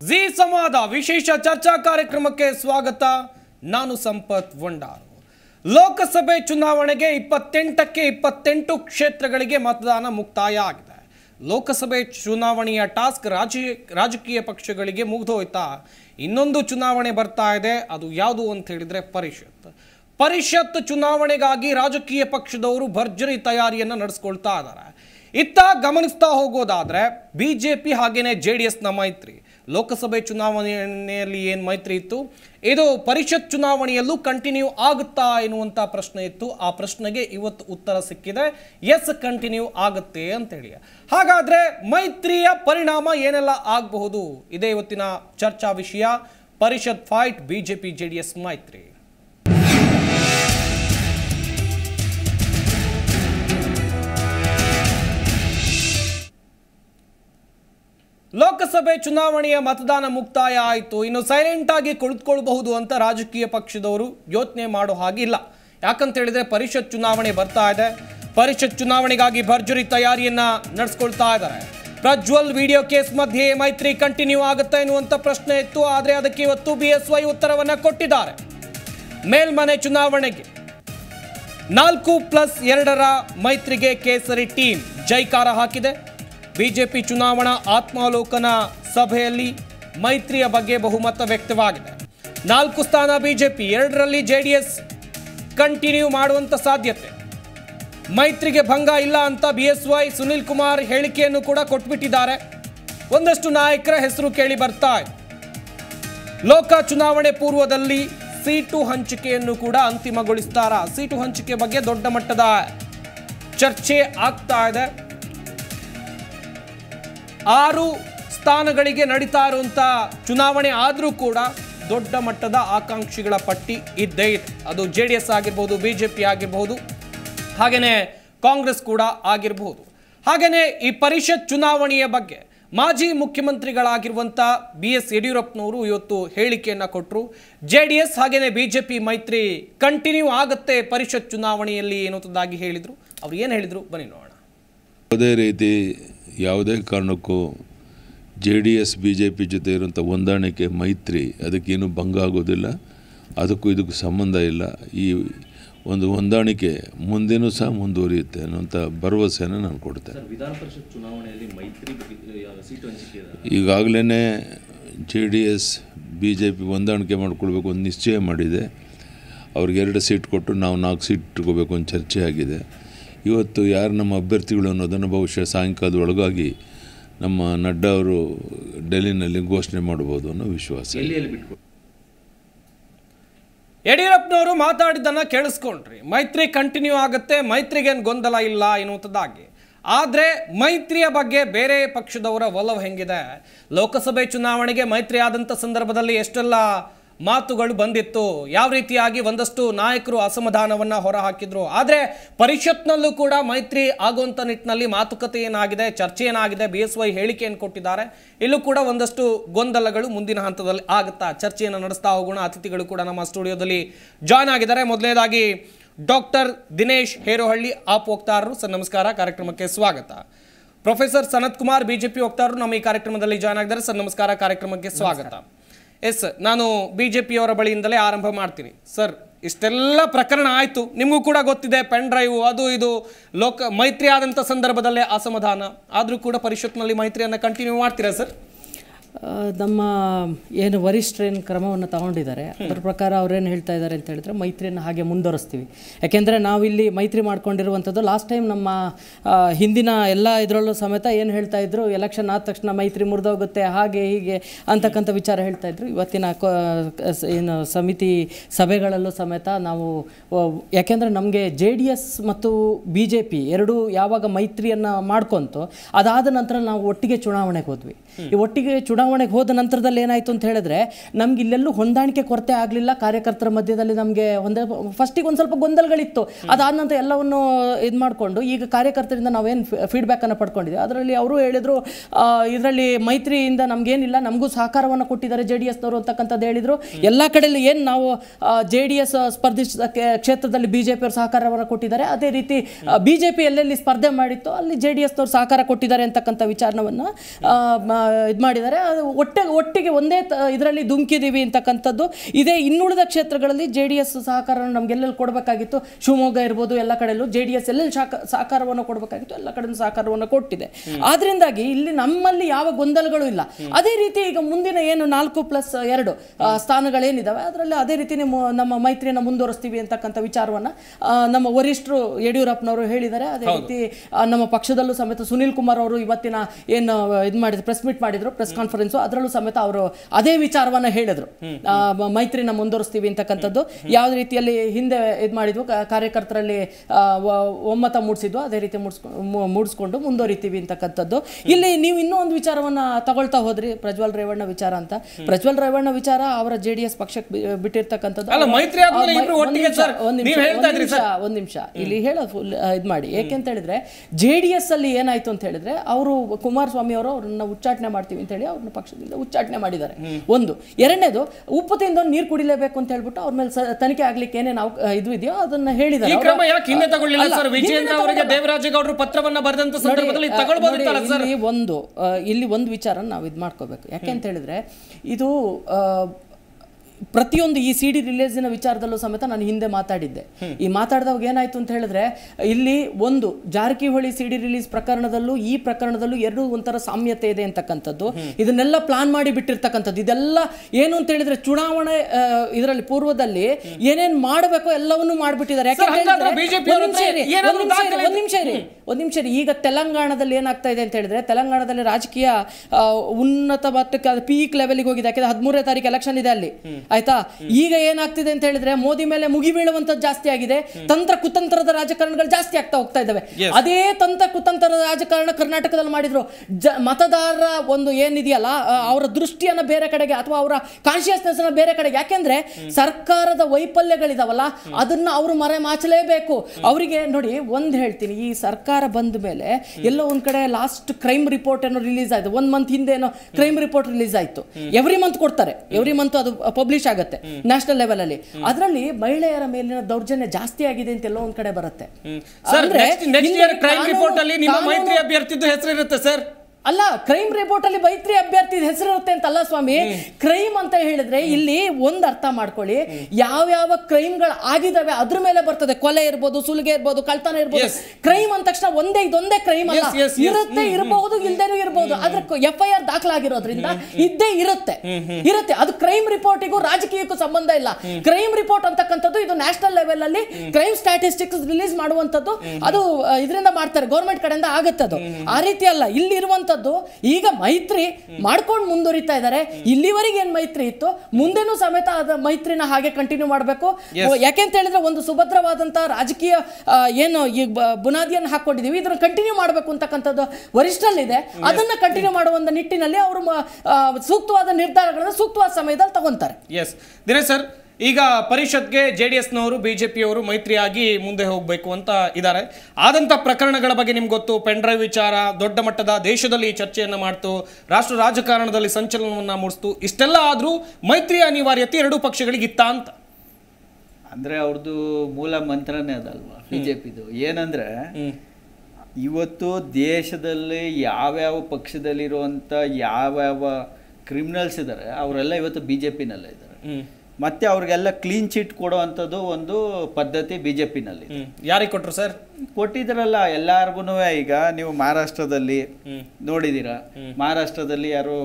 G ಸಂವಾದ ವಿಶೇಷ ಚರ್ಚಾ ಕಾರ್ಯಕ್ರಮಕ್ಕೆ ಸ್ವಾಗತ. ನಾನು ಸಂಪತ್ ವಂಡಾರು. ಲೋಕಸಭೆ ಚುನಾವಣೆಗೆ 28ಕ್ಕೆ 28 ಕ್ಷೇತ್ರಗಳಿಗೆ ಮತದಾನ ಮುಕ್ತಾಯ ಆಗಿದೆ. ಲೋಕಸಭೆ ಚುನಾವಣೆಯ ಟಾಸ್ಕ್ ರಾಜಕೀಯ ಪಕ್ಷಗಳಿಗೆ ಮುಗಿದೋಯ್ತಾ. ಇನ್ನೊಂದು ಚುನಾವಣೆ ಬರ್ತಾ ಇದೆ. ಅದು ಯಾವುದು ಅಂತ ಹೇಳಿದ್ರೆ ಪರಿಷತ್ ಚುನಾವಣೆಗಾಗಿ ರಾಜಕೀಯ ಪಕ್ಷದವರು ಭರ್ಜರಿ ತಯಾರಿಯನ್ನು ನಡೆಸ್ಕೊಳ್ತಾ ಇದ್ದಾರೆ. ಇತ್ತ ಗಮನಿಸ್ತಾ ಹೋಗೋದಾದ್ರೆ ಬಿಜೆಪಿ ಹಾಗೇನೆ ಜೆಡಿಎಸ್ನ ಮೈತ್ರಿ ಲೋಕಸಭೆ ಚುನಾವಣೆಯಲ್ಲಿ ಏನು ಮೈತ್ರಿ ಇತ್ತು, ಇದು ಪರಿಷತ್ ಚುನಾವಣೆಯಲ್ಲೂ ಕಂಟಿನ್ಯೂ ಆಗುತ್ತಾ ಎನ್ನುವಂಥ ಪ್ರಶ್ನೆ ಇತ್ತು. ಆ ಪ್ರಶ್ನೆಗೆ ಇವತ್ತು ಉತ್ತರ ಸಿಕ್ಕಿದೆ. ಎಸ್, ಕಂಟಿನ್ಯೂ ಆಗುತ್ತೆ ಅಂತೇಳಿ. ಹಾಗಾದ್ರೆ ಮೈತ್ರಿಯ ಪರಿಣಾಮ ಏನೆಲ್ಲ ಆಗಬಹುದು, ಇದೇ ಇವತ್ತಿನ ಚರ್ಚಾ ವಿಷಯ. ಪರಿಷತ್ ಫೈಟ್, ಬಿಜೆಪಿ ಜೆಡಿಎಸ್ ಮೈತ್ರಿ. ಲೋಕಸಭೆ ಚುನಾವಣೆಯ ಮತದಾನ ಮುಕ್ತಾಯ ಆಯಿತು. ಇನ್ನು ಸೈಲೆಂಟ್ ಆಗಿ ಕುಳಿತುಕೊಳ್ಳಬಹುದು ಅಂತ ರಾಜಕೀಯ ಪಕ್ಷದವರು ಯೋಚನೆ ಮಾಡೋ ಹಾಗಿಲ್ಲ. ಯಾಕಂತ ಹೇಳಿದ್ರೆ ಪರಿಷತ್ ಚುನಾವಣೆ ಬರ್ತಾ ಇದೆ. ಪರಿಷತ್ ಚುನಾವಣೆಗಾಗಿ ಭರ್ಜರಿ ತಯಾರಿಯನ್ನ ನಡೆಸ್ಕೊಳ್ತಾ ಇದ್ದಾರೆ. ಪ್ರಜ್ವಲ್ ವಿಡಿಯೋ ಕೇಸ್ ಮಧ್ಯೆ ಮೈತ್ರಿ ಕಂಟಿನ್ಯೂ ಆಗುತ್ತೆ ಎನ್ನುವಂತ ಪ್ರಶ್ನೆ ಇತ್ತು. ಆದರೆ ಅದಕ್ಕೆ ಇವತ್ತು ಬಿಎಸ್ವೈ ಉತ್ತರವನ್ನ ಕೊಟ್ಟಿದ್ದಾರೆ. ಮೇಲ್ಮನೆ ಚುನಾವಣೆಗೆ 4+2 ಮೈತ್ರಿಗೆ ಕೇಸರಿ ಟೀಮ್ ಜೈಕಾರ ಹಾಕಿದೆ. ಬಿಜೆಪಿ ಚುನಾವಣಾ ಆತ್ಮಾವಲೋಕನ ಸಭೆಯಲ್ಲಿ ಮೈತ್ರಿಯ ಬಗ್ಗೆ ಬಹುಮತ ವ್ಯಕ್ತವಾಗಿದೆ. 4 ಸ್ಥಾನ ಬಿಜೆಪಿ, 2ರಲ್ಲಿ ಜೆಡಿಎಸ್ ಕಂಟಿನ್ಯೂ ಮಾಡುವಂತ ಸಾಧ್ಯತೆ. ಮೈತ್ರಿಗೆ ಭಂಗ ಇಲ್ಲ ಅಂತ ಬಿಎಸ್ವೈ ಸುನಿಲ್ ಕುಮಾರ್ ಹೇಳಿಕೆಯನ್ನು ಕೂಡ ಕೊಟ್ಬಿಟ್ಟಿದ್ದಾರೆ. ಒಂದಷ್ಟು ನಾಯಕರ ಹೆಸರು ಕೇಳಿ ಬರ್ತಾ ಇದೆ. ಲೋಕ ಚುನಾವಣೆ ಪೂರ್ವದಲ್ಲಿ ಸೀಟು ಹಂಚಿಕೆಯನ್ನು ಕೂಡ ಅಂತಿಮಗೊಳಿಸ್ತಾರ. ಸೀಟು ಹಂಚಿಕೆ ಬಗ್ಗೆ ದೊಡ್ಡ ಮಟ್ಟದ ಚರ್ಚೆ ಆಗ್ತಾ ಇದೆ. 6 ಸ್ಥಾನಗಳಿಗೆ ನಡೀತಾ ಇರುವಂತ ಚುನಾವಣೆ ಆದರೂ ಕೂಡ ದೊಡ್ಡ ಮಟ್ಟದ ಆಕಾಂಕ್ಷಿಗಳ ಪಟ್ಟಿ ಇದ್ದೇ ಇದೆ. ಅದು ಜೆಡಿಎಸ್ ಆಗಿರ್ಬೋದು, ಬಿಜೆಪಿ ಆಗಿರ್ಬೋದು, ಹಾಗೇನೆ ಕಾಂಗ್ರೆಸ್ ಕೂಡ ಆಗಿರಬಹುದು. ಹಾಗೇನೆ ಈ ಪರಿಷತ್ ಚುನಾವಣೆಯ ಬಗ್ಗೆ ಮಾಜಿ ಮುಖ್ಯಮಂತ್ರಿಗಳಾಗಿರುವಂಥ BS ಯಡಿಯೂರಪ್ಪನವರು ಇವತ್ತು ಹೇಳಿಕೆಯನ್ನು ಕೊಟ್ಟರು. ಜೆಡಿಎಸ್ ಹಾಗೇನೆ ಬಿಜೆಪಿ ಮೈತ್ರಿ ಕಂಟಿನ್ಯೂ ಆಗುತ್ತೆ ಪರಿಷತ್ ಚುನಾವಣೆಯಲ್ಲಿ ಎನ್ನುವುದಾಗಿ ಹೇಳಿದರು. ಅವ್ರು ಏನು ಹೇಳಿದರು ಬನ್ನಿ ನೋಡೋಣ. ಅದೇ ರೀತಿ ಯಾವುದೇ ಕಾರಣಕ್ಕೂ JDS BJP ಜೊತೆ ಇರುವಂಥ ಹೊಂದಾಣಿಕೆ ಮೈತ್ರಿ ಅದಕ್ಕೇನು ಭಂಗ ಆಗೋದಿಲ್ಲ. ಅದಕ್ಕೂ ಇದಕ್ಕೂ ಸಂಬಂಧ ಇಲ್ಲ. ಈ ಒಂದು ಹೊಂದಾಣಿಕೆ ಮುಂದೇನೂ ಸಹ ಮುಂದುವರಿಯುತ್ತೆ ಅನ್ನೋಂಥ ಭರವಸೆಯನ್ನು ನಾನು ಕೊಡ್ತೇನೆ. ವಿಧಾನ ಪರಿಷತ್ ಚುನಾವಣೆಯಲ್ಲಿ ಮೈತ್ರಿ ಸೀಟು ಹಂಚಿಕೆ ಈಗಾಗಲೇ JDS BJP ಹೊಂದಾಣಿಕೆ ಮಾಡಿಕೊಳ್ಬೇಕು ಒಂದು ನಿಶ್ಚಯ ಮಾಡಿದೆ. ಅವ್ರಿಗೆ 2 ಸೀಟ್ ಕೊಟ್ಟು ನಾವು 4 ಸೀಟ್ ಇಟ್ಕೋಬೇಕು ಅಂತ ಚರ್ಚೆ ಆಗಿದೆ. ಇವತ್ತು ಯಾರು ನಮ್ಮ ಅಭ್ಯರ್ಥಿಗಳು ಅನ್ನೋದನ್ನು ಬಹುಶಃ ಸಾಯಂಕಾಲದ ಒಳಗಾಗಿ ನಮ್ಮ ನಡ್ಡಾ ಅವರು ಡೆಲ್ಲಿನಲ್ಲಿ ಘೋಷಣೆ ಮಾಡ್ಬೋದು ಅನ್ನೋ ವಿಶ್ವಾಸ. ಯಡಿಯೂರಪ್ಪನವರು ಮಾತಾಡಿದ್ದನ್ನು ಕೇಳಿಸ್ಕೊಂಡ್ರಿ. ಮೈತ್ರಿ ಕಂಟಿನ್ಯೂ ಆಗುತ್ತೆ, ಮೈತ್ರಿಗೇನು ಗೊಂದಲ ಇಲ್ಲ ಎನ್ನುವಂಥದ್ದಾಗಿ. ಆದರೆ ಮೈತ್ರಿಯ ಬಗ್ಗೆ ಬೇರೆ ಪಕ್ಷದವರ ಒಲವು ಹೆಂಗಿದೆ? ಲೋಕಸಭೆ ಚುನಾವಣೆಗೆ ಮೈತ್ರಿ ಆದಂಥ ಸಂದರ್ಭದಲ್ಲಿ ಎಷ್ಟೆಲ್ಲ ಮಾತುಗಳು ಬಂದಿತ್ತು, ಯಾವ ರೀತಿಯಾಗಿ ಒಂದಷ್ಟು ನಾಯಕರು ಅಸಮಾಧಾನವನ್ನು ಹೊರಹಾಕಿದ್ರು. ಆದರೆ ಪರಿಷತ್ನಲ್ಲೂ ಕೂಡ ಮೈತ್ರಿ ಆಗುವಂಥ ನಿಟ್ಟಿನಲ್ಲಿ ಮಾತುಕತೆ ಏನಾಗಿದೆ, ಚರ್ಚೆ ಏನಾಗಿದೆ, BSY ಹೇಳಿಕೆಯನ್ನು ಕೊಟ್ಟಿದ್ದಾರೆ. ಇಲ್ಲೂ ಕೂಡ ಒಂದಷ್ಟು ಗೊಂದಲಗಳು ಮುಂದಿನ ಹಂತದಲ್ಲಿ ಆಗುತ್ತಾ ಚರ್ಚೆಯನ್ನು ನಡೆಸ್ತಾ ಹೋಗೋಣ. ಅತಿಥಿಗಳು ಕೂಡ ನಮ್ಮ ಸ್ಟುಡಿಯೋದಲ್ಲಿ ಜಾಯ್ನ್ ಆಗಿದ್ದಾರೆ. ಮೊದಲನೇದಾಗಿ ಡಾಕ್ಟರ್ ದಿನೇಶ್ ಹೇರೋಹಳ್ಳಿ, ಆಪ್ ವಕ್ತಾರರು. ಸರ್ ನಮಸ್ಕಾರ, ಕಾರ್ಯಕ್ರಮಕ್ಕೆ ಸ್ವಾಗತ. ಪ್ರೊಫೆಸರ್ ಸನತ್ ಕುಮಾರ್, ಬಿಜೆಪಿ ವಕ್ತಾರರು ನಮ್ಮ ಈ ಕಾರ್ಯಕ್ರಮದಲ್ಲಿ ಜಾಯ್ನ್ ಆಗಿದ್ದಾರೆ. ಸರ್ ನಮಸ್ಕಾರ, ಕಾರ್ಯಕ್ರಮಕ್ಕೆ ಸ್ವಾಗತ. ಎಸ್, ನಾನು ಬಿಜೆಪಿಯವರ ಬಳಿಯಿಂದಲೇ ಆರಂಭ ಮಾಡ್ತೀನಿ. ಸರ್, ಇಷ್ಟೆಲ್ಲ ಪ್ರಕರಣ ಆಯಿತು, ನಿಮಗೂ ಕೂಡ ಗೊತ್ತಿದೆ, ಪೆನ್ ಡ್ರೈವ್ ಅದು ಇದು, ಮೈತ್ರಿ ಆದಂಥ ಸಂದರ್ಭದಲ್ಲೇ ಅಸಮಾಧಾನ ಆದರೂ ಕೂಡ ಪರಿಷತ್ನಲ್ಲಿ ಮೈತ್ರಿಯನ್ನು ಕಂಟಿನ್ಯೂ ಮಾಡ್ತೀರಾ ಸರ್? ನಮ್ಮ ಏನು ವರಿಷ್ಠರೇನು ಕ್ರಮವನ್ನು ತಗೊಂಡಿದ್ದಾರೆ ಅದರ ಪ್ರಕಾರ ಅವ್ರೇನು ಹೇಳ್ತಾ ಇದ್ದಾರೆ ಅಂತ ಹೇಳಿದ್ರೆ ಮೈತ್ರಿಯನ್ನು ಹಾಗೆ ಮುಂದುವರಿಸ್ತೀವಿ. ಯಾಕೆಂದರೆ ನಾವಿಲ್ಲಿ ಮೈತ್ರಿ ಮಾಡ್ಕೊಂಡಿರುವಂಥದ್ದು ಲಾಸ್ಟ್ ಟೈಮ್ ನಮ್ಮ ಹಿಂದಿನ ಎಲ್ಲ ಇದರಲ್ಲೂ ಸಮೇತ ಏನು ಹೇಳ್ತಾ ಇದ್ರು, ಎಲೆಕ್ಷನ್ ಆದ ತಕ್ಷಣ ಮೈತ್ರಿ ಮುರಿದೋಗುತ್ತೆ ಹಾಗೆ ಹೀಗೆ ಅಂತಕ್ಕಂಥ ವಿಚಾರ ಹೇಳ್ತಾ ಇದ್ರು. ಇವತ್ತಿನ ಏನು ಸಮಿತಿ ಸಭೆಗಳಲ್ಲೂ ಸಮೇತ ನಾವು, ಯಾಕೆಂದರೆ ನಮಗೆ JDS ಮತ್ತು BJP ಎರಡೂ ಯಾವಾಗ ಮೈತ್ರಿಯನ್ನು ಮಾಡ್ಕೊಂತು ಅದಾದ ನಂತರ ನಾವು ಒಟ್ಟಿಗೆ ಚುನಾವಣೆಗೆ ಹೋದ್ವಿ. ಈ ಒಟ್ಟಿಗೆ ಚುನಾವಣೆಗೆ ಹೋದ ನಂತರದಲ್ಲಿ ಏನಾಯಿತು ಅಂತ ಹೇಳಿದ್ರೆ ನಮ್ಗೆ ಇಲ್ಲೆಲ್ಲೂ ಹೊಂದಾಣಿಕೆ ಕೊರತೆ ಆಗಲಿಲ್ಲ. ಕಾರ್ಯಕರ್ತರ ಮಧ್ಯದಲ್ಲಿ ನಮಗೆ ಫಸ್ಟಿಗೆ ಒಂದು ಸ್ವಲ್ಪ ಗೊಂದಲಗಳಿತ್ತು. ಅದಾದ ನಂತರ ಎಲ್ಲವನ್ನು ಇದು ಮಾಡಿಕೊಂಡು ಈಗ ಕಾರ್ಯಕರ್ತರಿಂದ ನಾವೇನು ಫೀಡ್ಬ್ಯಾಕನ್ನು ಪಡ್ಕೊಂಡಿದ್ದೀವಿ ಅದರಲ್ಲಿ ಅವರು ಹೇಳಿದರು, ಇದರಲ್ಲಿ ಮೈತ್ರಿಯಿಂದ ನಮಗೇನಿಲ್ಲ, ನಮಗೂ ಸಹಕಾರವನ್ನು ಕೊಟ್ಟಿದ್ದಾರೆ JDSನವರು ಅಂತಕ್ಕಂಥದ್ದು ಹೇಳಿದರು. ಎಲ್ಲ ಕಡೆಯಲ್ಲಿ ಏನು ನಾವು JDS ಸ್ಪರ್ಧಿಸಿದ ಕ್ಷೇತ್ರದಲ್ಲಿ BJP ಅವರು ಸಹಕಾರವನ್ನು ಕೊಟ್ಟಿದ್ದಾರೆ, ಅದೇ ರೀತಿ BJP ಎಲ್ಲೆಲ್ಲಿ ಸ್ಪರ್ಧೆ ಮಾಡಿತ್ತು ಅಲ್ಲಿ JDSನವರು ಸಹಕಾರ ಕೊಟ್ಟಿದ್ದಾರೆ ಅಂತಕ್ಕಂಥ ವಿಚಾರವನ್ನು ಇದು ಮಾಡಿದ್ದಾರೆ. ಒಟ್ಟಿಗೆ ಒಂದೇ ಇದರಲ್ಲಿ ಧುಮುಕಿದೀವಿ ಅಂತಕ್ಕಂಥದ್ದು ಇದೆ. ಇನ್ನುಳಿದ ಕ್ಷೇತ್ರಗಳಲ್ಲಿ JDS ಸಹಕಾರ ನಮ್ಗೆಲ್ಲೆಲ್ಲಿ ಕೊಡಬೇಕಾಗಿತ್ತು, ಶಿವಮೊಗ್ಗ ಇರ್ಬೋದು, ಎಲ್ಲ ಕಡೆಯಲ್ಲೂ JDS ಎಲ್ಲೆಲ್ಲಿ ಸಹಕಾರವನ್ನು ಕೊಡಬೇಕಾಗಿತ್ತು ಎಲ್ಲ ಕಡೆ ಸಹಕಾರವನ್ನು ಕೊಟ್ಟಿದೆ. ಆದ್ರಿಂದಾಗಿ ಇಲ್ಲಿ ನಮ್ಮಲ್ಲಿ ಯಾವ ಗೊಂದಲಗಳು ಇಲ್ಲ. ಅದೇ ರೀತಿ ಈಗ ಮುಂದಿನ ಏನು 4+2 ಸ್ಥಾನಗಳೇನಿದಾವೆ ಅದರಲ್ಲಿ ಅದೇ ರೀತಿ ನಮ್ಮ ಮೈತ್ರಿಯನ್ನು ಮುಂದುವರಿಸ್ತೀವಿ ಅಂತಕ್ಕಂಥ ವಿಚಾರವನ್ನ ನಮ್ಮ ವರಿಷ್ಠರು ಯಡಿಯೂರಪ್ಪನವರು ಹೇಳಿದ್ದಾರೆ. ಅದೇ ರೀತಿ ನಮ್ಮ ಪಕ್ಷದಲ್ಲೂ ಸಮೇತ ಸುನಿಲ್ ಕುಮಾರ್ ಅವರು ಇವತ್ತಿನ ಏನು ಇದು ಮಾಡಿದ್ರು, ಪ್ರೆಸ್ ಮೀಟ್ ಮಾಡಿದ್ರು, ಪ್ರೆಸ್ ಕಾನ್ಫರೆನ್ಸ್, ಅದರಲ್ಲೂ ಸಮೇತ ಅವರು ಅದೇ ವಿಚಾರವನ್ನ ಹೇಳಿದ್ರು, ಮೈತ್ರಿನ ಮುಂದುವರಿಸ್ತೀವಿ ಅಂತಕ್ಕಂಥದ್ದು. ಯಾವ ರೀತಿಯಲ್ಲಿ ಹಿಂದೆ ಇದು ಮಾಡಿದ್ವು, ಕಾರ್ಯಕರ್ತರಲ್ಲಿ ಒಮ್ಮತ ಮೂಡಿಸಿದ್ವು, ಅದೇ ರೀತಿ ಮೂಡಿಸ್ಕೊಂಡು ಮುಂದುವರಿತೀವಿ ಅಂತಕ್ಕಂಥದ್ದು. ಇಲ್ಲಿ ನೀವು ಇನ್ನೂ ಒಂದು ವಿಚಾರವನ್ನ ತಗೊಳ್ತಾ ಹೋದ್ರಿ, ಪ್ರಜ್ವಲ್ ರೇವಣ್ಣ ವಿಚಾರ ಅಂತ. ಪ್ರಜ್ವಲ್ ರೇವಣ್ಣ ವಿಚಾರ ಅವರ JDS ಪಕ್ಷಕ್ಕೆ ಬಿಟ್ಟಿರ್ತಕ್ಕಂಥದ್ದು. ಒಂದ್ ನಿಮಿಷ ಇಲ್ಲಿ ಹೇಳೋದು ಇದು ಮಾಡಿ. ಏಕೆಂತ ಹೇಳಿದ್ರೆ JDS ಅಲ್ಲಿ ಏನಾಯ್ತು ಅಂತ ಹೇಳಿದ್ರೆ ಅವರು ಕುಮಾರಸ್ವಾಮಿ ಅವರು ಅವ್ರನ್ನ ಉಚ್ಚಾಟನೆ ಮಾಡ್ತೀವಿ ಅಂತ ಹೇಳಿ ಅವ್ರನ್ನ ಪಕ್ಷದಿಂದ ಉಚ್ಚಾಟನೆ ಮಾಡಿದ್ದಾರೆ. ಒಂದು. ಎರಡನೇದು ಉಪ್ಪು ತಿಂದು ನೀರು ಕುಡಿಲೇಬೇಕು ಅಂತ ಹೇಳ್ಬಿಟ್ಟು ಅವ್ರ ಮೇಲೆ ತನಿಖೆ ಆಗ್ಲಿಕ್ಕೆ ಏನೇನು ಇದು ಇದೆಯೋ ಅದನ್ನ ಹೇಳಿದ್ದಾರೆ. ಇಲ್ಲಿ ಒಂದು ವಿಚಾರ ನಾವು ಇದು ಮಾಡ್ಕೋಬೇಕು. ಯಾಕೆ ಅಂತ ಹೇಳಿದ್ರೆ ಇದು ಪ್ರತಿಯೊಂದು ಈ CD ರಿಲೀಸಿನ ವಿಚಾರದಲ್ಲೂ ಸಮೇತ ನಾನು ಹಿಂದೆ ಮಾತಾಡಿದ್ದೆ. ಈ ಮಾತಾಡಿದವಾಗ ಏನಾಯ್ತು ಅಂತ ಹೇಳಿದ್ರೆ ಇಲ್ಲಿ ಒಂದು ಜಾರಕಿಹೊಳಿ CD ರಿಲೀಸ್ ಪ್ರಕರಣದಲ್ಲೂ ಈ ಪ್ರಕರಣದಲ್ಲೂ ಎರಡೂ ಒಂಥರ ಸಾಮ್ಯತೆ ಇದೆ ಅಂತಕ್ಕಂಥದ್ದು. ಇದನ್ನೆಲ್ಲ ಪ್ಲಾನ್ ಮಾಡಿ ಬಿಟ್ಟಿರ್ತಕ್ಕಂಥದ್ದು. ಇದೆಲ್ಲ ಏನು ಅಂತ ಹೇಳಿದ್ರೆ ಚುನಾವಣೆ ಇದರಲ್ಲಿ ಪೂರ್ವದಲ್ಲಿ ಏನೇನ್ ಮಾಡಬೇಕೋ ಎಲ್ಲವನ್ನೂ ಮಾಡ್ಬಿಟ್ಟಿದ್ದಾರೆ. ಒಂದ್ ನಿಮಿಷ ರೀ. ಈಗ ತೆಲಂಗಾಣದಲ್ಲಿ ಏನಾಗ್ತಾ ಇದೆ ಅಂತ ಹೇಳಿದ್ರೆ ತೆಲಂಗಾಣದಲ್ಲಿ ರಾಜಕೀಯ ಉನ್ನತ ಮಟ್ಟಕ್ಕೆ ಪೀಕ್ ಲೆವೆಲ್ಗೆ ಹೋಗಿದೆ. ಯಾಕಂದ್ರೆ 13ನೇ ತಾರೀಕು ಎಲೆಕ್ಷನ್ ಇದೆ ಅಲ್ಲಿ, ಆಯ್ತಾ. ಈಗ ಏನಾಗ್ತಿದೆ ಅಂತ ಹೇಳಿದ್ರೆ ಮೋದಿ ಮೇಲೆ ಮುಗಿ ಬೀಳುವಂತದ್ದು ಜಾಸ್ತಿ ಆಗಿದೆ. ತಂತ್ರ ಕುತಂತ್ರದ ರಾಜಕಾರಣಗಳು ಜಾಸ್ತಿ ಆಗ್ತಾ ಹೋಗ್ತಾ ಇದಾವೆ. ಅದೇ ತಂತ್ರ ಕುತಂತ್ರದ ರಾಜಕಾರಣ ಕರ್ನಾಟಕದಲ್ಲಿ ಮಾಡಿದ್ರು. ಮತದಾರರ ಒಂದು ಏನಿದೆಯಲ್ಲ ಅವರ ದೃಷ್ಟಿಯನ್ನ ಬೇರೆ ಕಡೆಗೆ ಅಥವಾ ಅವರ ಕಾನ್ಶಿಯಸ್ನೆಸ್ ನ ಬೇರೆ ಕಡೆಗೆ, ಯಾಕೆಂದ್ರೆ ಸರ್ಕಾರದ ವೈಫಲ್ಯಗಳಿದಾವಲ್ಲ ಅದನ್ನ ಅವರು ಮರೆಮಾಚಲೇಬೇಕು. ಅವರಿಗೆ ನೋಡಿ ಒಂದ್ ಹೇಳ್ತೀನಿ, ಈ ಸರ್ಕಾರ ಬಂದ ಮೇಲೆ ಎಲ್ಲೋ ಒಂದ್ ಕಡೆ ಲಾಸ್ಟ್ ಕ್ರೈಮ್ ರಿಪೋರ್ಟ್ ಏನೋ ರಿಲೀಸ್ ಆಯ್ತು. 1 ಮಂತ್ ಹಿಂದೆ ಏನೋ ಕ್ರೈಮ್ ರಿಪೋರ್ಟ್ ರಿಲೀಸ್ ಆಯ್ತು. ಎವ್ರಿ ಮಂತ್ ಕೊಡ್ತಾರೆ, ಎವ್ರಿ ಮಂತ್ ಅದು ಪಬ್ಲಿಷ್ ಆಗುತ್ತೆ ನ್ಯಾಷನಲ್ ಲೆವೆಲ್ ಅಲ್ಲಿ. ಅದರಲ್ಲಿ ಮಹಿಳೆಯರ ಮೇಲಿನ ದೌರ್ಜನ್ಯ ಜಾಸ್ತಿ ಆಗಿದೆ ಅಂತ ಎಲ್ಲೋ ಒಂದ್ ಕಡೆ ಬರುತ್ತೆ. ಅಲ್ಲ, ಕ್ರೈಮ್ ರಿಪೋರ್ಟ್ ಅಲ್ಲಿ ಮೈತ್ರಿ ಅಭ್ಯರ್ಥಿ ಹೆಸರು ಇರುತ್ತೆ ಅಂತಲ್ಲ ಸ್ವಾಮಿ. ಕ್ರೈಮ್ ಅಂತ ಹೇಳಿದ್ರೆ ಇಲ್ಲಿ ಒಂದ್ ಅರ್ಥ ಮಾಡ್ಕೊಳ್ಳಿ, ಯಾವ್ಯಾವ ಕ್ರೈಮ್ಗಳು ಆಗಿದಾವೆ ಅದ್ರ ಮೇಲೆ ಬರ್ತದೆ. ಕೊಲೆ ಇರ್ಬೋದು, ಸುಲಿಗೆ ಇರ್ಬೋದು, ಕಳ್ತನ ಇರ್ಬೋದು. ಕ್ರೈಮ್ ಅಂದ ತಕ್ಷಣ ಇದೊಂದೇ ಕ್ರೈಮ್ ಅಲ್ಲ, ಇರುತ್ತೆ, ಇರಬಹುದು, ಇಲ್ದೇನೂ ಇರಬಹುದು. ಅದ್ರ FIR ದಾಖಲಾಗಿರೋದ್ರಿಂದ ಇದ್ದೇ ಇರುತ್ತೆ. ಅದು ಕ್ರೈಮ್ ರಿಪೋರ್ಟಿಗೂ ರಾಜಕೀಯಕ್ಕೂ ಸಂಬಂಧ ಇಲ್ಲ. ಕ್ರೈಮ್ ರಿಪೋರ್ಟ್ ಅಂತಕ್ಕಂಥದ್ದು ಇದು ನ್ಯಾಷನಲ್ ಲೆವೆಲ್ ಅಲ್ಲಿ ಕ್ರೈಮ್ ಸ್ಟ್ಯಾಟಿಸ್ಟಿಕ್ಸ್ ರಿಲೀಸ್ ಮಾಡುವಂತದ್ದು. ಅದು ಇದರಿಂದ ಮಾಡ್ತಾರೆ, ಗೌರ್ಮೆಂಟ್ ಕಡೆಯಿಂದ ಆಗುತ್ತೆ. ಅದು ಆ ರೀತಿ ಅಲ್ಲ. ಇಲ್ಲಿ ಇರುವಂತ ಈಗ ಮೈತ್ರಿ ಮಾಡ್ಕೊಂಡು ಮುಂದುವರಿತಾ ಇದ್ದಾರೆ. ಇಲ್ಲಿವರೆಗೆ ಏನ್ ಮೈತ್ರಿ ಇತ್ತು ಮುಂದೆನೂ ಸಮೇತ ಅದ ಮೈತ್ರಿನ ಹಾಗೆ ಕಂಟಿನ್ಯೂ ಮಾಡಬೇಕು. ಯಾಕೆಂತ ಹೇಳಿದ್ರೆ ಒಂದು ಸುಭದ್ರವಾದಂತಹ ರಾಜಕೀಯ ಏನು ಈ ಬುನಾದಿಯನ್ನು ಹಾಕೊಂಡಿದೀವಿ, ಇದನ್ನ ಕಂಟಿನ್ಯೂ ಮಾಡಬೇಕು ಅಂತಕ್ಕಂಥದ್ದು ವರಿಷ್ಠರಲ್ಲಿದೆ. ಅದನ್ನ ಕಂಟಿನ್ಯೂ ಮಾಡುವ ನಿಟ್ಟಿನಲ್ಲಿ ಅವರು ಸೂಕ್ತವಾದ ನಿರ್ಧಾರಗಳನ್ನ ಸೂಕ್ತವಾದ ಸಮಯದಲ್ಲಿ ತಗೊಂತಾರೆ. ಎಸ್ ದಿನೇಶ್ ಸರ್, ಈಗ ಪರಿಷತ್ಗೆ JDSನವರು BJPಯವರು ಮೈತ್ರಿಯಾಗಿ ಮುಂದೆ ಹೋಗಬೇಕು ಅಂತ ಇದ್ದಾರೆ. ಆದಂಥ ಪ್ರಕರಣಗಳ ಬಗ್ಗೆ ನಿಮ್ಗೆ ಗೊತ್ತು. ಪೆನ್ಡ್ರೈವ್ ವಿಚಾರ ದೊಡ್ಡ ಮಟ್ಟದ ದೇಶದಲ್ಲಿ ಚರ್ಚೆಯನ್ನು ಮಾಡ್ತು, ರಾಷ್ಟ್ರ ರಾಜಕಾರಣದಲ್ಲಿ ಸಂಚಲನವನ್ನು ಮೂಡಿಸ್ತು. ಇಷ್ಟೆಲ್ಲ ಆದರೂ ಮೈತ್ರಿ ಅನಿವಾರ್ಯತೆ ಎರಡೂ ಪಕ್ಷಗಳಿಗಿತ್ತ ಅಂತ ಅಂದರೆ ಅವ್ರದ್ದು ಮೂಲ ಮಂತ್ರನೇ ಅದಲ್ವಾ BJPದು. ಏನಂದರೆ ಇವತ್ತು ದೇಶದಲ್ಲಿ ಯಾವ್ಯಾವ ಪಕ್ಷದಲ್ಲಿರುವಂಥ ಯಾವ್ಯಾವ ಕ್ರಿಮಿನಲ್ಸ್ ಇದ್ದಾರೆ ಅವರೆಲ್ಲ ಇವತ್ತು BJPನಲ್ಲೇ ಇದ್ದಾರೆ. ಮತ್ತೆ ಅವ್ರಿಗೆಲ್ಲ ಕ್ಲೀನ್ ಚಿಟ್ ಕೊಡೋ ಅಂಥದ್ದು ಒಂದು ಪದ್ಧತಿ BJPನಲ್ಲಿ. ಯಾರಿಗೆ ಕೊಟ್ಟರು ಸರ್? ಕೊಟ್ಟಿದ್ರಲ್ಲ ಎಲ್ಲಾರ್ಗು. ಈಗ ನೀವು ಮಹಾರಾಷ್ಟ್ರದಲ್ಲಿ ನೋಡಿದ್ದೀರಾ, ಮಹಾರಾಷ್ಟ್ರದಲ್ಲಿ ಯಾರು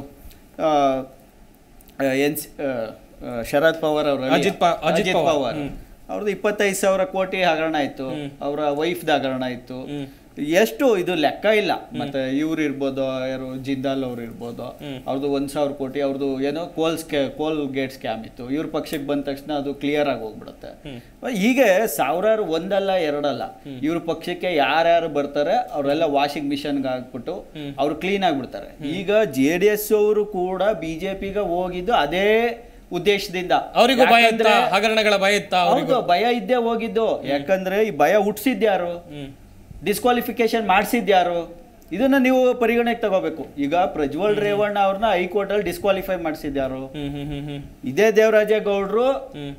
ಶರದ್ ಪವಾರ್ ಅವರು, ಅಜಿತ್ ಪವಾರ್ ಅವ್ರದ್ದು 25,000 ಕೋಟಿ ಹಗರಣ ಆಯ್ತು, ಅವರ ವೈಫ್ದ ಹಗರಣ ಆಯ್ತು. ಎಷ್ಟು ಇದು ಲೆಕ್ಕ ಇಲ್ಲ. ಮತ್ತೆ ಇವ್ರು ಇರ್ಬೋದು, ಯಾರು ಜಿಂದಾಲ್ ಅವ್ರು ಇರ್ಬೋದು, ಅವ್ರದ್ದು 1,000 ಕೋಟಿ ಅವ್ರದ್ದು ಏನೋ ಕೋಲ್ ಗೇಟ್ ಸ್ಕ್ಯಾಮ್ ಇತ್ತು. ಇವ್ರ ಪಕ್ಷಕ್ಕೆ ಬಂದ ತಕ್ಷಣ ಅದು ಕ್ಲಿಯರ್ ಆಗಿ ಹೋಗ್ಬಿಡುತ್ತೆ. ಹೀಗೆ ಸಾವಿರಾರು, ಒಂದಲ್ಲ ಎರಡಲ್ಲ, ಇವ್ರ ಪಕ್ಷಕ್ಕೆ ಯಾರ್ಯಾರು ಬರ್ತಾರೆ ಅವರೆಲ್ಲ ವಾಷಿಂಗ್ ಮಿಷನ್ಗೆ ಹಾಕ್ಬಿಟ್ಟು ಅವ್ರು ಕ್ಲೀನ್ ಆಗ್ಬಿಡ್ತಾರೆ. ಈಗ JDS ಅವರು ಕೂಡ BJPಗೆ ಹೋಗಿದ್ದು ಅದೇ ಉದ್ದೇಶದಿಂದ. ಅವರಿಗೂ ಭಯ ಇತ್ತ, ಹಗರಣಗಳ ಭಯ ಇತ್ತ. ಹೌದು, ಭಯ ಇದ್ದೇ ಹೋಗಿದ್ದು. ಯಾಕಂದ್ರೆ ಈ ಭಯ ಹುಟ್ಟಿಸಿದ್ಯಾರು, ಡಿಸ್ಕ್ವಾಲಿಫಿಕೇಶನ್ ಮಾಡಿಸಿದ್ಯಾರು, ಇದನ್ನ ನೀವು ಪರಿಗಣನೆಗೆ ತಗೋಬೇಕು. ಈಗ ಪ್ರಜ್ವಲ್ ರೇವಣ್ಣ ಅವ್ರನ್ನ ಹೈಕೋರ್ಟ್ ಅಲ್ಲಿ ಡಿಸ್ಕ್ವಾಲಿಫೈ ಮಾಡಿಸಿದ್ಯಾರು? ಇದೇ ದೇವರಾಜೇಗೌಡರು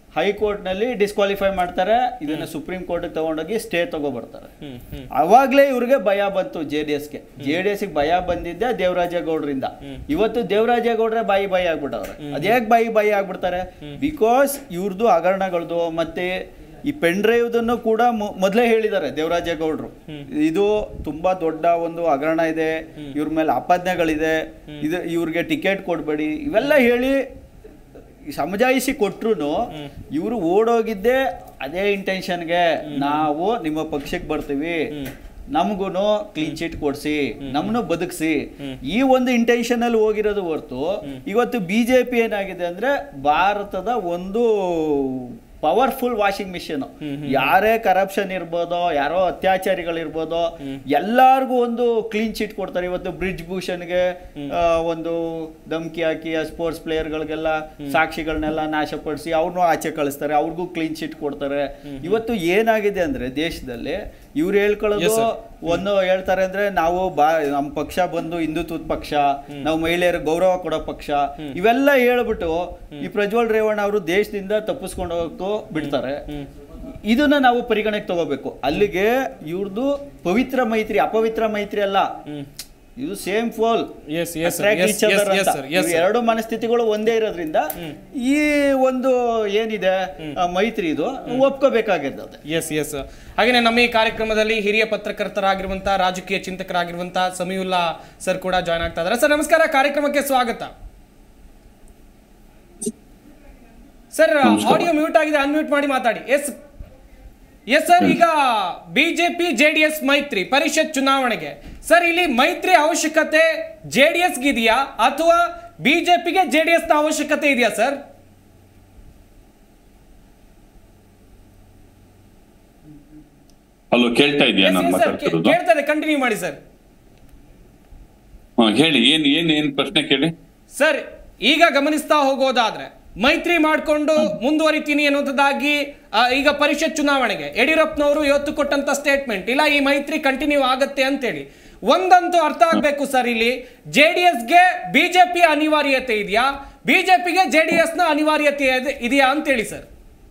ಹೈಕೋರ್ಟ್ನಲ್ಲಿ ಡಿಸ್ಕ್ವಾಲಿಫೈ ಮಾಡ್ತಾರೆ, ಇದನ್ನ ಸುಪ್ರೀಂ ಕೋರ್ಟ್ಗೆ ತಗೊಂಡೋಗಿ ಸ್ಟೇ ತಗೊಬರ್ತಾರೆ. ಅವಾಗಲೇ ಇವ್ರಿಗೆ ಭಯ ಬಂತು JDSಗೆ. JDSಗೆ ಭಯ ಬಂದಿದ್ದೆ ದೇವರಾಜೇಗೌಡರಿಂದ. ಇವತ್ತು ದೇವರಾಜೇಗೌಡ್ರೆ ಬಾಯಿ ಆಗ್ಬಿಟ್ಟವ್ರೆ. ಅದ್ಯಾಕೆ ಬಾಯಿ ಆಗ್ಬಿಡ್ತಾರೆ? ಬಿಕಾಸ್ ಇವ್ರದ್ದು ಹಗರಣಗಳದು ಮತ್ತೆ ಈ ಪೆನ್ ಡ್ರೈವ್ದನ್ನು ಕೂಡ ಮೊದಲೇ ಹೇಳಿದ್ದಾರೆ ದೇವರಾಜೇಗೌಡರು. ಇದು ತುಂಬಾ ದೊಡ್ಡ ಒಂದು ಹಗರಣ ಇದೆ, ಇವ್ರ ಮೇಲೆ ಆಪಾದನೆಗಳಿದೆ, ಇದು ಇವ್ರಿಗೆ ಟಿಕೆಟ್ ಕೊಡಬೇಡಿ ಇವೆಲ್ಲ ಹೇಳಿ ಸಮಜಾಯಿಸಿ ಕೊಟ್ರು ಇವರು ಓಡೋಗಿದ್ದೆ ಅದೇ ಇಂಟೆನ್ಷನ್ಗೆ, ನಾವು ನಿಮ್ಮ ಪಕ್ಷಕ್ಕೆ ಬರ್ತೀವಿ, ನಮಗೂ ಕ್ಲೀನ್ ಚಿಟ್ ಕೊಡ್ಸಿ, ನಮ್ಮನ್ನು ಬದುಕಿಸಿ, ಈ ಒಂದು ಇಂಟೆನ್ಷನ್ ಅಲ್ಲಿ ಹೋಗಿರೋದು ಹೊರತು ಇವತ್ತು BJP ಏನಾಗಿದೆ ಅಂದ್ರೆ ಭಾರತದ ಒಂದು ಪವರ್ಫುಲ್ ವಾಷಿಂಗ್ ಮಿಷಿನ್. ಯಾರೇ ಕರಪ್ಷನ್ ಇರ್ಬೋದೋ, ಯಾರೋ ಅತ್ಯಾಚಾರಿಗಳಿರ್ಬೋದೋ, ಎಲ್ಲಾರ್ಗು ಒಂದು ಕ್ಲೀನ್ ಚಿಟ್ ಕೊಡ್ತಾರೆ. ಇವತ್ತು ಬ್ರಿಡ್ಜ್ ಭೂಷಣ್ಗೆ ಒಂದು ಧಮ್ಕಿ ಹಾಕಿ ಸ್ಪೋರ್ಟ್ಸ್ ಪ್ಲೇಯರ್ಗಳಿಗೆಲ್ಲ ಸಾಕ್ಷಿಗಳನ್ನೆಲ್ಲ ನಾಶಪಡಿಸಿ ಅವ್ರನ್ನೂ ಆಚೆ ಕಳಿಸ್ತಾರೆ, ಅವ್ರಿಗೂ ಕ್ಲೀನ್ ಚಿಟ್ ಕೊಡ್ತಾರೆ. ಇವತ್ತು ಏನಾಗಿದೆ ಅಂದ್ರೆ ದೇಶದಲ್ಲಿ ಇವ್ರು ಹೇಳ್ಕೊಳ್ಳೋದು ಒಂದು ಹೇಳ್ತಾರೆ ಅಂದ್ರೆ ನಾವು ನಮ್ಮ ಪಕ್ಷ ಬಂದು ಹಿಂದುತ್ವದ ಪಕ್ಷ, ನಾವು ಮಹಿಳೆಯರಿಗೆ ಗೌರವ ಕೊಡೋ ಪಕ್ಷ, ಇವೆಲ್ಲ ಹೇಳ್ಬಿಟ್ಟು ಈ ಪ್ರಜ್ವಲ್ ರೇವಣ್ಣ ಅವರು ದೇಶದಿಂದ ತಪ್ಪಿಸ್ಕೊಂಡು ಹೋಗ್ತು ಬಿಡ್ತಾರೆ. ಇದನ್ನ ನಾವು ಪರಿಗಣಕ್ಕೆ ತಗೋಬೇಕು. ಅಲ್ಲಿಗೆ ಇವ್ರದ್ದು ಪವಿತ್ರ ಮೈತ್ರಿ ಅಪವಿತ್ರ ಮೈತ್ರಿ ಅಲ್ಲ, ಇದು ಸೇಮ್ ಫೋಲ್. ಎರಡು ಮನಸ್ಥಿತಿಗಳು ಒಂದೇ ಇರೋದ್ರಿಂದ ಈ ಒಂದು ಏನಿದೆ ಮೈತ್ರಿ ಇದು ಒಪ್ಕೋಬೇಕಾಗಿರ್ತದೆ. ಎಸ್ ಹಾಗೇನೆ ನಮ್ಮ ಈ ಕಾರ್ಯಕ್ರಮದಲ್ಲಿ ಹಿರಿಯ ಪತ್ರಕರ್ತರಾಗಿರುವಂತಹ ರಾಜಕೀಯ ಚಿಂತಕರಾಗಿರುವಂತಹ ಸಮೀವುಲ್ಲಾ ಸರ್ ಕೂಡ ಜಾಯ್ನ್ ಆಗ್ತಾ ಇದ್ದಾರೆ. ಸರ್ ನಮಸ್ಕಾರ, ಕಾರ್ಯಕ್ರಮಕ್ಕೆ ಸ್ವಾಗತ. ಸರ್ ಆಡಿಯೋ ಮ್ಯೂಟ್ ಆಗಿದೆ, ಅನ್ಮ್ಯೂಟ್ ಮಾಡಿ ಮಾತಾಡಿ. ಎಸ್ ಸರ್, ಈಗ BJP JDS ಮೈತ್ರಿ ಪರಿಷತ್ ಚುನಾವಣೆಗೆ ಸರ್ ಇಲ್ಲಿ ಮೈತ್ರಿ ಅವಶ್ಯಕತೆ JDSಗೆ ಇದೆಯಾ ಅಥವಾ BJPಗೆ JDS ನ ಅವಶ್ಯಕತೆ ಇದೆಯಾ ಸರ್? ಹಲೋ, ಕೇಳ್ತಾ ಇದೆಯಾ? ನಾನು ಮಾತಾಡ್ತಿರೋದು ಕೇಳ್ತಾ ಇದೆ, ಕಂಟಿನ್ಯೂ ಮಾಡಿ ಸರ್. ಹೇಳಿ, ಏನ್ ಪ್ರಶ್ನೆ ಕೇಳಿ ಸರ್. ಈಗ ಗಮನಿಸ್ತಾ ಹೋಗೋದಾದ್ರೆ ಮೈತ್ರಿ ಮಾಡಿಕೊಂಡು ಮುಂದುವರಿತೀನಿ ಅನ್ನೋದಾಗಿ ಈಗ ಪರಿಷತ್ ಚುನಾವಣೆಗೆ ಯಡಿಯೂರಪ್ಪನವರು ಇವತ್ತು ಕೊಟ್ಟಂತ ಸ್ಟೇಟ್ಮೆಂಟ್ ಇಲ್ಲ, ಈ ಮೈತ್ರಿ ಕಂಟಿನ್ಯೂ ಆಗತ್ತೆ ಅಂತೇಳಿ. ಒಂದಂತೂ ಅರ್ಥ ಆಗ್ಬೇಕು ಸರ್, ಇಲ್ಲಿ JDSಗೆ BJP ಅನಿವಾರ್ಯತೆ ಇದೆಯಾ, BJPಗೆ JDS ನ ಅನಿವಾರ್ಯತೆ ಇದೆಯಾ ಅಂತೇಳಿ ಸರ್?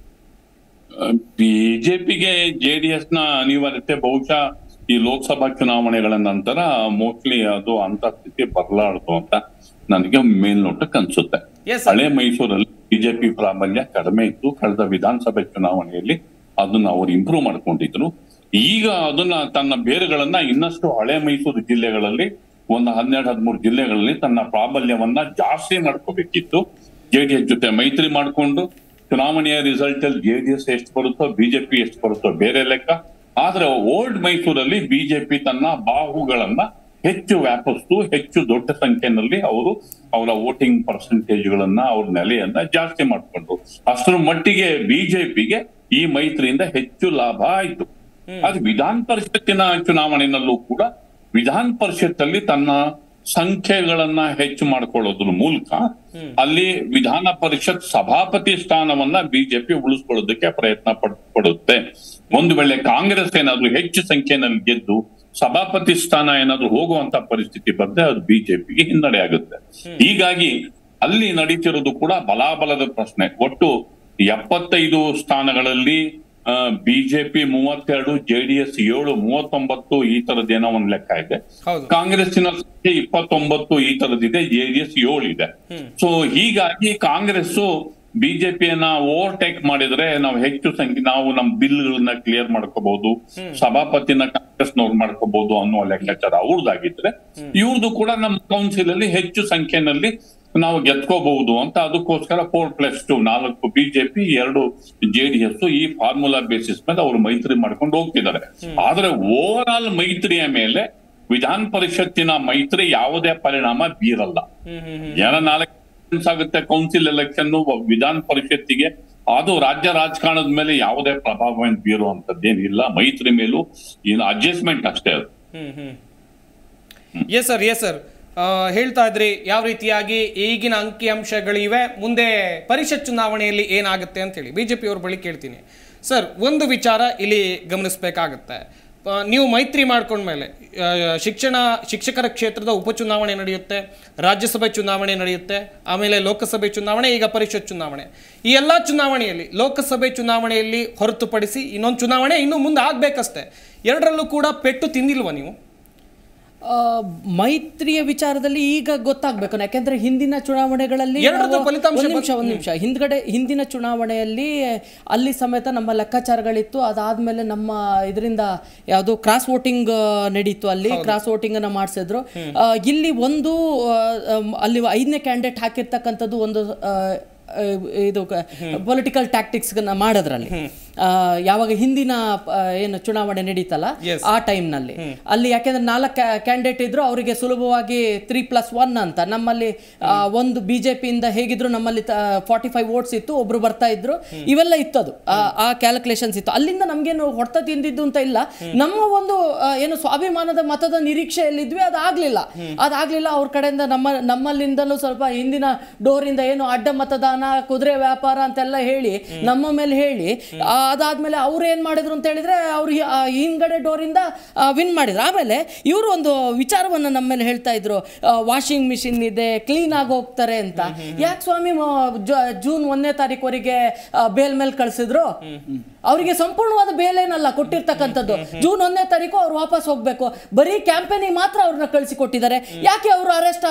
BJPಗೆ JDS ನ ಅನಿವಾರ್ಯತೆ ಬಹುಶಃ ಈ ಲೋಕಸಭಾ ಚುನಾವಣೆಗಳ ನಂತರ ಮೋಸ್ಟ್ಲಿ ಅದು ಅಂತ ಸ್ಥಿತಿ ಬರಲಾರ್ದು ಅಂತ ನನಗೆ ಮೇಲ್ನೋಟಕ್ಕೆ ಅನ್ಸುತ್ತೆ. ಹಳೆ ಮೈಸೂರಲ್ಲಿ BJP ಪ್ರಾಬಲ್ಯ ಕಡಿಮೆ ಇತ್ತು. ಕಳೆದ ವಿಧಾನಸಭೆ ಚುನಾವಣೆಯಲ್ಲಿ ಅದನ್ನ ಅವರು ಇಂಪ್ರೂವ್ ಮಾಡ್ಕೊಂಡಿದ್ರು. ಈಗ ಅದನ್ನ ತನ್ನ ಬೇರುಗಳನ್ನ ಇನ್ನಷ್ಟು ಹಳೆ ಮೈಸೂರು ಜಿಲ್ಲೆಗಳಲ್ಲಿ ಒಂದು 12-13 ಜಿಲ್ಲೆಗಳಲ್ಲಿ ತನ್ನ ಪ್ರಾಬಲ್ಯವನ್ನ ಜಾಸ್ತಿ ಮಾಡ್ಕೋಬೇಕಿತ್ತು. JDS ಜೊತೆ ಮೈತ್ರಿ ಮಾಡಿಕೊಂಡು ಚುನಾವಣೆಯ ರಿಸಲ್ಟ್ ಅಲ್ಲಿ JDS ಎಷ್ಟು ಬರುತ್ತೋ BJP ಎಷ್ಟು ಬರುತ್ತೋ ಬೇರೆ ಲೆಕ್ಕ. ಆದ್ರೆ ಓಲ್ಡ್ ಮೈಸೂರಲ್ಲಿ BJP ತನ್ನ ಬಾಹುಗಳನ್ನ ಹೆಚ್ಚು ವ್ಯಾಪಿಸ್ತು, ಹೆಚ್ಚು ದೊಡ್ಡ ಸಂಖ್ಯೆಯಲ್ಲಿ ಅವರ ವೋಟಿಂಗ್ ಪರ್ಸೆಂಟೇಜ್ಗಳನ್ನ, ಅವ್ರ ನೆಲೆಯನ್ನ ಜಾಸ್ತಿ ಮಾಡ್ಕೊಂಡ್ರು. ಅಷ್ಟರ ಮಟ್ಟಿಗೆ BJPಗೆ ಈ ಮೈತ್ರಿಯಿಂದ ಹೆಚ್ಚು ಲಾಭ ಆಯ್ತು. ಅದು ವಿಧಾನ ಪರಿಷತ್ತಿನ ಚುನಾವಣೆಯಲ್ಲೂ ಕೂಡ ವಿಧಾನ ಪರಿಷತ್ತಲ್ಲಿ ತನ್ನ ಸಂಖ್ಯೆಗಳನ್ನ ಹೆಚ್ಚು ಮಾಡ್ಕೊಳ್ಳೋದ್ರ ಮೂಲಕ ಅಲ್ಲಿ ವಿಧಾನ ಪರಿಷತ್ ಸಭಾಪತಿ ಸ್ಥಾನವನ್ನ BJP ಉಳಿಸ್ಕೊಳ್ಳೋದಕ್ಕೆ ಪ್ರಯತ್ನ ಪಡುತ್ತೆ. ಒಂದು ವೇಳೆ ಕಾಂಗ್ರೆಸ್ ಏನಾದ್ರೂ ಹೆಚ್ಚು ಸಂಖ್ಯೆಯಲ್ಲಿ ಗೆದ್ದು ಸಭಾಪತಿ ಸ್ಥಾನ ಏನಾದ್ರೂ ಹೋಗುವಂತ ಪರಿಸ್ಥಿತಿ ಬಂದ್ರೆ ಅದು BJPಗೆ ಹಿನ್ನಡೆ ಆಗುತ್ತೆ. ಹೀಗಾಗಿ ಅಲ್ಲಿ ನಡೀತಿರೋದು ಕೂಡ ಬಲಾಬಲದ ಪ್ರಶ್ನೆ. ಒಟ್ಟು 75 ಸ್ಥಾನಗಳಲ್ಲಿ BJP 32, JDS 7, 39 ಈ ತರದ್ದೇನೋ ಒಂದ್ ಲೆಕ್ಕ ಇದೆ. ಕಾಂಗ್ರೆಸ್ಸಿನ ಸಂಖ್ಯೆ 29 ಈ ತರದಿದೆ, JDS 7 ಇದೆ. ಸೊ ಹೀಗಾಗಿ ಕಾಂಗ್ರೆಸ್ BJPಯನ್ನ ಓವರ್ಟೇಕ್ ಮಾಡಿದ್ರೆ ನಾವು ಹೆಚ್ಚು ಸಂಖ್ಯೆ, ನಾವು ನಮ್ಮ ಬಿಲ್ಗಳನ್ನ ಕ್ಲಿಯರ್ ಮಾಡ್ಕೋಬಹುದು, ಸಭಾಪತಿನ ಕಾಂಗ್ರೆಸ್ನವ್ರು ಮಾಡ್ಕೋಬಹುದು ಅನ್ನೋ ಲೆಕ್ಕಾಚಾರ ಅವ್ರದ್ದಾಗಿದ್ರೆ, ಇವ್ರದ್ದು ಕೂಡ ನಮ್ಮ ಕೌನ್ಸಿಲ್ ಅಲ್ಲಿ ಹೆಚ್ಚು ಸಂಖ್ಯೆನಲ್ಲಿ ನಾವು ಗೆದ್ಕೋಬಹುದು ಅಂತ. ಅದಕ್ಕೋಸ್ಕರ 4+2 4 BJP 2 JDS ಈ ಫಾರ್ಮುಲಾ ಬೇಸಿಸ್ ಮೇಲೆ ಅವರು ಮೈತ್ರಿ ಮಾಡ್ಕೊಂಡು ಹೋಗ್ತಿದ್ದಾರೆ. ಆದ್ರೆ ಓವರ್ ಆಲ್ ಮೈತ್ರಿಯ ಮೇಲೆ ವಿಧಾನ ಪರಿಷತ್ತಿನ ಮೈತ್ರಿ ಯಾವುದೇ ಪರಿಣಾಮ ಬೀರಲ್ಲ. ಆಗುತ್ತೆ ಕೌನ್ಸಿಲ್ ಎಲೆಕ್ಷನ್ ವಿಧಾನ ಪರಿಷತ್ತಿಗೆ, ಅದು ರಾಜ್ಯ ರಾಜಕಾರಣದ ಮೇಲೆ ಯಾವುದೇ ಪ್ರಭಾವ ಬೀರುವಂತದ್ದೇನಿಲ್ಲ. ಮೈತ್ರಿ ಮೇಲೂ ಏನು ಅಡ್ಜಸ್ಟ್ಮೆಂಟ್ ಅಷ್ಟೇ ಅದು. ಎಸ್ ಸರ್ ಹೇಳ್ತಾ ಇದ್ರಿ ಯಾವ ರೀತಿಯಾಗಿ ಈಗಿನ ಅಂಕಿಅಂಶಗಳಿವೆ, ಮುಂದೆ ಪರಿಷತ್ ಚುನಾವಣೆಯಲ್ಲಿ ಏನಾಗುತ್ತೆ ಅಂತ ಹೇಳಿ. BJP ಅವ್ರ ಬಳಿ ಕೇಳ್ತೀನಿ ಸರ್, ಒಂದು ವಿಚಾರ ಇಲ್ಲಿ ಗಮನಿಸಬೇಕಾಗತ್ತೆ. ನೀವು ಮೈತ್ರಿ ಮಾಡ್ಕೊಂಡ್ಮೇಲೆ ಶಿಕ್ಷಕರ ಕ್ಷೇತ್ರದ ಉಪಚುನಾವಣೆ ನಡೆಯುತ್ತೆ, ರಾಜ್ಯಸಭೆ ಚುನಾವಣೆ ನಡೆಯುತ್ತೆ, ಆಮೇಲೆ ಲೋಕಸಭೆ ಚುನಾವಣೆ, ಈಗ ಪರಿಷತ್ ಚುನಾವಣೆ. ಈ ಎಲ್ಲ ಚುನಾವಣೆಯಲ್ಲಿ, ಲೋಕಸಭೆ ಚುನಾವಣೆಯಲ್ಲಿ ಹೊರತುಪಡಿಸಿ ಇನ್ನೊಂದು ಚುನಾವಣೆ ಇನ್ನು ಮುಂದೆ ಆಗ್ಬೇಕಷ್ಟೇ, ಎರಡರಲ್ಲೂ ಕೂಡ ಪೆಟ್ಟು ತಿಂದಿಲ್ವಾ ನೀವು? ಮೈತ್ರಿಯ ವಿಚಾರದಲ್ಲಿ ಈಗ ಗೊತ್ತಾಗಬೇಕು. ಯಾಕೆಂದ್ರೆ ಹಿಂದಿನ ಚುನಾವಣೆಗಳಲ್ಲಿ ಒಂದು ನಿಮಿಷ ಹಿಂದಿನ ಚುನಾವಣೆಯಲ್ಲಿ ಅಲ್ಲಿ ಸಮೇತ ನಮ್ಮ ಲೆಕ್ಕಾಚಾರಗಳಿತ್ತು. ಅದಾದ್ಮೇಲೆ ನಮ್ಮ ಇದರಿಂದ ಯಾವುದು ಕ್ರಾಸ್ ವೋಟಿಂಗ್ ನಡೀತು, ಅಲ್ಲಿ ಕ್ರಾಸ್ ವೋಟಿಂಗ್ ಅನ್ನ ಮಾಡಿಸಿದ್ರು. ಇಲ್ಲಿ ಒಂದು ಅಲ್ಲಿ 5ನೇ ಕ್ಯಾಂಡಿಡೇಟ್ ಹಾಕಿರ್ತಕ್ಕಂಥದ್ದು ಒಂದು ಇದು ಪೊಲಿಟಿಕಲ್ ಟ್ಯಾಕ್ಟಿಕ್ಸ್ ಮಾಡೋದ್ರಲ್ಲಿ ಯಾವಾಗ ಹಿಂದಿನ ಏನು ಚುನಾವಣೆ ನಡೀತಲ್ಲ ಆ ಟೈಮ್ನಲ್ಲಿ ಅಲ್ಲಿ, ಯಾಕೆಂದ್ರೆ 4 ಕ್ಯಾಂಡಿಡೇಟ್ ಇದ್ರು, ಅವರಿಗೆ ಸುಲಭವಾಗಿ 3+1 ಅಂತ. ನಮ್ಮಲ್ಲಿ ಒಂದು ಬಿಜೆಪಿಯಿಂದ ಹೇಗಿದ್ರು ನಮ್ಮಲ್ಲಿ 45 ವೋಟ್ಸ್ ಇತ್ತು, ಒಬ್ರು ಬರ್ತಾ ಇದ್ರು, ಇವೆಲ್ಲ ಇತ್ತು. ಅದು ಆ ಕ್ಯಾಲ್ಕುಲೇಷನ್ಸ್ ಇತ್ತು. ಅಲ್ಲಿಂದ ನಮ್ಗೇನು ಹೊಡೆತ ತಿಂದಿದ್ದು ಅಂತ ಇಲ್ಲ. ನಮ್ಮ ಒಂದು ಏನು ಸ್ವಾಭಿಮಾನದ ಮತದ ನಿರೀಕ್ಷೆಯಲ್ಲಿದ್ವಿ, ಅದಾಗ್ಲಿಲ್ಲ. ಅವ್ರ ಕಡೆಯಿಂದ ನಮ್ಮಲ್ಲಿಂದಲೂ ಸ್ವಲ್ಪ ಹಿಂದಿನ ಡೋರಿಂದ ಏನು ಅಡ್ಡ ಮತದಾನ, ಕುದುರೆ ವ್ಯಾಪಾರ ಅಂತೆಲ್ಲ ಹೇಳಿ ನಮ್ಮ ಮೇಲೆ ಹೇಳಿ, ಅದಾದ್ಮೇಲೆ ಅವ್ರು ಏನ್ ಮಾಡಿದ್ರು ಅಂತ ಹೇಳಿದ್ರೆ ಅವ್ರು ಹಿಂದ್ಗಡೆ ಡೋರಿಂದ ವಿನ್ ಮಾಡಿದ್ರು. ಆಮೇಲೆ ಇವರು ಒಂದು ವಿಚಾರವನ್ನ ನಮ್ಮ ಮೇಲೆ ಹೇಳ್ತಾ ಇದ್ರು, ವಾಷಿಂಗ್ ಮಿಷಿನ್ ಇದೆ, ಕ್ಲೀನ್ ಆಗಿ ಹೋಗ್ತಾರೆ ಅಂತ. ಯಾಕೆ ಸ್ವಾಮಿ ಜೂನ್ 1ನೇ ತಾರೀಕುವರೆಗೆ ಬೇಲ್ ಮೇಲೆ ಕಳಿಸಿದ್ರು? ಅವರಿಗೆ ಸಂಪೂರ್ಣವಾದ ಬೇಲೇನಲ್ಲ ಕೊಟ್ಟಿರ್ತಕ್ಕಂಥದ್ದು. ಜೂನ್ 1ನೇ ತಾರೀಕು ಅವ್ರು ವಾಪಸ್ ಹೋಗ್ಬೇಕು. ಬರೀ ಕ್ಯಾಂಪೇನಿಗೆ ಮಾತ್ರ ಅವ್ರನ್ನ ಕಳಿಸಿ ಕೊಟ್ಟಿದ್ದಾರೆ. ಯಾಕೆ ಅವರು ಅರೆಸ್ಟ್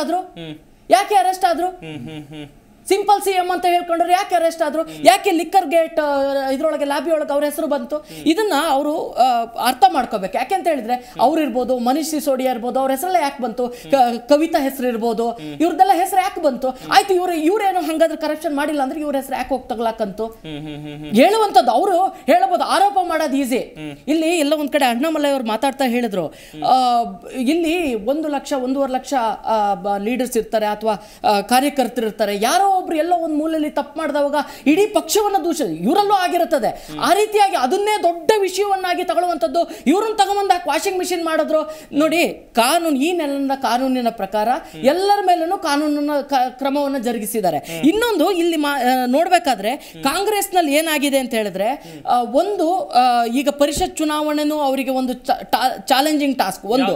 ಆದ್ರು? ಸಿಂಪಲ್ ಸಿಎಂ ಅಂತ ಹೇಳ್ಕೊಂಡ್ರೆ ಯಾಕೆ ಅರೆಸ್ಟ್ ಆದ್ರು? ಯಾಕೆ ಲಿಕ್ಕರ್ ಗೇಟ್ ಇದ್ರೊಳಗೆ ಲಾಬಿ ಒಳಗೆ ಅವ್ರ ಹೆಸರು ಬಂತು? ಇದನ್ನ ಅವರು ಅರ್ಥ ಮಾಡ್ಕೋಬೇಕು. ಯಾಕೆಂತ ಹೇಳಿದ್ರೆ ಅವ್ರು ಇರ್ಬೋದು, ಮನೀಶ್ ಸಿಸೋಡಿಯಾ ಇರ್ಬೋದು, ಅವ್ರ ಹೆಸರೆಲ್ಲ ಯಾಕೆ ಬಂತು? ಕವಿತಾ ಹೆಸರು ಇರ್ಬೋದು, ಇವ್ರದೆಲ್ಲ ಹೆಸರು ಯಾಕೆ ಬಂತು? ಆಯ್ತು, ಇವ್ರೇನು ಹಂಗಾದ್ರೆ ಕರಪ್ಷನ್ ಮಾಡಿಲ್ಲ ಅಂದ್ರೆ ಇವ್ರ ಹೆಸರು ಯಾಕೆ ಹೋಗಿ ತಗೊಳಕಂತು ಹೇಳುವಂಥದ್ದು. ಅವರು ಹೇಳಬಹುದು, ಆರೋಪ ಮಾಡೋದು ಈಸಿ. ಇಲ್ಲಿ ಎಲ್ಲ ಒಂದ್ ಕಡೆ ಅಣ್ಣಾಮಲೈ ಅವ್ರು ಮಾತಾಡ್ತಾ ಹೇಳಿದ್ರು, ಇಲ್ಲಿ 1 ಲಕ್ಷ 1.5 ಲಕ್ಷ ಲೀಡರ್ಸ್ ಇರ್ತಾರೆ ಅಥವಾ ಕಾರ್ಯಕರ್ತರು ಇರ್ತಾರೆ. ಯಾರೋ ಒಬ್ರು ಎಲ್ಲೋ ಒಂದು ಮೂಲೆಯಲ್ಲಿ ತಪ್ಪು ಮಾಡಿದವಾಗ ಇಡೀ ಪಕ್ಷವನ್ನು ದೂಷ ಇವರಲ್ಲೂ ಆಗಿರುತ್ತದೆ. ಆ ರೀತಿಯಾಗಿ ಅದನ್ನೇ ದೊಡ್ಡ ವಿಷಯವನ್ನಾಗಿ ತಗೊಳ್ಳುವಂಥದ್ದು. ಇವ್ರನ್ನ ತಗೊಂಬಂದು ವಾಷಿಂಗ್ ಮಿಷಿನ್ ಮಾಡಿದ್ರು. ನೋಡಿ, ಈ ನೆಲದ ಕಾನೂನಿನ ಪ್ರಕಾರ ಎಲ್ಲರ ಮೇಲೂ ಕಾನೂನಿನ ಕ್ರಮವನ್ನು ಜರುಗಿಸಿದ್ದಾರೆ. ಇನ್ನೊಂದು ಇಲ್ಲಿ ನೋಡ್ಬೇಕಾದ್ರೆ ಕಾಂಗ್ರೆಸ್ ನಲ್ಲಿ ಏನಾಗಿದೆ ಅಂತ ಹೇಳಿದ್ರೆ, ಒಂದು ಈಗ ಪರಿಷತ್ ಚುನಾವಣೆನೂ ಅವರಿಗೆ ಒಂದು ಚಾಲೆಂಜಿಂಗ್ ಟಾಸ್ಕ್. ಒಂದು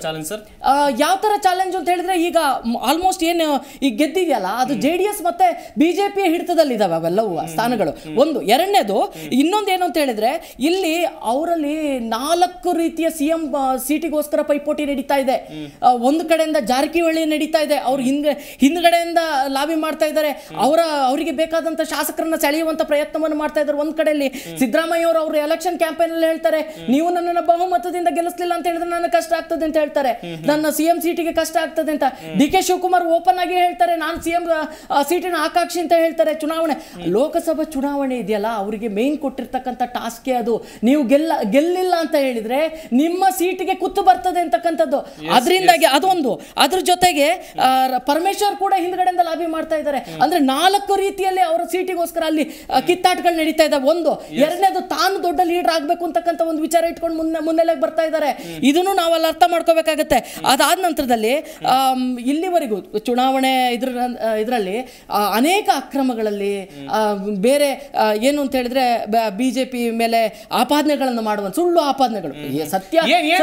ಯಾವ ತರ ಚಾಲೆಂಜ್ ಅಂತ ಹೇಳಿದ್ರೆ, ಈಗ ಆಲ್ಮೋಸ್ಟ್ ಏನು ಈಗ ಗೆದ್ದಿದೆಯಲ್ಲ ಅದು JDS ಮತ್ತೆ ಬಿಜೆಪಿಯ ಹಿಡಿತದಲ್ಲಿದ್ದಾವೆ ಅವೆಲ್ಲವೂ ಸ್ಥಾನಗಳು. ಒಂದು. ಎರಡನೇದು ಇನ್ನೊಂದು ಏನು ಅಂತ ಹೇಳಿದ್ರೆ, ಇಲ್ಲಿ ಅವರಲ್ಲಿ 4 ರೀತಿಯ CM ಸೀಟಿಗೋಸ್ಕರ ಪೈಪೋಟಿ ನಡೀತಾ ಇದೆ. ಒಂದು ಕಡೆಯಿಂದ ಜಾರಕಿಹೊಳಿ ನಡೀತಾ ಇದೆ, ಅವ್ರು ಹಿಂದ್ಗಡೆಯಿಂದ ಲಾಬಿ ಮಾಡ್ತಾ ಇದ್ದಾರೆ. ಅವರಿಗೆ ಬೇಕಾದಂತ ಶಾಸಕರನ್ನ ಸೆಳೆಯುವಂತ ಪ್ರಯತ್ನವನ್ನು ಮಾಡ್ತಾ ಇದ್ದಾರೆ. ಒಂದ್ ಕಡೆಯಲ್ಲಿ ಸಿದ್ದರಾಮಯ್ಯ ಅವರು ಎಲೆಕ್ಷನ್ ಕ್ಯಾಂಪೇನ್ ಅಲ್ಲಿ ಹೇಳ್ತಾರೆ, ನೀವು ನನ್ನನ್ನು ಬಹುಮತದಿಂದ ಗೆಲ್ಲಿಸಲಿಲ್ಲ ಅಂತ ಹೇಳಿದ್ರೆ ನನಗೆ ಕಷ್ಟ ಆಗ್ತದೆ ಅಂತ ಹೇಳ್ತಾರೆ, ನನ್ನ CM ಸೀಟಿಗೆ ಕಷ್ಟ ಆಗ್ತದೆ ಅಂತ. DK ಶಿವಕುಮಾರ್ ಓಪನ್ ಆಗಿ ಹೇಳ್ತಾರೆ, ನಾನು CM ಸೀಟಿನ ಆಕಾಂಕ್ಷಿ ಅಂತ ಹೇಳ್ತಾರೆ. ಚುನಾವಣೆ, ಲೋಕಸಭಾ ಚುನಾವಣೆ ಇದೆಯಲ್ಲ, ಅವರಿಗೆ ಮೇನ್ ಕೊಟ್ಟಿರ್ತಕ್ಕಂಥ ಟಾಸ್ಕೇ ಅದು. ನೀವು ಗೆಲ್ಲಿಲ್ಲ ಅಂತ ಹೇಳಿದ್ರೆ ನಿಮ್ಮ ಸೀಟಿಗೆ ಕುತ್ತು ಬರ್ತದೆ ಅಂತಕ್ಕಂಥದ್ದು. ಅದರಿಂದಾಗಿ ಅದೊಂದು. ಅದ್ರ ಜೊತೆಗೆ ಪರಮೇಶ್ವರ್ ಕೂಡ ಹಿಂದ್ಗಡೆಯಿಂದ ಲಾಬಿ ಮಾಡ್ತಾ ಇದ್ದಾರೆ. ಅಂದ್ರೆ 4 ರೀತಿಯಲ್ಲಿ ಅವರ ಸೀಟಿಗೋಸ್ಕರ ಅಲ್ಲಿ ಕಿತ್ತಾಟಗಳು ನಡೀತಾ ಇದ್ದಾವೆ. ಒಂದು. ಎರಡನೇದು, ತಾನು ದೊಡ್ಡ ಲೀಡರ್ ಆಗ್ಬೇಕು ಅಂತಕ್ಕಂಥ ಒಂದು ವಿಚಾರ ಇಟ್ಕೊಂಡು ಮುನ್ನೆಲೆಗೆ ಬರ್ತಾ ಇದ್ದಾರೆ. ಇದನ್ನು ನಾವೆಲ್ಲ ಅರ್ಥ ಮಾಡ್ಕೋಬೇಕಾಗತ್ತೆ. ಅದಾದ ನಂತರದಲ್ಲಿ ಇಲ್ಲಿವರೆಗೂ ಚುನಾವಣೆ ಇದರಲ್ಲಿ ಅನೇಕ ಅಕ್ರಮಗಳಲ್ಲಿ ಬೇರೆ ಏನು ಅಂತ ಹೇಳಿದ್ರೆ ಬಿಜೆಪಿ ಮೇಲೆ ಆಪಾದನೆಗಳನ್ನು ಮಾಡುವ ಸುಳ್ಳು ಆಪಾದನೆಗಳು, ಸತ್ಯ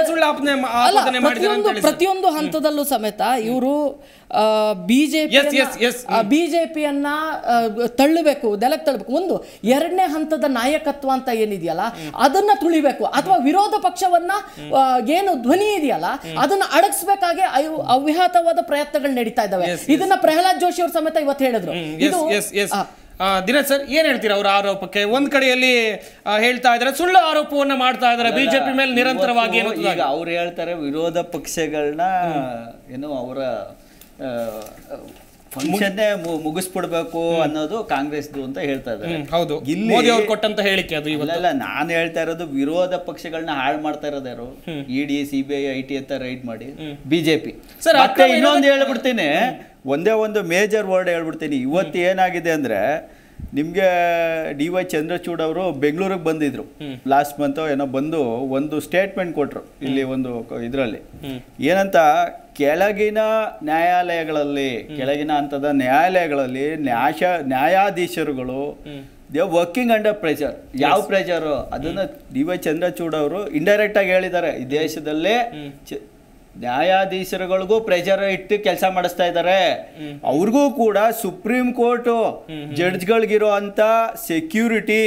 ಪ್ರತಿಯೊಂದು ಹಂತದಲ್ಲೂ ಸಮೇತ ಇವರು ಬಿಜೆಪಿಯನ್ನ ತಳ್ಳಬೇಕು, ನೆಲಕ್ಕೆ ತಳ್ಳಬೇಕು. ಒಂದು. ಎರಡನೇ ಹಂತದ ನಾಯಕತ್ವ ಅಂತ ಏನಿದೆಯಲ್ಲ ಅದನ್ನ ತುಳಿಬೇಕು, ಅಥವಾ ವಿರೋಧ ಪಕ್ಷವನ್ನ ಏನು ಧ್ವನಿ ಇದೆಯಲ್ಲ ಅದನ್ನ ಅಡಗಿಸಬೇಕಾಗಿ ಅವ್ಯಾಹತವಾದ ಪ್ರಯತ್ನಗಳು ನಡೀತಾ ಇದ್ದಾವೆ. ಇದನ್ನ ಪ್ರಹ್ಲಾದ್ ಜೋಶಿ ಅವರು ಸಮೇತ ಇವತ್ತು ಹೇಳಿದ್ರು. ದಿನೇಶ್ ಸರ್, ಏನ್ ಹೇಳ್ತೀರಾ ಅವರ ಆರೋಪಕ್ಕೆ? ಒಂದ್ ಕಡೆಯಲ್ಲಿ ಹೇಳ್ತಾ ಇದ್ದಾರೆ, ಸುಳ್ಳು ಆರೋಪವನ್ನ ಮಾಡ್ತಾ ಇದ್ದಾರೆ ಬಿಜೆಪಿ ಮೇಲೆ ನಿರಂತರವಾಗಿ. ಈಗ ಅವ್ರು ಹೇಳ್ತಾರೆ ವಿರೋಧ ಪಕ್ಷಗಳನ್ನ ಏನು ಅವರ ಫಂಕ್ಷನ್ನೇ ಮುಗಿಸ್ಬಿಡ್ಬೇಕು ಅನ್ನೋದು ಕಾಂಗ್ರೆಸ್ದು ಅಂತ ಹೇಳ್ತಾ ಇದ್ದಾರೆ. ಹೌದು, ಮೋದಿ ಅವರು ಕೊಟ್ಟಂತ ಹೇಳಿಕೆ ಅದು. ಇಲ್ಲ, ನಾನು ಹೇಳ್ತಾ ಇರೋದು ವಿರೋಧ ಪಕ್ಷಗಳನ್ನ ಹಾಳು ಮಾಡ್ತಾ ಇರೋದು ಯಾರು? ED, CBI, IT ಅಂತ ರೈಡ್ ಮಾಡಿ ಬಿಜೆಪಿ. ಮತ್ತೆ ಇನ್ನೊಂದು ಹೇಳ್ಬಿಡ್ತೀನಿ, ಒಂದೇ ಒಂದು ಮೇಜರ್ ವರ್ಡ್ ಹೇಳ್ಬಿಡ್ತೀನಿ. ಇವತ್ತು ಏನಾಗಿದೆ ಅಂದ್ರೆ, ನಿಮಗೆ DY ಚಂದ್ರಚೂಡ್ ಅವರು ಬೆಂಗಳೂರಿಗೆ ಬಂದಿದ್ರು ಲಾಸ್ಟ್ ಮಂತ್ ಏನೋ, ಬಂದು ಒಂದು ಸ್ಟೇಟ್ಮೆಂಟ್ ಕೊಟ್ರು ಇಲ್ಲಿ ಒಂದು ಇದರಲ್ಲಿ. ಏನಂತ, ಕೆಳಗಿನ ನ್ಯಾಯಾಲಯಗಳಲ್ಲಿ, ಕೆಳಗಿನ ಹಂತದ ನ್ಯಾಯಾಲಯಗಳಲ್ಲಿ ನ್ಯಾಯಾಧೀಶರುಗಳು ದೇ ವರ್ಕಿಂಗ್ ಅಂಡರ್ ಪ್ರೆಷರ್. ಯಾವ ಪ್ರೆಷರು? ಅದನ್ನ ಡಿ.ವೈ. ಚಂದ್ರಚೂಡ್ ಅವರು ಇಂಡೈರೆಕ್ಟ್ ಆಗಿ ಹೇಳಿದ್ದಾರೆ. ಈ ದೇಶದಲ್ಲೇ ನ್ಯಾಯಾಧೀಶರುಗಳಿಗೂ ಪ್ರೆಷರ್ ಇಟ್ಟು ಕೆಲಸ ಮಾಡಿಸ್ತಾ ಇದ್ದಾರೆ. ಅವ್ರಿಗೂ ಕೂಡ ಸುಪ್ರೀಂ ಕೋರ್ಟ್ ಜಡ್ಜ್ಗಳಿಗಿರೋ ಅಂತ ಸೆಕ್ಯೂರಿಟಿ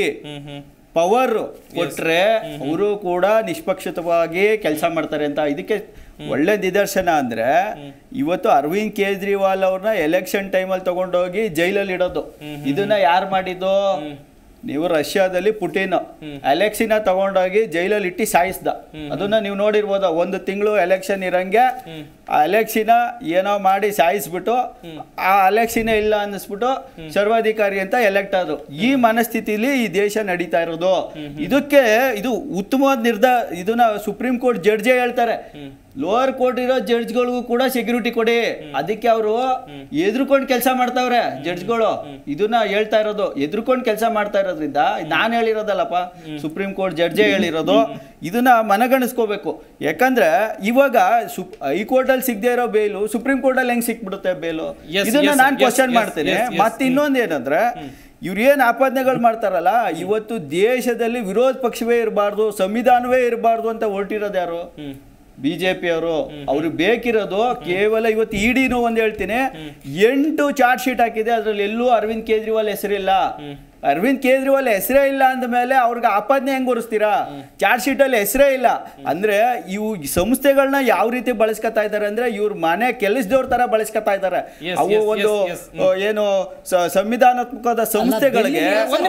ಪವರ್ ಕೊಟ್ರೆ ಅವರು ಕೂಡ ನಿಷ್ಪಕ್ಷತವಾಗಿ ಕೆಲಸ ಮಾಡ್ತಾರೆ ಅಂತ. ಇದಕ್ಕೆ ಒಳ್ಳೆ ನಿದರ್ಶನ ಅಂದ್ರೆ ಇವತ್ತು ಅರವಿಂದ್ ಕೇಜ್ರಿವಾಲ್ ಅವ್ರನ್ನ ಎಲೆಕ್ಷನ್ ಟೈಮಲ್ಲಿ ತಗೊಂಡೋಗಿ ಜೈಲಲ್ಲಿ ಇಡೋದು. ಇದನ್ನ ಯಾರು ಮಾಡಿದ್ದು? ನೀವು ರಷ್ಯಾದಲ್ಲಿ ಪುಟಿನ್ ಅಲೆಕ್ಸಿನ ತಗೊಂಡೋಗಿ ಜೈಲಲ್ಲಿ ಇಟ್ಟು ಸಾಯಿಸ್ದ. ಅದನ್ನ ನೀವು ನೋಡಿರ್ಬೋದ. 1 ತಿಂಗಳು ಎಲೆಕ್ಷನ್ ಇರಂಗೆ ಆ ಅಲೆಕ್ಸಿನ ಏನೋ ಮಾಡಿ ಸಾಯಿಸ್ಬಿಟ್ಟು ಆ ಅಲೆಕ್ಸಿನ ಇಲ್ಲ ಅನ್ನಿಸ್ಬಿಟ್ಟು ಸರ್ವಾಧಿಕಾರಿ ಅಂತ ಎಲೆಕ್ಟ್ ಆದ್ರು. ಈ ಮನಸ್ಥಿತಿಲಿ ಈ ದೇಶ ನಡೀತಾ ಇರೋದು. ಇದಕ್ಕೆ ಇದು ಉತ್ತಮವಾದ ಇದನ್ನ ಸುಪ್ರೀಂ ಕೋರ್ಟ್ ಜಡ್ಜೇ ಹೇಳ್ತಾರೆ. ಲೋವರ್ ಕೋರ್ಟ್ ಇರೋ ಜಡ್ಜ್ಗಳಿಗೂ ಕೂಡ ಸೆಕ್ಯೂರಿಟಿ ಕೊಡಿ. ಅದಕ್ಕೆ ಅವರು ಎದುರ್ಕೊಂಡು ಕೆಲಸ ಮಾಡ್ತಾವ್ರೆ ಜಡ್ಜ್ಗಳು. ಇದನ್ನ ಹೇಳ್ತಾ ಇರೋದು, ಎದುರ್ಕೊಂಡು ಕೆಲಸ ಮಾಡ್ತಾ ಇರೋದ್ರಿಂದ. ನಾನು ಹೇಳಿರೋದಲ್ಲಪ್ಪ, ಸುಪ್ರೀಂ ಕೋರ್ಟ್ ಜಡ್ಜೇ ಹೇಳಿರೋದು. ಇದನ್ನ ಮನಗಣಿಸ್ಕೋಬೇಕು. ಯಾಕಂದ್ರೆ ಇವಾಗ ಹೈಕೋರ್ಟ್ ಅಲ್ಲಿ ಸಿಗದೆ ಇರೋ ಬೇಲು ಸುಪ್ರೀಂ ಕೋರ್ಟ್ ಅಲ್ಲಿ ಹೆಂಗ್ ಸಿಕ್ಬಿಡುತ್ತೆ ಬೇಲು? ಇದನ್ನ ನಾನು ಕ್ವಶನ್ ಮಾಡ್ತೇನೆ. ಮತ್ತೆ ಇನ್ನೊಂದು ಏನಂದ್ರೆ, ಇವ್ರು ಏನ್ ಆಪಾದನೆಗಳು ಮಾಡ್ತಾರಲ್ಲ, ಇವತ್ತು ದೇಶದಲ್ಲಿ ವಿರೋಧ ಪಕ್ಷವೇ ಇರಬಾರ್ದು, ಸಂವಿಧಾನವೇ ಇರಬಾರ್ದು ಅಂತ ಹೊರಟಿರೋದು ಯಾರು? ಬಿಜೆಪಿ ಅವರು. ಅವ್ರಿಗೆ ಬೇಕಿರೋದು ಕೇವಲ ಇವತ್ತು ಇಡಿನೂ ಒಂದು ಹೇಳ್ತೀನಿ, 8 ಚಾರ್ಜ್ ಶೀಟ್ ಹಾಕಿದೆ. ಅದ್ರಲ್ಲಿ ಎಲ್ಲೂ ಅರವಿಂದ್ ಕೇಜ್ರಿವಾಲ್ ಹೆಸರಿಲ್ಲ. ಅರವಿಂದ್ ಕೇಜ್ರಿವಾಲ್ ಹೆಸರೇ ಇಲ್ಲ ಅಂದ ಮೇಲೆ ಅವ್ರಿಗೆ ಆಪಾದನೆ ಹೆಂಗ್ ಹೊರಿಸ್ತೀರಾ? ಚಾರ್ಜ್ ಶೀಟ್ ಅಲ್ಲಿ ಹೆಸರೇ ಇಲ್ಲ ಅಂದ್ರೆ ಇವು ಸಂಸ್ಥೆಗಳನ್ನ ಯಾವ ರೀತಿ ಬಳಸ್ಕೊತಾ ಇದಾರೆ ಅಂದ್ರೆ, ಇವ್ರ ಮನೆ ಕೆಲಸದವ್ರ ತರ ಬಳಸ್ಕೊತಾ ಇದ್ದಾರೆ. ಅವು ಒಂದು ಏನು ಸಂವಿಧಾನಾತ್ಮಕವಾದ ಸಂಸ್ಥೆಗಳಿಗೆ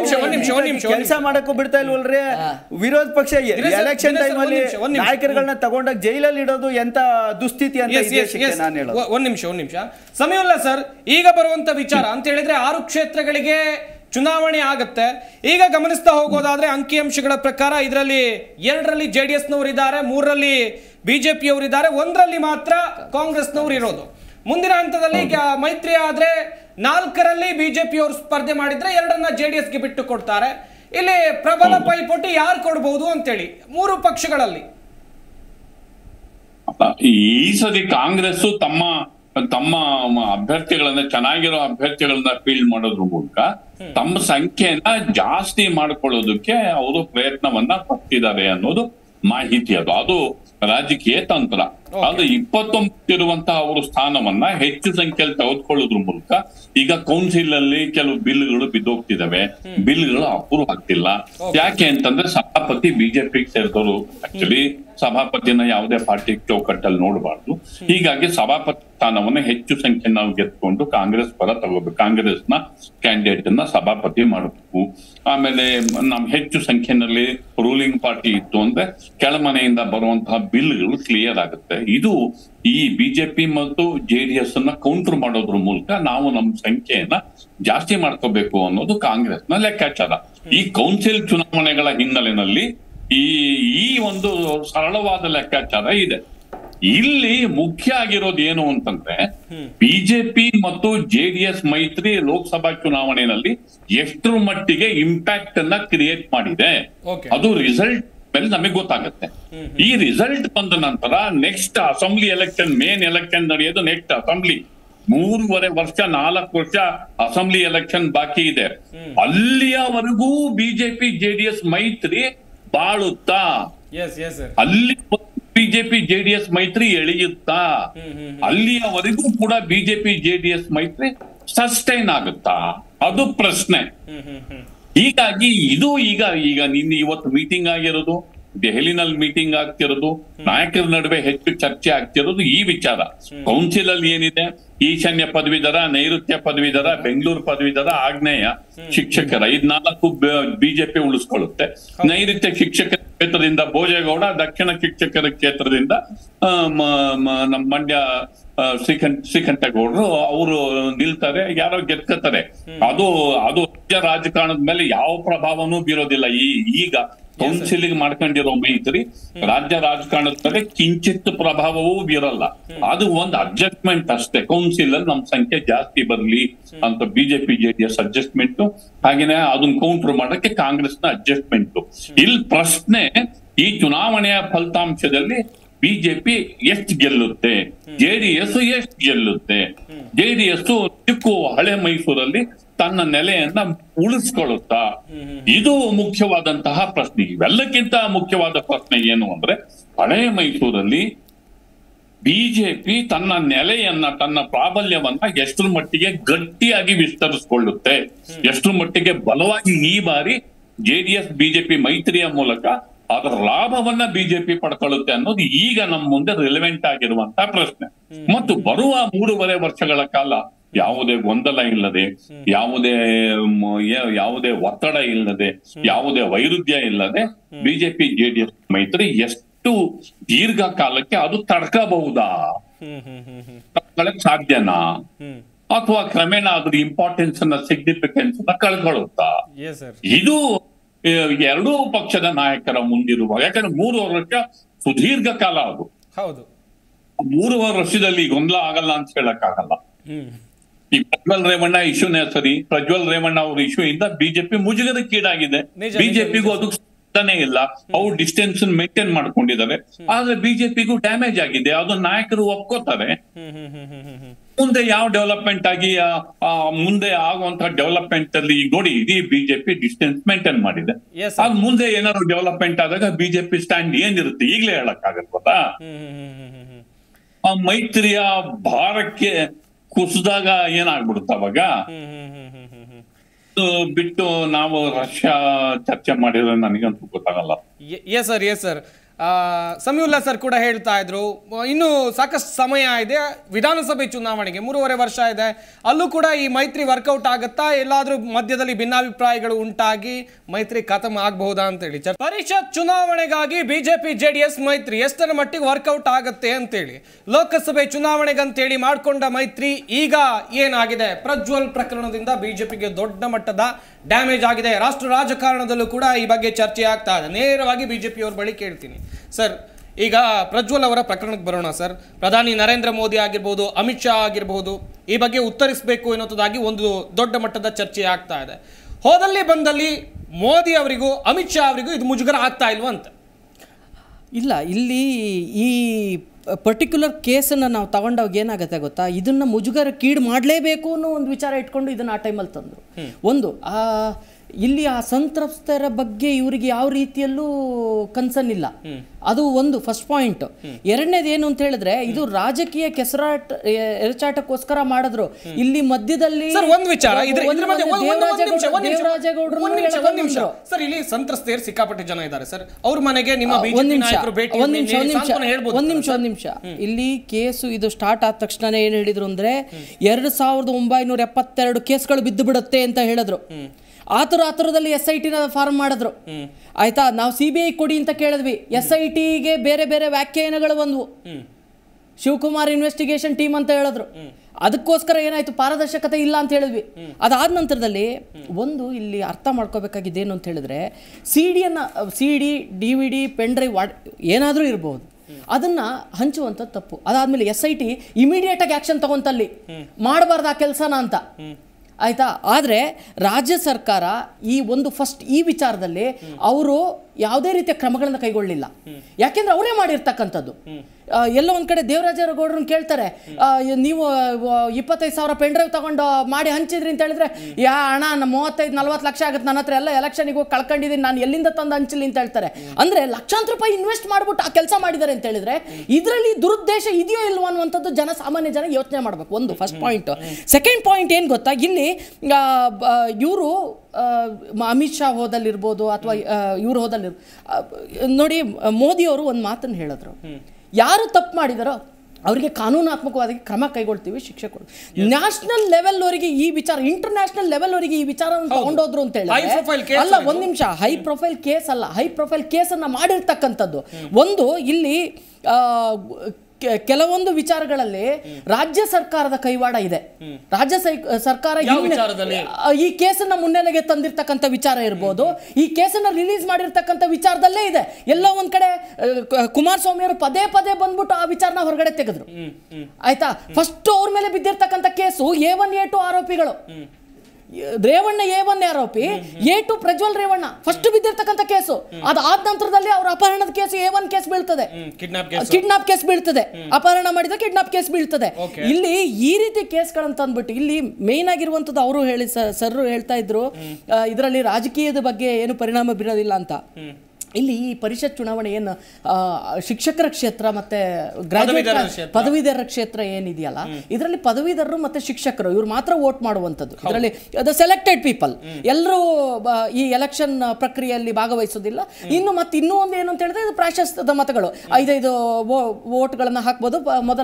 ಕೆಲಸ ಮಾಡಕ್ಕೂ ಬಿಡ್ತಾ ಇಲ್ವಲ್ರಿ. ವಿರೋಧ ಪಕ್ಷ ಎಲೆಕ್ಷನ್ ಟೈಮ್ ಅಲ್ಲಿ ನಾಯಕರುಗಳನ್ನ ತಗೊಂಡಾಗ ಜೈಲಲ್ಲಿ ಇಡೋದು ಎಂತ ದುಸ್ಥಿತಿ ಅಂತ ನಾನು ಹೇಳೋದು. ಒಂದ್ ನಿಮಿಷ ಸಮಯಲ್ಲ ಸರ್. ಈಗ ಬರುವಂತ ವಿಚಾರ ಅಂತ ಹೇಳಿದ್ರೆ 6 ಕ್ಷೇತ್ರಗಳಿಗೆ ಚುನಾವಣೆ ಆಗುತ್ತೆ. ಈಗ ಗಮನಿಸ್ತಾ ಹೋಗೋದಾದ್ರೆ ಅಂಕಿಅಂಶಗಳ ಪ್ರಕಾರ ಇದರಲ್ಲಿ 2ರಲ್ಲಿ JDS-ನವರು ಇದ್ದಾರೆ, 3ರಲ್ಲಿ BJP-ಯವರು ಇದ್ದಾರೆ, 1ರಲ್ಲಿ ಮಾತ್ರ ಕಾಂಗ್ರೆಸ್ನವರು ಇರೋದು. ಮುಂದಿನ ಹಂತದಲ್ಲಿ ಮೈತ್ರಿ ಆದ್ರೆ 4ರಲ್ಲಿ BJP-ಯವರು ಸ್ಪರ್ಧೆ ಮಾಡಿದ್ರೆ 2ರನ್ನ JDS-ಗೆ ಬಿಟ್ಟು ಕೊಡ್ತಾರೆ. ಇಲ್ಲಿ ಪ್ರಬಲ ಪೈಪೋಟಿ ಯಾರು ಕೊಡಬಹುದು ಅಂತೇಳಿ 3 ಪಕ್ಷಗಳಲ್ಲಿ. ಈ ಸರಿ ಕಾಂಗ್ರೆಸ್ ತಮ್ಮ ಅಭ್ಯರ್ಥಿಗಳನ್ನ, ಚೆನ್ನಾಗಿರೋ ಅಭ್ಯರ್ಥಿಗಳನ್ನ ಫೀಲ್ಡ್ ಮಾಡೋದ್ರ ಮೂಲಕ ತಮ್ಮ ಸಂಖ್ಯೆಯನ್ನ ಜಾಸ್ತಿ ಮಾಡ್ಕೊಳ್ಳೋದಕ್ಕೆ ಅವರು ಪ್ರಯತ್ನವನ್ನ ಪಡ್ತಿದ್ದಾರೆ ಅನ್ನೋದು ಮಾಹಿತಿ. ಅದು ರಾಜಕೀಯ ತಂತ್ರ. ಅದು 29 ಇರುವಂತಹ ಅವರು ಸ್ಥಾನವನ್ನ ಹೆಚ್ಚು ಸಂಖ್ಯೆಯಲ್ಲಿ ತೆಗೆದುಕೊಳ್ಳೋದ್ರ ಮೂಲಕ ಈಗ ಕೌನ್ಸಿಲ್ ಅಲ್ಲಿ ಕೆಲವು ಬಿಲ್ಗಳು ಬಿದ್ದೋಗ್ತಿದಾವೆ. ಬಿಲ್ಗಳು ಅಪ್ರೂವ್ ಆಗ್ತಿಲ್ಲ. ಯಾಕೆ ಅಂತಂದ್ರೆ ಸಭಾಪತಿ ಬಿಜೆಪಿಗೆ ಸೇರಿದವರು. ಆಕ್ಚುಲಿ ಸಭಾಪತಿನ ಯಾವುದೇ ಪಾರ್ಟಿ ಚೌಕಟ್ಟಲ್ಲಿ ನೋಡಬಾರ್ದು. ಹೀಗಾಗಿ ಸಭಾಪತಿ ಸ್ಥಾನವನ್ನ ಹೆಚ್ಚು ಸಂಖ್ಯೆ ನಾವು ಗೆದ್ಕೊಂಡು ಕಾಂಗ್ರೆಸ್ ಪರ ತಗೋಬೇಕು. ಕಾಂಗ್ರೆಸ್ನ ಕ್ಯಾಂಡಿಡೇಟ್ ಅನ್ನ ಸಭಾಪತಿ ಮಾಡಬೇಕು. ಆಮೇಲೆ ನಮ್ ಹೆಚ್ಚು ಸಂಖ್ಯೆನಲ್ಲಿ ರೂಲಿಂಗ್ ಪಾರ್ಟಿ ಇತ್ತು ಅಂದ್ರೆ ಕೆಳಮನೆಯಿಂದ ಬರುವಂತಹ ಬಿಲ್ಗಳು ಕ್ಲಿಯರ್ ಆಗುತ್ತೆ. ಇದು ಈ ಬಿಜೆಪಿ ಮತ್ತು JDS ಅನ್ನ ಕೌಂಟರ್ ಮಾಡೋದ್ರ ಮೂಲಕ ನಾವು ನಮ್ಮ ಸಂಖ್ಯೆಯನ್ನ ಜಾಸ್ತಿ ಮಾಡ್ಕೋಬೇಕು ಅನ್ನೋದು ಕಾಂಗ್ರೆಸ್ನ ಲೆಕ್ಕಾಚಾರ. ಈ ಕೌನ್ಸಿಲ್ ಚುನಾವಣೆಗಳ ಹಿನ್ನೆಲೆಯಲ್ಲಿ ಈ ಒಂದು ಸರಳವಾದ ಲೆಕ್ಕಾಚಾರ ಇದೆ. ಇಲ್ಲಿ ಮುಖ್ಯ ಆಗಿರೋದು ಏನು ಅಂತಂದ್ರೆ, ಬಿಜೆಪಿ ಮತ್ತು JDS ಮೈತ್ರಿ ಲೋಕಸಭಾ ಚುನಾವಣೆಯಲ್ಲಿ ಎಷ್ಟರ ಮಟ್ಟಿಗೆ ಇಂಪ್ಯಾಕ್ಟ್ ಅನ್ನ ಕ್ರಿಯೇಟ್ ಮಾಡಿದೆ ಅದು ರಿಸಲ್ಟ್ ಮೇಲೆ ನಮಗೆ ಗೊತ್ತಾಗುತ್ತೆ. ಈ ರಿಸಲ್ಟ್ ಬಂದ ನಂತರ next assembly election, main election ನಡೆಯೋದು ನೆಕ್ಸ್ಟ್ ಅಸೆಂಬ್ಲಿ. 3.5 ವರ್ಷ 4 ವರ್ಷ ಅಸೆಂಬ್ಲಿ ಎಲೆಕ್ಷನ್ ಬಾಕಿ ಇದೆ. ಅಲ್ಲಿಯವರೆಗೂ ಬಿಜೆಪಿ JDS ಮೈತ್ರಿ ಬಾಳುತ್ತಾ? ಅಲ್ಲಿ ಬಿಜೆಪಿ JDS ಮೈತ್ರಿ ಎಳೆಯುತ್ತಾ? ಅಲ್ಲಿಯವರೆಗೂ ಕೂಡ ಬಿಜೆಪಿ JDS ಮೈತ್ರಿ ಸಸ್ಟೈನ್ ಆಗುತ್ತಾ? ಅದು ಪ್ರಶ್ನೆ. ಹೀಗಾಗಿ ಇದು ಈಗ ನಿನ್ನೆ ಇವತ್ತು ಮೀಟಿಂಗ್ ಆಗಿರೋದು, ದೆಹಲಿನಲ್ಲಿ ಮೀಟಿಂಗ್ ಆಗ್ತಿರೋದು, ನಾಯಕರ ನಡುವೆ ಹೆಚ್ಚು ಚರ್ಚೆ ಆಗ್ತಿರೋದು ಈ ವಿಚಾರ. ಕೌನ್ಸಿಲ್ ಅಲ್ಲಿ ಏನಿದೆ, ಈಶಾನ್ಯ ಪದವೀಧರ, ನೈಋತ್ಯ ಪದವೀಧರ, ಬೆಂಗಳೂರು ಪದವೀಧರ, ಆಗ್ನೇಯ ಶಿಕ್ಷಕರ 4 ಬಿಜೆಪಿ ಉಳಿಸ್ಕೊಳ್ಳುತ್ತೆ. ನೈಋತ್ಯ ಶಿಕ್ಷಕರ ಕ್ಷೇತ್ರದಿಂದ ಭೋಜೇಗೌಡ, ದಕ್ಷಿಣ ಶಿಕ್ಷಕರ ಕ್ಷೇತ್ರದಿಂದ ನಮ್ಮ ಮಂಡ್ಯ ಶ್ರೀಕಂಠೇಗೌಡರು ಅವರು ನಿಲ್ತಾರೆ, ಯಾರೋ ಗೆದ್ಕತಾರೆ. ಅದು ರಾಜ್ಯ ರಾಜಕಾರಣದ ಮೇಲೆ ಯಾವ ಪ್ರಭಾವನೂ ಬೀರೋದಿಲ್ಲ. ಈಗ ಕೌನ್ಸಿಲ್ ಮಾಡ್ಕೊಂಡಿರೋ ಮೈತ್ರಿ ರಾಜ್ಯ ರಾಜಕಾರಣದ ಮೇಲೆ ಕಿಂಚಿತ್ ಪ್ರಭಾವವೂ ಬೀರಲ್ಲ. ಅದು ಒಂದು ಅಡ್ಜಸ್ಟ್ಮೆಂಟ್ ಅಷ್ಟೇ. ಕೌನ್ಸಿಲ್ ಅಲ್ಲಿ ನಮ್ ಸಂಖ್ಯೆ ಜಾಸ್ತಿ ಬರ್ಲಿ ಅಂತ ಬಿಜೆಪಿ JDS ಅಡ್ಜಸ್ಟ್ಮೆಂಟ್, ಹಾಗೇನೆ ಅದನ್ನ ಕೌಂಟರ್ ಮಾಡಕ್ಕೆ ಕಾಂಗ್ರೆಸ್ನ ಅಡ್ಜಸ್ಟ್ಮೆಂಟ್. ಇಲ್ಲಿ ಪ್ರಶ್ನೆ, ಈ ಚುನಾವಣೆಯ ಫಲಿತಾಂಶದಲ್ಲಿ ಬಿಜೆಪಿ ಎಷ್ಟು ಗೆಲ್ಲುತ್ತೆ, ಜೆಡಿಎಸ್ ಎಷ್ಟು ಗೆಲ್ಲುತ್ತೆ, ಜೆಡಿಎಸ್ ಚಿಕ್ಕು ಹಳೆ ಮೈಸೂರಲ್ಲಿ ತನ್ನ ನೆಲೆಯನ್ನ ಉಳಿಸ್ಕೊಳ್ಳುತ್ತಾ, ಇದು ಮುಖ್ಯವಾದಂತಹ ಪ್ರಶ್ನೆ. ಇವೆಲ್ಲಕ್ಕಿಂತ ಮುಖ್ಯವಾದ ಪ್ರಶ್ನೆ ಏನು ಅಂದ್ರೆ, ಹಳೆ ಮೈಸೂರಲ್ಲಿ ಬಿಜೆಪಿ ತನ್ನ ನೆಲೆಯನ್ನ, ತನ್ನ ಪ್ರಾಬಲ್ಯವನ್ನ ಎಷ್ಟರ ಮಟ್ಟಿಗೆ ಗಟ್ಟಿಯಾಗಿ ವಿಸ್ತರಿಸಿಕೊಳ್ಳುತ್ತೆ, ಎಷ್ಟರ ಮಟ್ಟಿಗೆ ಬಲವಾಗಿ ಈ ಬಾರಿ ಜೆಡಿಎಸ್ ಬಿಜೆಪಿ ಮೈತ್ರಿಯ ಮೂಲಕ ಅದರ ಲಾಭವನ್ನ ಬಿಜೆಪಿ ಪಡ್ಕೊಳ್ಳುತ್ತೆ ಅನ್ನೋದು ಈಗ ನಮ್ಮ ಮುಂದೆ ರಿಲೆವೆಂಟ್ ಆಗಿರುವಂತಹ ಪ್ರಶ್ನೆ. ಮತ್ತು ಬರುವ 3.5 ವರ್ಷಗಳ ಕಾಲ ಯಾವುದೇ ಗೊಂದಲ ಇಲ್ಲದೆ, ಯಾವುದೇ ಒತ್ತಡ ಇಲ್ಲದೆ, ಯಾವುದೇ ವೈರುಧ್ಯ ಇಲ್ಲದೆ ಬಿಜೆಪಿ ಜೆಡಿಎಸ್ ಮೈತ್ರಿ ಎಷ್ಟು ದೀರ್ಘಕಾಲಕ್ಕೆ ಅದು ತಡ್ಕಬಹುದಾ, ತಡ್ಕೊಳ್ಳಕ್ ಸಾಧ್ಯನಾ, ಅಥವಾ ಕ್ರಮೇಣ ಅದ್ರ ಇಂಪಾರ್ಟೆನ್ಸ್ ಅನ್ನ, ಸಿಗ್ನಿಫಿಕೆನ್ಸ್ ಅನ್ನ ಕಳ್ಕೊಳ್ಳುತ್ತಾ? ಇದು ಎರಡೂ ಪಕ್ಷದ ನಾಯಕರ ಮುಂದಿರುವ, ಯಾಕಂದ್ರೆ 3 ವರ್ಷ ಸುದೀರ್ಘ ಕಾಲ. ಅದು ಹೌದು, 3 ವರ್ಷದಲ್ಲಿ ಗೊಂದಲ ಆಗಲ್ಲ ಅಂತ ಹೇಳಕ್ ಆಗಲ್ಲ. ಈ ಪ್ರಜ್ವಲ್ ರೇವಣ್ಣ ಇಶ್ಯೂನೇ ಸರಿ, ಪ್ರಜ್ವಲ್ ರೇವಣ್ಣ ಅವ್ರ ಇಶ್ಯೂ ಇಂದ ಬಿಜೆಪಿ ಮುಜುಗರಕ್ಕೀಡಾಗಿದೆ. ಬಿಜೆಪಿಗೂ ಅದು ಇಲ್ಲ, ಅವ್ರು ಡಿಸ್ಟೆನ್ಸ್ ಮೇಂಟೈನ್ ಮಾಡ್ಕೊಂಡಿದ್ದಾರೆ. ಆದ್ರೆ ಬಿಜೆಪಿಗೂ ಡ್ಯಾಮೇಜ್ ಆಗಿದೆ, ಅದು ನಾಯಕರು ಒಪ್ಕೋತಾರೆ. ಮುಂದೆ ಯಾವ ಡೆವಲಪ್ಮೆಂಟ್ ಆಗಿ ಮುಂದೆ ಆಗುವಂತಹ ಡೆವಲಪ್ಮೆಂಟ್ ಅಲ್ಲಿ ಈಗ ನೋಡಿ, ಇಡೀ ಬಿಜೆಪಿ ಡಿಸ್ಟೆನ್ಸ್ ಮೇಂಟೈನ್ ಮಾಡಿದೆ. ಅದ್ ಮುಂದೆ ಏನಾದ್ರು ಡೆವಲಪ್ಮೆಂಟ್ ಆದಾಗ ಬಿಜೆಪಿ ಸ್ಟ್ಯಾಂಡ್ ಏನಿರುತ್ತೆ ಈಗಲೇ ಹೇಳಕ್ ಆಗಲ್ವಾ? ಆ ಮೈತ್ರಿಯ ಭಾರಕ್ಕೆ ಕುಸಿದಾಗ ಏನಾಗ್ಬಿಡುತ್ತ ಅವಾಗ? ಬಿಟ್ಟು ನಾವು ರಷ್ಯಾ ಚರ್ಚೆ ಮಾಡಿದ್ರೆ ನನಗಂತೂ ಗೊತ್ತಾಗಲ್ಲ. ಎಸ್ ಸರ್ ಸಮೀವುಲ್ಲಾ ಸರ್ ಕೂಡ ಹೇಳ್ತಾ ಇದ್ರು, ಇನ್ನು ಸಾಕಷ್ಟು ಸಮಯ ಇದೆ, ವಿಧಾನಸಭೆ ಚುನಾವಣೆಗೆ 3.5 ವರ್ಷ ಇದೆ, ಅಲ್ಲೂ ಕೂಡ ಈ ಮೈತ್ರಿ ವರ್ಕೌಟ್ ಆಗುತ್ತಾ, ಎಲ್ಲಾದ್ರೂ ಮಧ್ಯದಲ್ಲಿ ಭಿನ್ನಾಭಿಪ್ರಾಯಗಳು ಉಂಟಾಗಿ ಮೈತ್ರಿ ಖತಮ್ ಆಗಬಹುದಾ ಅಂತೇಳಿ. ಪರಿಷತ್ ಚುನಾವಣೆಗಾಗಿ ಬಿಜೆಪಿ ಜೆಡಿಎಸ್ ಮೈತ್ರಿ ಎಷ್ಟರ ಮಟ್ಟಿಗೆ ವರ್ಕೌಟ್ ಆಗುತ್ತೆ ಅಂತೇಳಿ, ಲೋಕಸಭೆ ಚುನಾವಣೆಗಂತೇಳಿ ಮಾಡ್ಕೊಂಡ ಮೈತ್ರಿ ಈಗ ಏನಾಗಿದೆ? ಪ್ರಜ್ವಲ್ ಪ್ರಕರಣದಿಂದ ಬಿಜೆಪಿಗೆ ದೊಡ್ಡ ಮಟ್ಟದ ಡ್ಯಾಮೇಜ್ ಆಗಿದೆ. ರಾಷ್ಟ್ರ ರಾಜಕಾರಣದಲ್ಲೂ ಕೂಡ ಈ ಬಗ್ಗೆ ಚರ್ಚೆ ಆಗ್ತಾ ಇದೆ. ನೇರವಾಗಿ ಬಿಜೆಪಿಯವ್ರ ಬಳಿ ಕೇಳ್ತೀನಿ ಸರ್, ಈಗ ಪ್ರಜ್ವಲ್ ಅವರ ಪ್ರಕರಣಕ್ಕೆ ಬರೋಣ ಸರ್. ಪ್ರಧಾನಿ ನರೇಂದ್ರ ಮೋದಿ ಆಗಿರ್ಬೋದು, ಅಮಿತ್ ಶಾ ಆಗಿರ್ಬೋದು, ಈ ಬಗ್ಗೆ ಉತ್ತರಿಸಬೇಕು ಎನ್ನುವುದಾಗಿ ಒಂದು ದೊಡ್ಡ ಮಟ್ಟದ ಚರ್ಚೆ ಆಗ್ತಾ ಇದೆ. ಹೋದಲ್ಲಿ ಬಂದಲ್ಲಿ ಮೋದಿ ಅವರಿಗೂ ಅಮಿತ್ ಶಾ ಅವರಿಗೂ ಇದು ಮುಜುಗರ ಆಗ್ತಾ ಇಲ್ವಾ ಅಂತ? ಇಲ್ಲ, ಇಲ್ಲಿ ಈ ಪರ್ಟಿಕ್ಯುಲರ್ ಕೇಸನ್ನು ನಾವು ತಗೊಂಡಾಗ ಏನಾಗುತ್ತೆ ಗೊತ್ತಾ, ಇದನ್ನು ಮುಜುಗರಕ್ಕೀಡು ಮಾಡಲೇಬೇಕು ಅನ್ನೋ ಒಂದು ವಿಚಾರ ಇಟ್ಕೊಂಡು ಇದನ್ನು ಆ ಟೈಮಲ್ಲಿ ತಂದರು. ಒಂದು ಇಲ್ಲಿ ಆ ಸಂತ್ರಸ್ತರ ಬಗ್ಗೆ ಇವರಿಗೆ ಯಾವ ರೀತಿಯಲ್ಲೂ ಕನ್ಸರ್ನ್ ಇಲ್ಲ, ಅದು ಒಂದು ಫಸ್ಟ್ ಪಾಯಿಂಟ್. ಎರಡನೇದು ಏನು ಅಂತ ಹೇಳಿದ್ರೆ, ಇದು ರಾಜಕೀಯ ಎರಚಾಟಕ್ಕೋಸ್ಕರ ಮಾಡಿದ್ರು. ಇಲ್ಲಿ ಮಧ್ಯದಲ್ಲಿ ಒಂದು ವಿಚಾರ, ಸರ್ ಇಲ್ಲಿ ಸಂತ್ರಸ್ತೆಯರು ಸಿಕ್ಕಾಪಟ್ಟೆ ಜನ ಇದ್ದಾರೆ ಸರ್, ಅವ್ರ ಮನೆಗೆ ನಿಮ್ಮ ಒಂದ್ ನಿಮಿಷ ಇಲ್ಲಿ ಕೇಸು ಇದು ಸ್ಟಾರ್ಟ್ ಆದ ತಕ್ಷಣ ಏನ್ ಹೇಳಿದ್ರು ಅಂದ್ರೆ 2972 ಕೇಸ್ಗಳು ಬಿದ್ದು ಬಿಡುತ್ತೆ ಅಂತ ಹೇಳಿದ್ರು. ಆತುರದಲ್ಲಿ SIT ಫಾರ್ಮ್ ಮಾಡಿದ್ರು. ಆಯ್ತಾ, ನಾವು CBI ಕೊಡಿ ಅಂತ ಕೇಳಿದ್ವಿ, SITಗೆ ಬೇರೆ ಬೇರೆ ವ್ಯಾಖ್ಯಾನಗಳು ಬಂದ್ವು. ಶಿವಕುಮಾರ್ ಇನ್ವೆಸ್ಟಿಗೇಷನ್ ಟೀಮ್ ಅಂತ ಹೇಳಿದ್ರು. ಅದಕ್ಕೋಸ್ಕರ ಏನಾಯ್ತು, ಪಾರದರ್ಶಕತೆ ಇಲ್ಲ ಅಂತ ಹೇಳಿದ್ವಿ. ಅದಾದ ನಂತರದಲ್ಲಿ ಒಂದು ಇಲ್ಲಿ ಅರ್ಥ ಮಾಡ್ಕೋಬೇಕಾಗಿದ್ದೇನು ಅಂತ ಹೇಳಿದ್ರೆ, CD DVD ಪೆನ್ ಡ್ರೈವ್ ಏನಾದರೂ ಇರ್ಬೋದು, ಅದನ್ನ ಹಂಚುವಂಥದ್ದು ತಪ್ಪು. ಅದಾದ್ಮೇಲೆ SIT ಇಮಿಡಿಯೇಟ್ ಆಗಿ ಆಕ್ಷನ್ ತಗೊಂತಲ್ಲಿ ಮಾಡಬಾರ್ದು ಆ ಕೆಲಸನ ಅಂತ. ಆಯ್ತಾ, ಆದರೆ ರಾಜ್ಯ ಸರ್ಕಾರ ಈ ವಿಚಾರದಲ್ಲಿ ಅವರು ಯಾವುದೇ ರೀತಿಯ ಕ್ರಮಗಳನ್ನು ಕೈಗೊಳ್ಳಿಲ್ಲ. ಯಾಕೆಂದ್ರೆ ಅವರೇ ಮಾಡಿರ್ತಕ್ಕಂಥದ್ದು. ಎಲ್ಲೋ ಒಂದ್ ಕಡೆ ದೇವರಾಜೇಗೌಡರನ್ನ ಕೇಳ್ತಾರೆ, ನೀವು 25,000 ಪೆನ್ ಡ್ರೈವ್ ತಗೊಂಡು ಮಾಡಿ ಹಂಚಿದ್ರಿ ಅಂತ ಹೇಳಿದ್ರೆ, ಅಣ್ಣ 35-40 ಲಕ್ಷ ಆಗುತ್ತೆ, ನನ್ನ ಹತ್ರ ಎಲ್ಲ ಎಲೆಕ್ಷನ್ಗೆ ಹೋಗಿ ಕಳ್ಕೊಂಡಿದ್ದೀನಿ, ನಾನು ಎಲ್ಲಿಂದ ತಂದು ಹಂಚಲಿ ಅಂತ ಹೇಳ್ತಾರೆ. ಅಂದ್ರೆ ಲಕ್ಷಾಂತರ ರೂಪಾಯಿ ಇನ್ವೆಸ್ಟ್ ಮಾಡ್ಬಿಟ್ಟು ಆ ಕೆಲಸ ಮಾಡಿದ್ದಾರೆ ಅಂತ ಹೇಳಿದ್ರೆ ಇದರಲ್ಲಿ ದುರುದ್ದೇಶ ಇದೆಯೋ ಇಲ್ವೋ ಅನ್ನುವಂಥದ್ದು ಸಾಮಾನ್ಯ ಜನ ಯೋಚನೆ ಮಾಡ್ಬೇಕು. ಒಂದು ಫಸ್ಟ್ ಪಾಯಿಂಟ್. ಸೆಕೆಂಡ್ ಪಾಯಿಂಟ್ ಏನು ಗೊತ್ತಾ, ಇಲ್ಲಿ ಇವರು ಅಮಿತ್ ಶಾ ಹೋದಲ್ಲಿರ್ಬೋದು ಅಥವಾ ಇವರು ಹೋದಲ್ಲಿ ನೋಡಿ, ಮೋದಿ ಅವರು ಒಂದು ಮಾತನ್ನು ಹೇಳಿದ್ರು, ಯಾರು ತಪ್ಪು ಮಾಡಿದಾರೋ ಅವರಿಗೆ ಕಾನೂನಾತ್ಮಕವಾಗಿ ಕ್ರಮ ಕೈಗೊಳ್ತೀವಿ, ಶಿಕ್ಷೆ ಕೊಡ್ತೀವಿ. ನ್ಯಾಷನಲ್ ಲೆವೆಲ್ ಅವರಿಗೆ ಈ ವಿಚಾರ, ಇಂಟರ್ನ್ಯಾಷನಲ್ ಲೆವೆಲ್ ಅವರಿಗೆ ಈ ವಿಚಾರವನ್ನು ತಗೊಂಡೋದ್ರು ಅಂತ ಹೇಳಿ ಅಲ್ಲ, ಒಂದ್ ನಿಮಿಷ, ಹೈ ಪ್ರೊಫೈಲ್ ಕೇಸ್ ಅಲ್ಲ, ಹೈ ಪ್ರೊಫೈಲ್ ಕೇಸ್ ಅನ್ನ ಮಾಡಿರ್ತಕ್ಕಂಥದ್ದು. ಒಂದು ಇಲ್ಲಿ ಕೆಲವೊಂದು ವಿಚಾರಗಳಲ್ಲಿ ರಾಜ್ಯ ಸರ್ಕಾರದ ಕೈವಾಡ ಇದೆ. ರಾಜ್ಯ ಸರ್ಕಾರ ಈ ಕೇಸನ್ನ ಮುನ್ನೆಲೆಗೆ ತಂದಿರ್ತಕ್ಕಂಥ ವಿಚಾರ ಇರ್ಬೋದು, ಈ ಕೇಸನ್ನ ರಿಲೀಸ್ ಮಾಡಿರ್ತಕ್ಕಂಥ ವಿಚಾರದಲ್ಲೇ ಇದೆ. ಎಲ್ಲೋ ಒಂದ್ ಕಡೆ ಕುಮಾರಸ್ವಾಮಿ ಅವರು ಪದೇ ಬಂದ್ಬಿಟ್ಟು ಆ ವಿಚಾರನ ಹೊರಗಡೆ ತೆಗೆದ್ರು. ಆಯ್ತಾ, ಫಸ್ಟ್ ಅವ್ರ ಮೇಲೆ ಬಿದ್ದಿರ್ತಕ್ಕಂಥ ಕೇಸು A1 A2 ಆರೋಪಿಗಳು. ರೇವಣ್ಣ A1 ಆರೋಪಿ, A2 ಪ್ರಜ್ವಲ್ ರೇವಣ್ಣ ಫಸ್ಟ್ ಬಿದ್ದಿರ್ತಕ್ಕಂಥ ಕೇಸು. ಅದಾದ ನಂತರದಲ್ಲಿ ಅವರ ಅಪಹರಣದ ಕೇಸು A1 ಕೇಸ್ ಬೀಳ್ತದೆ, ಕಿಡ್ನಾಪ್ ಕೇಸ್ ಬೀಳ್ತದೆ, ಅಪಹರಣ ಮಾಡಿದ ಕಿಡ್ನಾಪ್ ಕೇಸ್ ಬೀಳ್ತದೆ. ಇಲ್ಲಿ ಈ ರೀತಿ ಕೇಸ್ಗಳಂತ ಅಂದ್ಬಿಟ್ಟು ಇಲ್ಲಿ ಮೇನ್ ಆಗಿರುವಂತದ್ದು ಅವರು ಹೇಳಿ ಸರ್ ಹೇಳ್ತಾ ಇದ್ರು, ಇದರಲ್ಲಿ ರಾಜಕೀಯದ ಬಗ್ಗೆ ಏನು ಪರಿಣಾಮ ಬೀರೋದಿಲ್ಲ ಅಂತ. ಇಲ್ಲಿ ಈ ಪರಿಷತ್ ಚುನಾವಣೆ ಏನು ಶಿಕ್ಷಕರ ಕ್ಷೇತ್ರ ಮತ್ತೆ ಪದವೀಧರರ ಕ್ಷೇತ್ರ ಏನಿದೆಯಲ್ಲ, ಇದರಲ್ಲಿ ಪದವೀಧರರು ಮತ್ತೆ ಶಿಕ್ಷಕರು ಇವ್ರು ಮಾತ್ರ ವೋಟ್ ಮಾಡುವಂಥದ್ದು. ಇದರಲ್ಲಿ ಸೆಲೆಕ್ಟೆಡ್ ಪೀಪಲ್ ಎಲ್ಲರೂ ಈ ಎಲೆಕ್ಷನ್ ಪ್ರಕ್ರಿಯೆಯಲ್ಲಿ ಭಾಗವಹಿಸೋದಿಲ್ಲ. ಇನ್ನೂ ಒಂದು ಏನು ಅಂತ ಹೇಳಿದ್ರೆ ಪ್ರಾಶಸ್ತ್ಯದ ಮತಗಳು 5 ವೋಟ್ಗಳನ್ನು ಹಾಕ್ಬೋದು.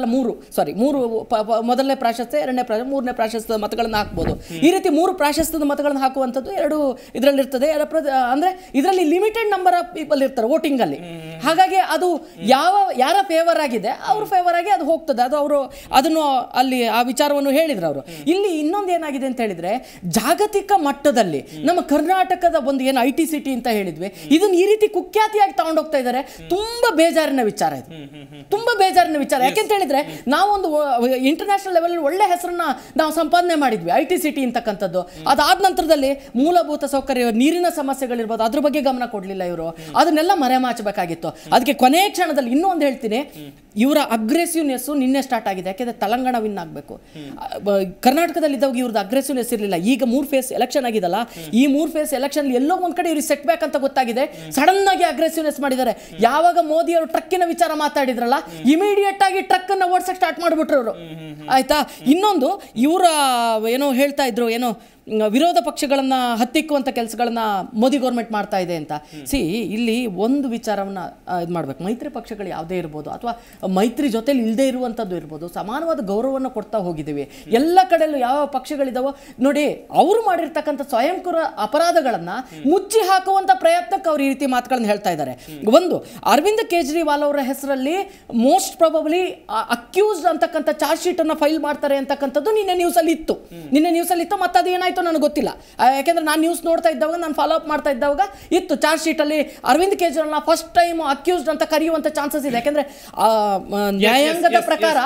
ಮೊದಲನೇ ಪ್ರಾಶಸ್ತ್ಯ, ಎರಡನೇ ಪ್ರಾಶಸ್ತ್ಯ, ಮೂರನೇ ಪ್ರಾಶಸ್ತ್ಯದ ಮತಗಳನ್ನು ಹಾಕ್ಬೋದು. ಈ ರೀತಿ 3 ಪ್ರಾಶಸ್ತ್ಯದ ಮತಗಳನ್ನು ಹಾಕುವಂಥದ್ದು 2 ಇದರಲ್ಲಿ ಇರ್ತದೆ. ಅಂದ್ರೆ ಇದರಲ್ಲಿ ಲಿಮಿಟೆಡ್ ನಂಬರ್ ಆಫ್ ಪೀಪಲ್ ಇರ್ತಾರೆ ವೋಟಿಂಗ್ ಅಲ್ಲಿ. ಹಾಗಾಗಿ ಅದು ಯಾರ ಫೇವರ್ ಆಗಿದೆ ಅವ್ರ ಫೇವರ್ ಆಗಿ ಅದು ಹೋಗ್ತದೆ. ಅದು ಅವರು ಅದನ್ನು ಅಲ್ಲಿ ಆ ವಿಚಾರವನ್ನು ಹೇಳಿದ್ರು ಅವರು. ಇಲ್ಲಿ ಇನ್ನೊಂದು ಏನಾಗಿದೆ ಅಂತ ಹೇಳಿದ್ರೆ, ಜಾಗತಿಕ ಮಟ್ಟದಲ್ಲಿ ನಮ್ಮ ಕರ್ನಾಟಕದ ಒಂದು ಏನು IT ಸಿಟಿ ಅಂತ ಹೇಳಿದ್ವಿ, ಇದನ್ನ ಈ ರೀತಿ ಕುಖ್ಯಾತಿಯಾಗಿ ತಗೊಂಡೋಗ್ತಾ ಇದ್ದಾರೆ. ತುಂಬಾ ಬೇಜಾರಿನ ವಿಚಾರ ಇದು, ತುಂಬಾ ಬೇಜಾರಿನ ವಿಚಾರ. ಯಾಕೆಂತ ಹೇಳಿದ್ರೆ ನಾವೊಂದು ಇಂಟರ್ನ್ಯಾಷನಲ್ ಲೆವೆಲ್ ಒಳ್ಳೆ ಹೆಸರನ್ನ ನಾವು ಸಂಪಾದನೆ ಮಾಡಿದ್ವಿ IT ಸಿಟಿ ಅಂತಕ್ಕಂಥದ್ದು. ಅದಾದ ನಂತರದಲ್ಲಿ ಮೂಲಭೂತ ಸೌಕರ್ಯ, ನೀರಿನ ಸಮಸ್ಯೆಗಳಿರ್ಬೋದು, ಅದ್ರ ಬಗ್ಗೆ ಗಮನ ಕೊಡ್ಲಿಲ್ಲ ಇವರು. ಅದನ್ನೆಲ್ಲ ಮರೆಮಾಚಬೇಕಾಗಿತ್ತು. ಅದಕ್ಕೆ ಕೊನೆ ಕ್ಷಣದಲ್ಲಿ ಇನ್ನೂ ಒಂದು ಹೇಳ್ತೀನಿ, ಇವರ ಅಗ್ರೆಸಿವ್ನೆಸ್ ನಿನ್ನೆ ಸ್ಟಾರ್ಟ್ ಆಗಿದೆ. ಯಾಕೆಂದ್ರೆ ತೆಲಂಗಾಣ ವಿನ್ ಆಗಬೇಕು. ಕರ್ನಾಟಕದಲ್ಲಿ ಇದ್ದಾಗ ಇವ್ರದ್ದು ಅಗ್ರೆಸಿವ್ನೆಸ್ ಇರಲಿಲ್ಲ. ಈಗ 3 ಫೇಸ್ ಎಲೆಕ್ಷನ್ ಆಗಿದಲ್ಲ, ಈ 3 ಫೇಸ್ ಎಲೆಕ್ಷನ್ ಎಲ್ಲೋ ಒಂದ್ ಕಡೆ ಇವ್ರಿಗೆ ಸೆಟ್ ಬ್ಯಾಕ್ ಅಂತ ಗೊತ್ತಾಗಿದೆ. ಸಡನ್ ಆಗಿ ಅಗ್ರೆಸಿವ್ನೆಸ್ ಮಾಡಿದ್ದಾರೆ. ಯಾವಾಗ ಮೋದಿ ಅವರು ಟ್ರಕ್ಕಿನ ವಿಚಾರ ಮಾತಾಡಿದ್ರಲ್ಲ, ಇಮಿಡಿಯೇಟ್ ಆಗಿ ಟ್ರಕ್ ಅನ್ನ ಓಡಿಸಕ್ ಸ್ಟಾರ್ಟ್ ಮಾಡ್ಬಿಟ್ರು ಅವರು. ಆಯ್ತಾ? ಇನ್ನೊಂದು ಇವರ ಏನೋ ಹೇಳ್ತಾ ಇದ್ರು, ಏನೋ ವಿರೋಧ ಪಕ್ಷಗಳನ್ನ ಹತ್ತಿಕ್ಕುವಂಥ ಕೆಲಸಗಳನ್ನ ಮೋದಿ ಗೌರ್ಮೆಂಟ್ ಮಾಡ್ತಾ ಇದೆ ಅಂತ. ಇಲ್ಲಿ ಒಂದು ವಿಚಾರವನ್ನ ಇದು ಮಾಡ್ಬೇಕು. ಮೈತ್ರಿ ಪಕ್ಷಗಳು ಯಾವುದೇ ಇರ್ಬೋದು ಅಥವಾ ಮೈತ್ರಿ ಜೊತೆಲಿ ಇಲ್ಲದೆ ಇರುವಂಥದ್ದು ಇರ್ಬೋದು, ಸಮಾನವಾದ ಗೌರವವನ್ನು ಕೊಡ್ತಾ ಹೋಗಿದ್ದೀವಿ. ಎಲ್ಲ ಕಡೆಯಲ್ಲೂ ಯಾವ ಪಕ್ಷಗಳಿದಾವೋ ನೋಡಿ, ಅವರು ಮಾಡಿರ್ತಕ್ಕಂಥ ಸ್ವಯಂಕೃತ ಅಪರಾಧಗಳನ್ನ ಮುಚ್ಚಿ ಹಾಕುವಂಥ ಪ್ರಯತ್ನಕ್ಕೆ ಅವ್ರು ಈ ರೀತಿ ಮಾತುಗಳನ್ನ ಹೇಳ್ತಾ ಇದ್ದಾರೆ. ಒಂದು, ಅರವಿಂದ್ ಕೇಜ್ರಿವಾಲ್ ಅವರ ಹೆಸರಲ್ಲಿ ಮೋಸ್ಟ್ ಪ್ರಾಬಬ್ಲಿ ಅಕ್ಯೂಸ್ಡ್ ಅಂತಕ್ಕಂಥ ಚಾರ್ಜ್ ಶೀಟ್ ಅನ್ನ ಫೈಲ್ ಮಾಡ್ತಾರೆ ಅಂತಕ್ಕಂಥದ್ದು ನಿನ್ನೆ ನ್ಯೂಸಲ್ಲಿ ಇತ್ತು. ಮತ್ತೆ ಅದು ಏನಾಯ್ತು ನನಗೆ ಗೊತ್ತಿಲ್ಲ. ಯಾಕೆಂದ್ರೆ ನಾನು ನ್ಯೂಸ್ ನೋಡ್ತಾ ಇದ್ದಾಗ, ನಾನು ಫಾಲೋ ಅಪ್ ಮಾಡ್ತಾ ಇದ್ದಾಗ ಇತ್ತು ಚಾರ್ಜ್ ಶೀಟ್ ಅಲ್ಲಿ Arvind Kejriwal first time accused ಅಂತ ಕರೆಯುವಂತ ಚಾನ್ಸಸ್ ಇದೆ. ಯಾಕೆಂದ್ರೆ ನ್ಯಾಯಾಂಗದ ಪ್ರಕಾರ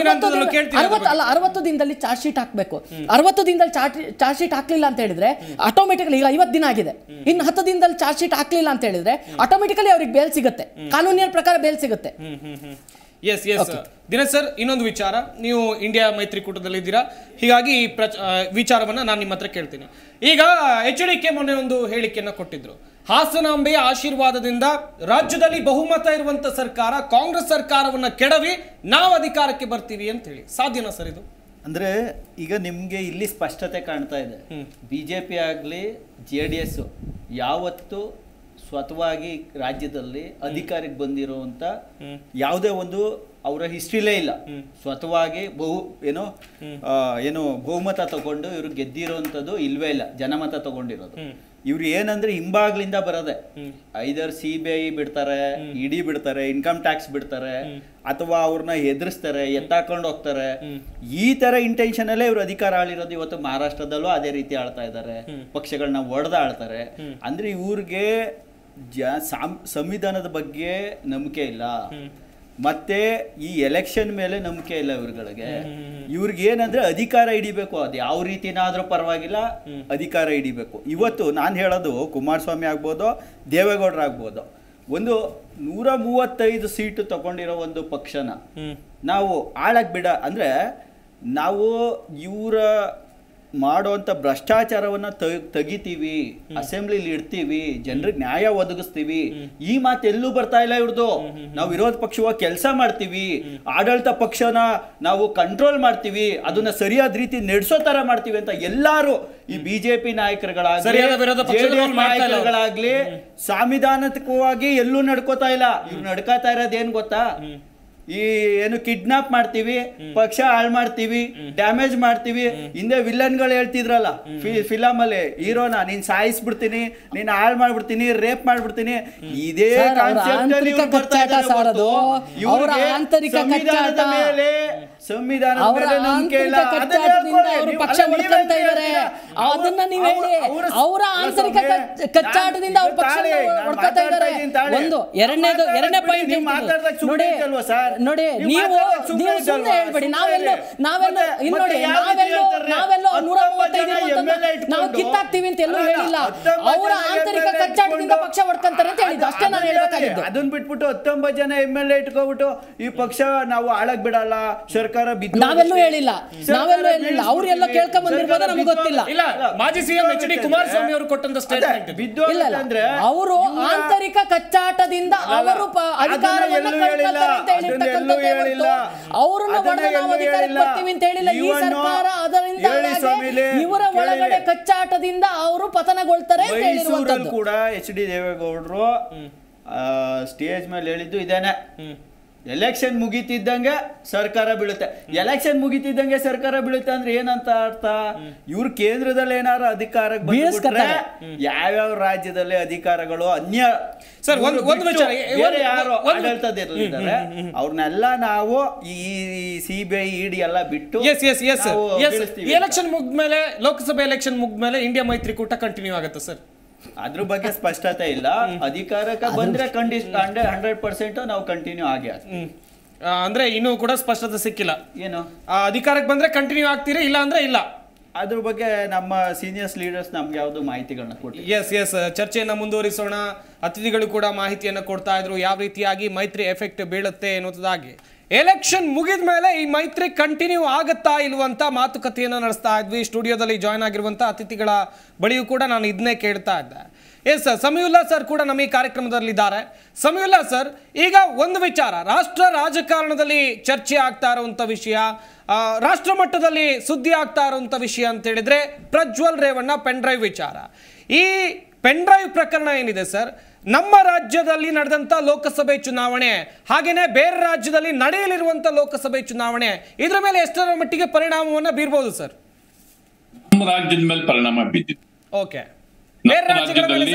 60 ದಿನದಲ್ಲಿ ಚಾರ್ಜ್ ಶೀಟ್ ಹಾಕಬೇಕು. 60 ದಿನದಲ್ಲಿ ಚಾರ್ಜ್ ಶೀಟ್ ಹಾಕ್ಲಿಲ್ಲ ಅಂತ ಹೇಳಿದ್ರೆ ಆಟೋಮೆಟಿಕಲಿ, ಈಗ 50 ದಿನ ಆಗಿದೆ, ಇನ್ನು 10 ದಿನದಲ್ಲಿ ಚಾರ್ಜ್ ಶೀಟ್ ಹಾಕ್ಲಿಲ್ಲ ಅಂತ ಹೇಳಿದ್ರೆ ಆಟೋಮೆಟಿಕಲಿ ಅವ್ರಿಗೆ ಬೇಲ್ ಸಿಗುತ್ತೆ, ಕಾನೂನಿನ ಪ್ರಕಾರ ಬೇಲ್ ಸಿಗುತ್ತೆ. ಎಸ್ ದಿನೇಶ್ ಸರ್, ಇನ್ನೊಂದು ವಿಚಾರ, ನೀವು ಇಂಡಿಯಾ ಮೈತ್ರಿಕೂಟದಲ್ಲಿ ಇದ್ದೀರಾ, ಹೀಗಾಗಿ ಈ ವಿಚಾರವನ್ನ ನಾನು ನಿಮ್ಮ ಹತ್ರ ಕೇಳ್ತೀನಿ. ಈಗ HDK ಮೊನ್ನೆ ಒಂದು ಹೇಳಿಕೆಯನ್ನು ಕೊಟ್ಟಿದ್ರು, ಹಾಸನಾಂಬೆಯ ಆಶೀರ್ವಾದದಿಂದ ರಾಜ್ಯದಲ್ಲಿ ಬಹುಮತ ಇರುವಂತ ಸರ್ಕಾರ, ಕಾಂಗ್ರೆಸ್ ಸರ್ಕಾರವನ್ನ ಕೆಡವಿ ನಾವು ಅಧಿಕಾರಕ್ಕೆ ಬರ್ತೀವಿ ಅಂತ ಹೇಳಿ. ಸಾಧ್ಯನಾ ಸರ್ ಇದು? ಅಂದ್ರೆ ಈಗ ನಿಮ್ಗೆ ಇಲ್ಲಿ ಸ್ಪಷ್ಟತೆ ಕಾಣ್ತಾ ಇದೆ. BJP ಆಗ್ಲಿ JDS ಯಾವತ್ತು ಸ್ವತಃವಾಗಿ ರಾಜ್ಯದಲ್ಲಿ ಅಧಿಕಾರಕ್ಕೆ ಬಂದಿರುವಂತ ಯಾವುದೇ ಒಂದು ಅವರ ಹಿಸ್ಟ್ರಿಲೇ ಇಲ್ಲ. ಸ್ವತಃವಾಗಿ ಬಹುಮತ ತಗೊಂಡು ಇವ್ರು ಗೆದ್ದಿರೋಂಥದ್ದು ಇಲ್ವೇ ಇಲ್ಲ. ಜನಮತ ತಗೊಂಡಿರೋದು ಇವ್ರು ಏನಂದ್ರೆ ಹಿಂಬಾಗ್ಲಿಂದ ಬರೋದೆ. ಐದರ್ CBI ಬಿಡ್ತಾರೆ, ED ಬಿಡ್ತಾರೆ, ಇನ್ಕಮ್ ಟ್ಯಾಕ್ಸ್ ಬಿಡ್ತಾರೆ, ಅಥವಾ ಅವ್ರನ್ನ ಹೆದರ್ಸ್ತಾರೆ, ಎತ್ತಾಕೊಂಡು ಹೋಗ್ತಾರೆ. ಈ ತರ ಇಂಟೆನ್ಷನ್ ಅಲ್ಲೇ ಇವ್ರು ಅಧಿಕಾರ ಆಳಿರೋದು. ಇವತ್ತು ಮಹಾರಾಷ್ಟ್ರದಲ್ಲೂ ಅದೇ ರೀತಿ ಆಳ್ತಾ ಇದ್ದಾರೆ, ಪಕ್ಷಗಳನ್ನ ಒಡೆದ ಆಳ್ತಾರೆ. ಅಂದ್ರೆ ಇವ್ರಿಗೆ ಸಂವಿಧಾನದ ಬಗ್ಗೆ ನಂಬಿಕೆ ಇಲ್ಲ, ಮತ್ತೆ ಈ ಎಲೆಕ್ಷನ್ ಮೇಲೆ ನಂಬಿಕೆ ಇಲ್ಲ ಇವ್ರುಗಳಿಗೆ. ಇವ್ರಿಗೆ ಏನಂದ್ರೆ ಅಧಿಕಾರ ಹಿಡಿಬೇಕು, ಅದು ಯಾವ ರೀತಿನಾದ್ರೂ ಪರವಾಗಿಲ್ಲ, ಅಧಿಕಾರ ಹಿಡಿಬೇಕು. ಇವತ್ತು ನಾನು ಹೇಳೋದು, ಕುಮಾರಸ್ವಾಮಿ ಆಗ್ಬೋದು, ದೇವೇಗೌಡರು ಆಗ್ಬೋದು, ಒಂದು 135 ಸೀಟು ತಗೊಂಡಿರೋ ಒಂದು ಪಕ್ಷನ ನಾವು ಆಳಕ್ ಬಿಡ ಅಂದ್ರೆ, ನಾವು ಇವರ ಮಾಡೋಂಥ ಭ್ರಷ್ಟಾಚಾರವನ್ನ ತೆಗಿತೀವಿ, ಅಸೆಂಬ್ಲಿಲಿ ಇಡ್ತೀವಿ, ಜನರಿಗೆ ನ್ಯಾಯ ಒದಗಿಸ್ತೀವಿ, ಈ ಮಾತು ಎಲ್ಲೂ ಬರ್ತಾ ಇಲ್ಲ ಇವ್ರದ್ದು. ನಾವು ವಿರೋಧ ಪಕ್ಷವಾಗಿ ಕೆಲಸ ಮಾಡ್ತೀವಿ, ಆಡಳಿತ ಪಕ್ಷನ ನಾವು ಕಂಟ್ರೋಲ್ ಮಾಡ್ತೀವಿ, ಅದನ್ನ ಸರಿಯಾದ ರೀತಿ ನಡೆಸೋ ತರ ಮಾಡ್ತೀವಿ ಅಂತ ಎಲ್ಲಾರು ಈ BJP ನಾಯಕರುಗಳಾಗ್ಲಿ ಸಾಂವಿಧಾನಿಕವಾಗಿ ಎಲ್ಲೂ ನಡ್ಕೋತಾ ಇಲ್ಲ. ಇವ್ರು ನಡ್ಕೋತಾ ಇರೋದೇನ್ ಗೊತ್ತಾ? ಈ ಏನು ಕಿಡ್ನಾಪ್ ಮಾಡ್ತೀವಿ, ಪಕ್ಷ ಹಾಳು ಮಾಡ್ತೀವಿ, ಡ್ಯಾಮೇಜ್ ಮಾಡ್ತೀವಿ. ಹಿಂದೆ ವಿಲನ್ಗಳು ಹೇಳ್ತಿದ್ರಲ್ಲ ಫಿಲಮ್ ಅಲ್ಲಿ, ಹೀರೋನ ನೀನ್ ಸಾಯಿಸ್ಬಿಡ್ತೀನಿ, ನೀನ್ ಹಾಳು ಮಾಡ್ಬಿಡ್ತೀನಿ, ರೇಪ್ ಮಾಡ್ಬಿಡ್ತೀನಿ, ಇದೇ ಕಾನ್ಸೆಪ್ಟ್ ಅಲ್ಲಿ ಸಂವಿಧಾನದ ಅವರ ಮೇಲೆ ನಂಬಿಕೆ ಇಲ್ಲ. ಆಂತರಿಕ ಕಚ್ಚಾಟದಿಂದ ಅವರು ಪಕ್ಷ ಹೊಡ್ಕೊಂತ ಇದ್ದಾರೆ. ಅದನ್ನ ನೀವು ಹೇಳಿ. ಅವರ ಆಂತರಿಕ ಕಚ್ಚಾಟದಿಂದ ಅವ್ರ ಪಕ್ಷ ಹೊಡ್ಕೊತ ಇದ್ದಾರೆ. ಒಂದು ಎರಡನೇ ಪಾಯಿಂಟ್ ನೋಡಿ, ನೀವು ಸುಮ್ಮನೆ ಹೇಳ್ಬೇಡಿ. ನಾವೆಲ್ಲೋ ನೋಡಿ, ನಾವೆಲ್ಲೋ 135 ನಾವು ಕಿತ್ತಾಕ್ತೀವಿ ಅಂತ ಎಲ್ಲೂ ಹೇಳಿಲ್ಲ. ಅವರ ಆಂತರಿಕ ಕಚ್ಚಾಟದಿಂದ ಪಕ್ಷ ಹೊಡ್ಕೊಂತಾರೆ ಅಂತ ಹೇಳಿದ್ದು ಅಷ್ಟೇ ನಾನು ಹೇಳ್ಬೇಕಾಗಿದ್ದು. ಅದನ್ನ ಬಿಟ್ಬಿಟ್ಟು 19 ಜನ MLA ಇಟ್ಕೊಬಿಟ್ಟು ಈ ಪಕ್ಷ ನಾವು ಆಳಕ್ ಬಿಡಲ್ಲ, ಸರ್ಕಾರ ನಾವೆಲ್ಲೂ ಹೇಳಿಲ್ಲ. ಅವ್ರೆಲ್ಲ ಕೇಳ್ಕೊಂಡ್ ಬಂದಿರ್ಬೋದು, ನಮ್ಗೆ ಗೊತ್ತಿಲ್ಲ. ಇಲ್ಲ, ಮಾಜಿ ಸಿಎಂ HD ಕುಮಾರಸ್ವಾಮಿ ಅವರು ಕೊಟ್ಟಂತ ಸ್ಟೇಟ್ಮೆಂಟ್ ಅಂದ್ರೆ ಅವರು ಆಂತರಿಕ ಕಚ್ಚಾಟದಿಂದ ಅವರು ಅಧಿಕಾರವನ್ನು ಕಳ್ಕೊಳ್ತಾರೆ ಅಂತ ಹೇಳಿರ್ತಕ್ಕಂಥದ್ದೇ ಹೊರತು ಅವ್ರನ್ನ ಹೊಡೆದು ನಾವು ಅಧಿಕಾರಕ್ಕೆ ಬರ್ತೀವಿ ಅಂತ ಹೇಳಿಲ್ಲ ಈ ಸರ್ಕಾರ. ಅದರಿಂದ ಇವರ ಒಳಗಡೆ ಕಚ್ಚಾಟದಿಂದ ಅವರು ಪತನಗೊಳ್ತಾರೆ ಅಂತ ಹೇಳಿರುವಂತದ್ದು ಕೂಡ. HD ದೇವೇಗೌಡರು ಸ್ಟೇಜ್ ಮೇಲೆ ಹೇಳಿದ್ದು ಇದೇನೆ, ಎಲೆಕ್ಷನ್ ಮುಗಿತಿದ್ದಂಗೆ ಸರ್ಕಾರ ಬೀಳುತ್ತೆ. ಎಲೆಕ್ಷನ್ ಮುಗಿತಿದ್ದಂಗೆ ಸರ್ಕಾರ ಬೀಳುತ್ತೆ ಅಂದ್ರೆ ಏನಂತ ಅರ್ಥ? ಇವ್ರು ಕೇಂದ್ರದಲ್ಲಿ ಏನಾರು ಅಧಿಕಾರಕ್ಕೆ ಬಂದ್ರೆ ಯಾವ್ಯಾವ ರಾಜ್ಯದಲ್ಲಿ ಅಧಿಕಾರಗಳು ಅನ್ಯ ಯಾರು ಆಡಳಿತದಿದ್ದಾರೆ ಅವ್ರನ್ನೆಲ್ಲ ನಾವು ಈ CBI ED ಎಲ್ಲ ಬಿಟ್ಟು ಎಲೆಕ್ಷನ್ ಮುಗ್ದ್ಮೇಲೆ, ಲೋಕಸಭೆ ಎಲೆಕ್ಷನ್ ಮುಗ್ದ್ಮೇಲೆ ಇಂಡಿಯಾ ಮೈತ್ರಿಕೂಟ ಕಂಟಿನ್ಯೂ ಆಗುತ್ತೆ ಸರ್. ಅದ್ರ ಬಗ್ಗೆ ಸ್ಪಷ್ಟತೆ ಇಲ್ಲ. ಅಧಿಕಾರಕ್ಕೆ ಬಂದ್ರೆ 100% ನಾವು ಕಂಟಿನ್ಯೂ ಆಗಿ ಅಂದ್ರೆ ಇನ್ನೂ ಕೂಡ ಸ್ಪಷ್ಟತೆ ಸಿಕ್ಕಿಲ್ಲ. ಏನು ಅಧಿಕಾರಕ್ಕೆ ಬಂದ್ರೆ ಕಂಟಿನ್ಯೂ ಆಗ್ತೀರಿ, ಇಲ್ಲ ಅಂದ್ರೆ ಇಲ್ಲ. ಅದ್ರ ಬಗ್ಗೆ ನಮ್ಮ ಸೀನಿಯರ್ಸ್ ಲೀಡರ್ಸ್ ನಮ್ಗೆ ಯಾವ್ದು ಮಾಹಿತಿಗಳನ್ನ ಕೊಟ್ಟು ಚರ್ಚೆಯನ್ನ ಮುಂದುವರಿಸೋಣ. ಅತಿಥಿಗಳು ಕೂಡ ಮಾಹಿತಿಯನ್ನ ಕೊಡ್ತಾ ಇದ್ರು, ಯಾವ ರೀತಿಯಾಗಿ ಮೈತ್ರಿ ಎಫೆಕ್ಟ್ ಬೀಳುತ್ತೆ ಅನ್ನೋದಾಗಿ. ಎಲೆಕ್ಷನ್ ಮುಗಿದ ಮೇಲೆ ಈ ಮೈತ್ರಿ ಕಂಟಿನ್ಯೂ ಆಗತ್ತಾ ಇಲ್ವಂತ ಮಾತುಕತೆಯನ್ನು ನಡೆಸ್ತಾ ಇದ್ವಿ. ಸ್ಟುಡಿಯೋದಲ್ಲಿ ಜಾಯ್ನ್ ಆಗಿರುವಂಥ ಅತಿಥಿಗಳ ಬಳಿಯೂ ಕೂಡ ನಾನು ಇದನ್ನೇ ಕೇಳ್ತಾ ಇದ್ದೆ. ಸರ್, ಸಮೀವುಲ್ಲಾ ಸರ್ ಕೂಡ ನಮ್ಮ ಈ ಕಾರ್ಯಕ್ರಮದಲ್ಲಿದ್ದಾರೆ. ಸಮೀವುಲ್ಲಾ ಸರ್, ಈಗ ಒಂದು ವಿಚಾರ ರಾಷ್ಟ್ರ ರಾಜಕಾರಣದಲ್ಲಿ ಚರ್ಚೆ ಆಗ್ತಾ ಇರುವಂಥ ವಿಷಯ, ರಾಷ್ಟ್ರ ಮಟ್ಟದಲ್ಲಿ ಸುದ್ದಿ ಆಗ್ತಾ ಇರುವಂಥ ವಿಷಯ ಅಂತ ಹೇಳಿದ್ರೆ ಪ್ರಜ್ವಲ್ ರೇವಣ್ಣ ಪೆನ್ ಡ್ರೈವ್ ವಿಚಾರ. ಈ ಪೆನ್ ಡ್ರೈವ್ ಪ್ರಕರಣ ಏನಿದೆ ಸರ್, ನಮ್ಮ ರಾಜ್ಯದಲ್ಲಿ ನಡೆದಂತ ಲೋಕಸಭೆ ಚುನಾವಣೆ ಹಾಗೇನೆ ಬೇರೆ ರಾಜ್ಯದಲ್ಲಿ ನಡೆಯಲಿರುವಂತ ಲೋಕಸಭೆ ಚುನಾವಣೆ ಇದರ ಮೇಲೆ ಎಷ್ಟರ ಮಟ್ಟಿಗೆ ಪರಿಣಾಮವನ್ನ ಬೀರಬಹುದು ಸರ್? ನಮ್ಮ ರಾಜ್ಯದ ಮೇಲೆ ಪರಿಣಾಮ ಬೀರಿದೆ. ಓಕೆ, ಬೇರೆ ರಾಜ್ಯದಲ್ಲಿ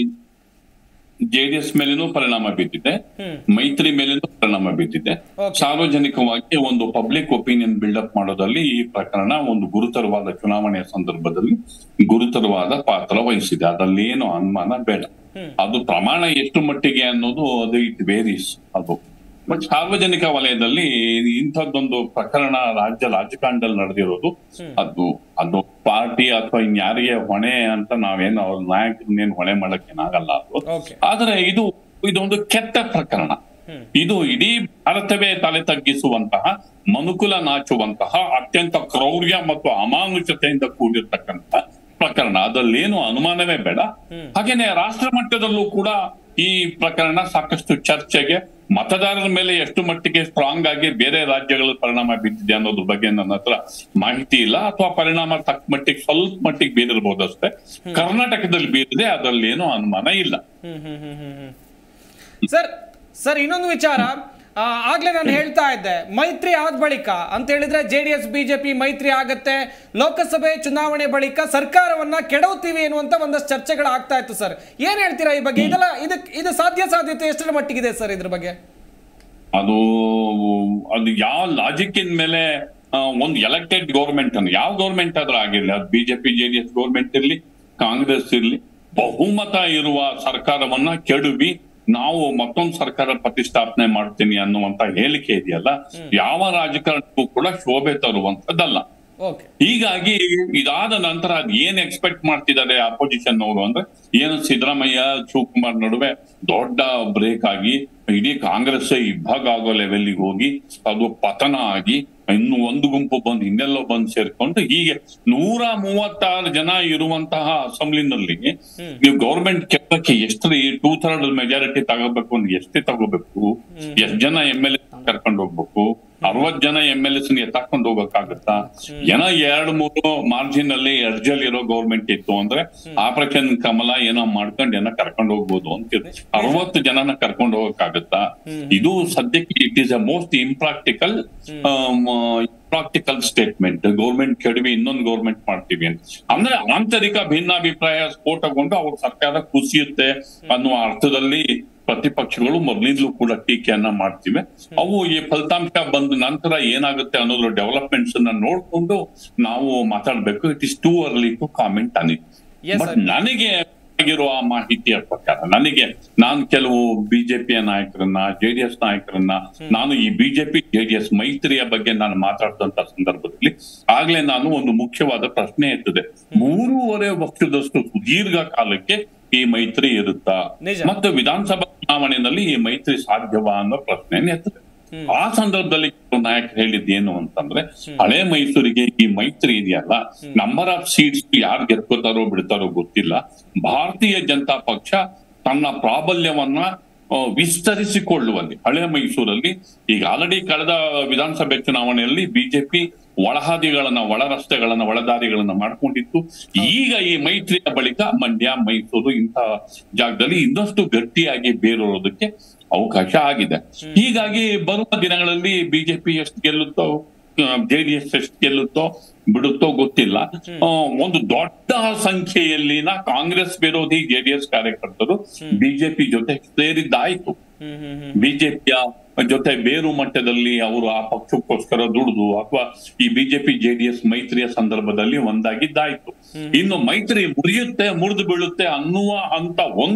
JDS ಮೇಲೇನೂ ಪರಿಣಾಮ ಬೀರಿದೆ, ಮೈತ್ರಿ ಮೇಲೇನೂ ಪರಿಣಾಮ ಬೀರಿದೆ. ಸಾರ್ವಜನಿಕವಾಗಿ ಒಂದು ಪಬ್ಲಿಕ್ ಒಪಿನಿಯನ್ ಬಿಲ್ಡಪ್ ಮಾಡೋದಲ್ಲಿ ಈ ಪ್ರಕರಣ ಒಂದು ಗುರುತರವಾದ ಚುನಾವಣೆಯ ಸಂದರ್ಭದಲ್ಲಿ ಗುರುತರವಾದ ಪಾತ್ರ ವಹಿಸಿದೆ. ಅದರಲ್ಲಿ ಏನು ಅನುಮಾನ ಬೇಡ. ಅದು ಪ್ರಮಾಣ ಎಷ್ಟು ಮಟ್ಟಿಗೆ ಅನ್ನೋದು ಅದು ಇಟ್ ವೇರೀಸ್. ಅದು ಬಟ್ ಸಾರ್ವಜನಿಕ ವಲಯದಲ್ಲಿ ಇಂಥದ್ದೊಂದು ಪ್ರಕರಣ ರಾಜ್ಯ ರಾಜಕಾರಣದಲ್ಲಿ ನಡೆದಿರೋದು ಅದು ಪಾರ್ಟಿ ಅಥವಾ ಇನ್ಯಾರಿಗೆ ಹೊಣೆ ಅಂತ ನಾವೇನು ಅವ್ರ ನಾಯಕರನ್ನೇನು ಹೊಣೆ ಮಾಡಕ್ಕೇನಾಗಲ್ಲ ಅದು. ಆದ್ರೆ ಇದೊಂದು ಕೆಟ್ಟ ಪ್ರಕರಣ. ಇದು ಇಡೀ ಭಾರತವೇ ತಲೆ ತಗ್ಗಿಸುವಂತಹ, ಮನುಕುಲ ನಾಚುವಂತಹ, ಅತ್ಯಂತ ಕ್ರೌರ್ಯ ಮತ್ತು ಅಮಾನುಷತೆಯಿಂದ ಕೂಡಿರ್ತಕ್ಕಂಥ ಪ್ರಕರಣ. ಅದರಲ್ಲೇನು ಅನುಮಾನವೇ ಬೇಡ. ಹಾಗೇನೆ ರಾಷ್ಟ್ರ ಮಟ್ಟದಲ್ಲೂ ಕೂಡ ಈ ಪ್ರಕರಣ ಸಾಕಷ್ಟು ಚರ್ಚೆಗೆ, ಮತದಾರರ ಮೇಲೆ ಎಷ್ಟು ಮಟ್ಟಿಗೆ ಸ್ಟ್ರಾಂಗ್ ಆಗಿ ಬೇರೆ ರಾಜ್ಯಗಳ ಪರಿಣಾಮ ಬೀರಿದೆ ಅನ್ನೋದ್ರ ಬಗ್ಗೆ ನನ್ನ ಹತ್ರ ಮಾಹಿತಿ ಇಲ್ಲ, ಅಥವಾ ಪರಿಣಾಮ ತಕ್ಕ ಮಟ್ಟಿಗೆ ಸ್ವಲ್ಪ ಮಟ್ಟಿಗೆ ಬೀರಿರ್ಬೋದು ಅಷ್ಟೇ. ಕರ್ನಾಟಕದಲ್ಲಿ ಬೀರಿದೆ, ಅದರಲ್ಲಿ ಏನೋ ಅನುಮಾನ ಇಲ್ಲ. ಸರ್ ಇನ್ನೊಂದು ವಿಚಾರ, ಆಗ್ಲೇ ನಾನು ಹೇಳ್ತಾ ಇದ್ದೆ, ಮೈತ್ರಿ ಆದ ಬಳಿಕ ಅಂತ ಹೇಳಿದ್ರೆ JDS BJP ಮೈತ್ರಿ ಆಗತ್ತೆ, ಲೋಕಸಭೆ ಚುನಾವಣೆ ಬಳಿಕ ಸರ್ಕಾರವನ್ನ ಕೆಡವುತ್ತೀವಿ ಎನ್ನುವಂತ ಒಂದಷ್ಟು ಚರ್ಚೆಗಳು ಆಗ್ತಾ ಇತ್ತು ಸರ್. ಏನ್ ಹೇಳ್ತೀರಾ ಈ ಬಗ್ಗೆ? ಇದು ಸಾಧ್ಯತೆ ಎಷ್ಟರ ಮಟ್ಟಿಗಿದೆ ಸರ್ ಇದ್ರ ಬಗ್ಗೆ? ಅದು ಯಾವ ಲಾಜಿಕ್ಕಿನ ಮೇಲೆ ಒಂದು ಎಲೆಕ್ಟೆಡ್ ಗೌರ್ಮೆಂಟ್ ಅನ್ನು, ಯಾವ ಗೌರ್ಮೆಂಟ್ ಆದ್ರೂ ಆಗಿರ್ಲಿ, ಅದು BJP JDS ಗೌರ್ಮೆಂಟ್ ಇರ್ಲಿ, ಕಾಂಗ್ರೆಸ್ ಇರ್ಲಿ, ಬಹುಮತ ಇರುವ ಸರ್ಕಾರವನ್ನ ಕೆಡವಿ ನಾವು ಮತ್ತೊಂದು ಸರ್ಕಾರ ಪ್ರತಿಷ್ಠಾಪನೆ ಮಾಡ್ತೀನಿ ಅನ್ನುವಂತ ಹೇಳಿಕೆ ಇದೆಯಲ್ಲ, ಯಾವ ರಾಜಕಾರಣಕ್ಕೂ ಕೂಡ ಶೋಭೆ ತರುವಂತದ್ದಲ್ಲ. ಹೀಗಾಗಿ ಇದಾದ ನಂತರ ಅದ್ ಏನ್ ಎಕ್ಸ್ಪೆಕ್ಟ್ ಮಾಡ್ತಿದ್ದಾರೆ ಅಪೋಸಿಷನ್ ಅವರು ಅಂದ್ರೆ, ಏನು ಸಿದ್ದರಾಮಯ್ಯ ಶಿವಕುಮಾರ್ ನಡುವೆ ದೊಡ್ಡ ಬ್ರೇಕ್ ಆಗಿ ಇಡೀ ಕಾಂಗ್ರೆಸ್ ಇಬ್ಬಾಗ ಆಗೋ ಲೆವೆಲ್ಗೆ ಹೋಗಿ ಅದು ಪತನ ಆಗಿ ಇನ್ನು ಒಂದು ಗುಂಪು ಬಂದು ಇನ್ನೆಲ್ಲೋ ಬಂದು ಸೇರ್ಕೊಂಡು ಹೀಗೆ 136 ಜನ ಇರುವಂತಹ ಅಸೆಂಬ್ಲಿನಲ್ಲಿ ನೀವು ಗೌರ್ಮೆಂಟ್ ಕೆಲಸಕ್ಕೆ ಎಷ್ಟು 2/3 ಮೆಜಾರಿಟಿ ತಗೋಬೇಕು ಅಂದ್ರೆ ಎಷ್ಟೇ ತಗೋಬೇಕು? ಎಷ್ಟ್ ಜನ MLA ಕರ್ಕೊಂಡು ಹೋಗ್ಬೇಕು? 60 ಜನ MLAs ಎತ್ತಾಕೊಂಡು ಹೋಗಕ್ಕಾಗತ್ತಾ? ಏನೋ 2-3 ಮಾರ್ಜಿನ್ ಅಲ್ಲಿ ಅರ್ಜಲ್ ಇರೋ ಗೌರ್ಮೆಂಟ್ ಇತ್ತು ಅಂದ್ರೆ ಆಪರೇಷನ್ ಕಮಲ ಏನೋ ಮಾಡ್ಕೊಂಡು ಏನೋ ಕರ್ಕೊಂಡು ಹೋಗ್ಬೋದು ಅಂತ. 60 ಜನನ ಕರ್ಕೊಂಡು ಹೋಗಕ್ಕಾಗತ್ತಾ? ಇದು ಸದ್ಯಕ್ಕೆ it is a most impractical statement. Government ಕೆಡವಿ ಇನ್ನೊಂದು ಗೌರ್ಮೆಂಟ್ ಮಾಡ್ತೀವಿ ಅಂತ ಅಂದ್ರೆ ಆಂತರಿಕ ಭಿನ್ನಾಭಿಪ್ರಾಯ ಸ್ಫೋಟಗೊಂಡು ಅವ್ರ ಸರ್ಕಾರ ಕುಸಿಯುತ್ತೆ ಅನ್ನುವ ಅರ್ಥದಲ್ಲಿ ಪ್ರತಿಪಕ್ಷಗಳು ಮೊದಲಿಂದಲೂ ಕೂಡ ಟೀಕೆಯನ್ನ ಮಾಡ್ತಿವೆ. ಅವು ಈ ಫಲಿತಾಂಶ ಬಂದ ನಂತರ ಏನಾಗುತ್ತೆ ಅನ್ನೋದ್ರ ಡೆವಲಪ್ಮೆಂಟ್ಸ್ ಅನ್ನ ನೋಡ್ಕೊಂಡು ನಾವು ಮಾತಾಡ್ಬೇಕು. It is too early to comment on it. But ನನಗೆ ಆಗಿರುವ ಮಾಹಿತಿಯ ಪ್ರಕಾರ ನಾನು ಕೆಲವು ಬಿಜೆಪಿಯ ನಾಯಕರನ್ನ, ಜೆಡಿಎಸ್ ನಾಯಕರನ್ನ, ನಾನು ಈ ಬಿಜೆಪಿ ಜೆಡಿಎಸ್ ಮೈತ್ರಿಯ ಬಗ್ಗೆ ನಾನು ಮಾತಾಡಿದಂತ ಸಂದರ್ಭದಲ್ಲಿ ಆಗ್ಲೇ ನಾನು ಒಂದು ಮುಖ್ಯವಾದ ಪ್ರಶ್ನೆ ಎತ್ತಿದೆ. 3.5 ವರ್ಷದಷ್ಟು ಸುದೀರ್ಘ ಕಾಲಕ್ಕೆ ಈ ಮೈತ್ರಿ ಇರುತ್ತಾ ಮತ್ತು ವಿಧಾನಸಭಾ ಚುನಾವಣೆಯಲ್ಲಿ ಈ ಮೈತ್ರಿ ಸಾಧ್ಯವಾ ಅನ್ನೋ ಪ್ರಶ್ನೆಯನ್ನು ಎತ್ತಿದೆ. ಆ ಸಂದರ್ಭದಲ್ಲಿ ನಾಯಕರು ಹೇಳಿದ್ದೇನು ಅಂತಂದ್ರೆ, ಹಳೆ ಮೈಸೂರಿಗೆ ಈ ಮೈತ್ರಿ ಇದೆಯಲ್ಲ, ನಂಬರ್ ಆಫ್ ಸೀಟ್ಸ್ ಯಾರು ಗೆದ್ಕೋತಾರೋ ಬಿಡ್ತಾರೋ ಗೊತ್ತಿಲ್ಲ. ಭಾರತೀಯ ಜನತಾ ಪಕ್ಷ ತನ್ನ ಪ್ರಾಬಲ್ಯವನ್ನ ವಿಸ್ತರಿಸಿಕೊಳ್ಳುವಲ್ಲಿ ಹಳೆ ಮೈಸೂರಲ್ಲಿ ಈಗ ಆಲ್ರೆಡಿ ಕಳೆದ ವಿಧಾನಸಭೆ ಚುನಾವಣೆಯಲ್ಲಿ ಬಿಜೆಪಿ ಒಳಹಾದಿಗಳನ್ನ, ಒಳ ರಸ್ತೆಗಳನ್ನ, ಒಳದಾರಿಗಳನ್ನ ಮಾಡ್ಕೊಂಡಿತ್ತು. ಈಗ ಈ ಮೈತ್ರಿಯ ಬಳಿಕ ಮಂಡ್ಯ, ಮೈಸೂರು ಇಂತಹ ಜಾಗದಲ್ಲಿ ಇನ್ನಷ್ಟು ಗಟ್ಟಿಯಾಗಿ ಬೇರೋದಕ್ಕೆ ಅವಕಾಶ ಆಗಿದೆ. ಹೀಗಾಗಿ ಬರುವ ದಿನಗಳಲ್ಲಿ ಬಿಜೆಪಿ ಎಷ್ಟು ಗೆಲ್ಲುತ್ತೋ, ಜೆಡಿಎಸ್ ಎಷ್ಟು ಗೆಲ್ಲುತ್ತೋ ಬಿಡುತ್ತೋ ಗೊತ್ತಿಲ್ಲ. ಒಂದು ದೊಡ್ಡ ಸಂಖ್ಯೆಯಲ್ಲಿನ ಕಾಂಗ್ರೆಸ್ ವಿರೋಧಿ ಜೆಡಿಎಸ್ ಕಾರ್ಯಕರ್ತರು ಬಿಜೆಪಿ ಜೊತೆ ಸೇರಿದ್ದಾಯ್ತು. ಬಿಜೆಪಿಯ ಜೊತೆ ಬೇರು ಮಟ್ಟದಲ್ಲಿ ಅವರು ಆ ಪಕ್ಷಕ್ಕೋಸ್ಕರ ದುಡಿದು ಅಥವಾ ಈ ಬಿಜೆಪಿ ಜೆಡಿಎಸ್ ಮೈತ್ರಿಯ ಸಂದರ್ಭದಲ್ಲಿ ಒಂದಾಗಿದ್ದಾಯ್ತು. ಇನ್ನು ಮೈತ್ರಿ ಮುರಿದು ಬೀಳುತ್ತೆ ಅನ್ನುವ ಅಂತ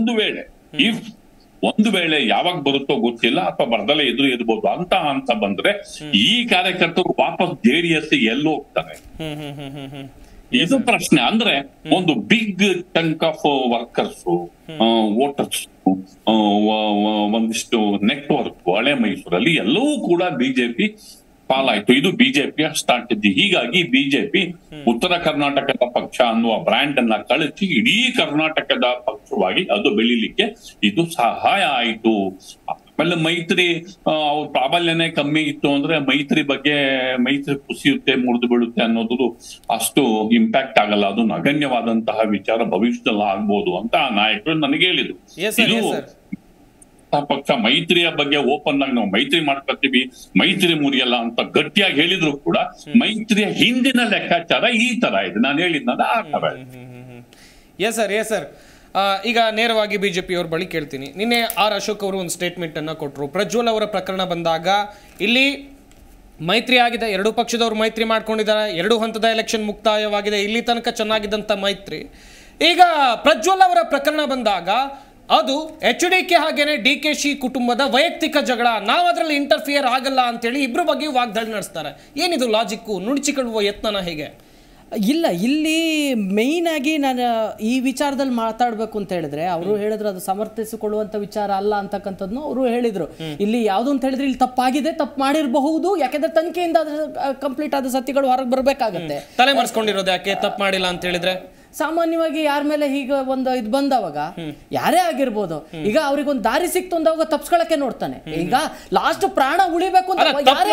ಒಂದು ವೇಳೆ ಯಾವಾಗ ಬರುತ್ತೋ ಗೊತ್ತಿಲ್ಲ, ಅಥವಾ ಬರ್ದಲ್ಲೇ ಎದುರು ಇರ್ಬೋದು ಅಂತ ಬಂದ್ರೆ ಈ ಕಾರ್ಯಕರ್ತರು ವಾಪಸ್ ಜೆಡಿಎಸ್ ಎಲ್ಲಿ ಹೋಗ್ತಾರೆ? ಇದು ಪ್ರಶ್ನೆ. ಅಂದ್ರೆ ಒಂದು big chunk of workers, voters, ಒಂದಿಷ್ಟು ನೆಟ್ವರ್ಕ್ ಹಳೆ ಮೈಸೂರಲ್ಲಿ ಎಲ್ಲವೂ ಕೂಡ ಬಿಜೆಪಿ ಪಾಲಾಯ್ತು. ಇದು ಬಿಜೆಪಿಯ ಸ್ಟ್ರಾಟಜಿ. ಹೀಗಾಗಿ ಬಿಜೆಪಿ ಉತ್ತರ ಕರ್ನಾಟಕದ ಪಕ್ಷ ಅನ್ನುವ ಬ್ರ್ಯಾಂಡ್ ಅನ್ನ ಕಳಿಸಿ ಇಡೀ ಕರ್ನಾಟಕದ ಪಕ್ಷವಾಗಿ ಅದು ಬೆಳಿಲಿಕ್ಕೆ ಇದು ಸಹಾಯ ಆಯಿತು. ಆಮೇಲೆ ಮೈತ್ರಿ ಅವ್ರ ಪ್ರಾಬಲ್ಯನೇ ಕಮ್ಮಿ ಇತ್ತು ಅಂದ್ರೆ ಮೈತ್ರಿ ಕುಸಿಯುತ್ತೆ, ಮುರಿದು ಬೀಳುತ್ತೆ ಅನ್ನೋದು ಅಷ್ಟು ಇಂಪ್ಯಾಕ್ಟ್ ಆಗಲ್ಲ. ಅದು ನಗಣ್ಯವಾದಂತಹ ವಿಚಾರ ಭವಿಷ್ಯದಲ್ಲಿ ಆಗ್ಬೋದು ಅಂತ ನಾಯಕರು ನನಗೆ ಹೇಳಿದ್ರು. ಇದು ಪಕ್ಷ ಮೈತ್ರಿಯ ಬಗ್ಗೆ ಓಪನ್ ಆಗಿ ನಾವು ಮೈತ್ರಿ ಮಾಡ್ಕೊತೀವಿ, ಮೈತ್ರಿ ಮುರಿಯಲ್ಲ ಅಂತ ಗಟ್ಟಿಯಾಗಿ ಹೇಳಿದ್ರು ಕೂಡ ಮೈತ್ರಿಯ ಹಿಂದಿನ ಲೆಕ್ಕಾಚಾರ ಈ ತರ ಇದೆ. ನಾನು ಹೇಳಿದ್ನಲ್ಲ ಆ ತರ ಇದೆ. ಸರ್ ಈಗ ನೇರವಾಗಿ ಬಿಜೆಪಿ ಅವ್ರ ಬಳಿ ಕೇಳ್ತೀನಿ. ನಿನ್ನೆ ಆರ್ ಅಶೋಕ್ ಅವರು ಒಂದು ಸ್ಟೇಟ್ಮೆಂಟ್ ಅನ್ನ ಕೊಟ್ಟರು. ಪ್ರಜ್ವಲ್ ಅವರ ಪ್ರಕರಣ ಬಂದಾಗ ಇಲ್ಲಿ ಮೈತ್ರಿ ಆಗಿದೆ, ಎರಡೂ ಪಕ್ಷದವರು ಮೈತ್ರಿ ಮಾಡ್ಕೊಂಡಿದ್ದಾರೆ, 2 ಹಂತದ ಎಲೆಕ್ಷನ್ ಮುಕ್ತಾಯವಾಗಿದೆ, ಇಲ್ಲಿ ತನಕ ಚೆನ್ನಾಗಿದ್ದಂಥ ಮೈತ್ರಿ. ಈಗ ಪ್ರಜ್ವಲ್ ಅವರ ಪ್ರಕರಣ ಬಂದಾಗ ಅದು HDK ಹಾಗೇನೆ DKC ಕುಟುಂಬದ ವೈಯಕ್ತಿಕ ಜಗಳ, ನಾವು ಅದರಲ್ಲಿ ಇಂಟರ್ಫಿಯರ್ ಆಗಲ್ಲ ಅಂತೇಳಿ ಇಬ್ರು ಬಗ್ಗೆ ವಾಗ್ದಾಳಿ ನಡೆಸ್ತಾರೆ. ಏನಿದು ಲಾಜಿಕ್ಕು? ನುಣಚಿಕೊಳ್ಳುವ ಯತ್ನನ ಹೇಗೆ? ಇಲ್ಲ, ಇಲ್ಲಿ ಮೇಯ್ನ್ ಆಗಿ ನಾನು ಈ ವಿಚಾರದಲ್ಲಿ ಮಾತಾಡಬೇಕು ಅಂತ ಹೇಳಿದ್ರೆ, ಅವರು ಹೇಳಿದ್ರು ಅದು ಸಮರ್ಥಿಸಿಕೊಳ್ಳುವಂತ ವಿಚಾರ ಅಲ್ಲ ಅಂತಕ್ಕಂಥದ್ನು ಅವರು ಹೇಳಿದ್ರು. ಇಲ್ಲಿ ಯಾವುದು ಅಂತ ಹೇಳಿದ್ರೆ ಇಲ್ಲಿ ತಪ್ಪಾಗಿದೆ, ತಪ್ಪು ಮಾಡಿರಬಹುದು, ಯಾಕೆಂದ್ರೆ ತನಿಖೆಯಿಂದ ಕಂಪ್ಲೀಟ್ ಆದ ಸತ್ಯಗಳು ಹೊರಗೆ ಬರಬೇಕಾಗತ್ತೆ. ತಲೆ ಮರೆಸ್ಕೊಂಡಿರೋದು ಯಾಕೆ ತಪ್ಪು ಮಾಡಿಲ್ಲ ಅಂತ ಹೇಳಿದ್ರೆ? ಸಾಮಾನ್ಯವಾಗಿ ಯಾರ ಮೇಲೆ ಈಗ ಒಂದು ಇದು ಬಂದವಾಗ ಯಾರೇ ಆಗಿರ್ಬೋದು, ಈಗ ಅವ್ರಿಗೊಂದು ದಾರಿ ಸಿಕ್ತು ಅಂದವಾಗ ತಪ್ಸ್ಕೊಳಕ್ಕೆ ನೋಡ್ತಾನೆ. ಈಗ ಲಾಸ್ಟ್ ಪ್ರಾಣ ಉಳಿಬೇಕು ಅಂತ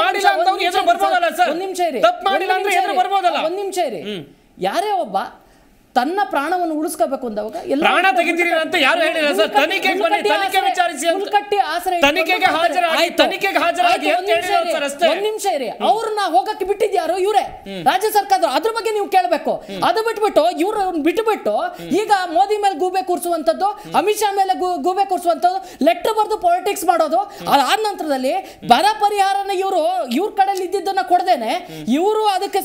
ಒಂದ್ ನಿಮಿಷ ಇರಿ, ಯಾರೇ ಒಬ್ಬ ತನ್ನ ಪ್ರಾಣವನ್ನು ಉಳಿಸ್ಕೋಬೇಕು ಅಂದವಾಗ ಪ್ರಾಣ ತೆಗಿತೀರಿ ಅಂತ ಯಾರು ಹೇಳಿಲ್ಲ ಸರ್. ತನಿಖೆಗೆ ಬನ್ನಿ, ತನಿಖೆ ವಿಚಾರಿಸಿ, ಕಟ್ಟಿ ಆಸರೆ ತನಿಖೆಗೆ ಹಾಜರಾಗಿ ಒಂದ್ ನಿಮಿಷ ಇರಿ. ಅವ್ರನ್ನ ಹೋಗಕ್ಕೆ ಬಿಟ್ಟಿದ್ಯಾರು? ಇವರೇ ರಾಜ್ಯ ಸರ್ಕಾರ. ಅದ್ರ ಬಗ್ಗೆ ನೀವು ಕೇಳಬೇಕು. ಅದು ಬಿಟ್ಬಿಟ್ಟು ಇವ್ರು ಬಿಟ್ಟುಬಿಟ್ಟು ಈಗ ಮೋದಿ ಮೇಲೆ ಗೂಬೆ ಕೂರಿಸುವಂತದ್ದು, ಅಮಿತ್ ಶಾ ಮೇಲೆ ಗೂಬೆ ಕೂರಿಸುವಂತದ್ದು, ಲೆಟರ್ ಬರೆದು ಪಾಲಿಟಿಕ್ಸ್ ಮಾಡೋದು. ಅದಾದ ನಂತರದಲ್ಲಿ ಬರ ಪರಿಹಾರನ ಇವ್ರ ಕಡೆಯಲ್ಲಿ ಇದ್ದಿದ್ದನ್ನ ಕೊಡದೇನೆ ಇವರು ಅದಕ್ಕೆ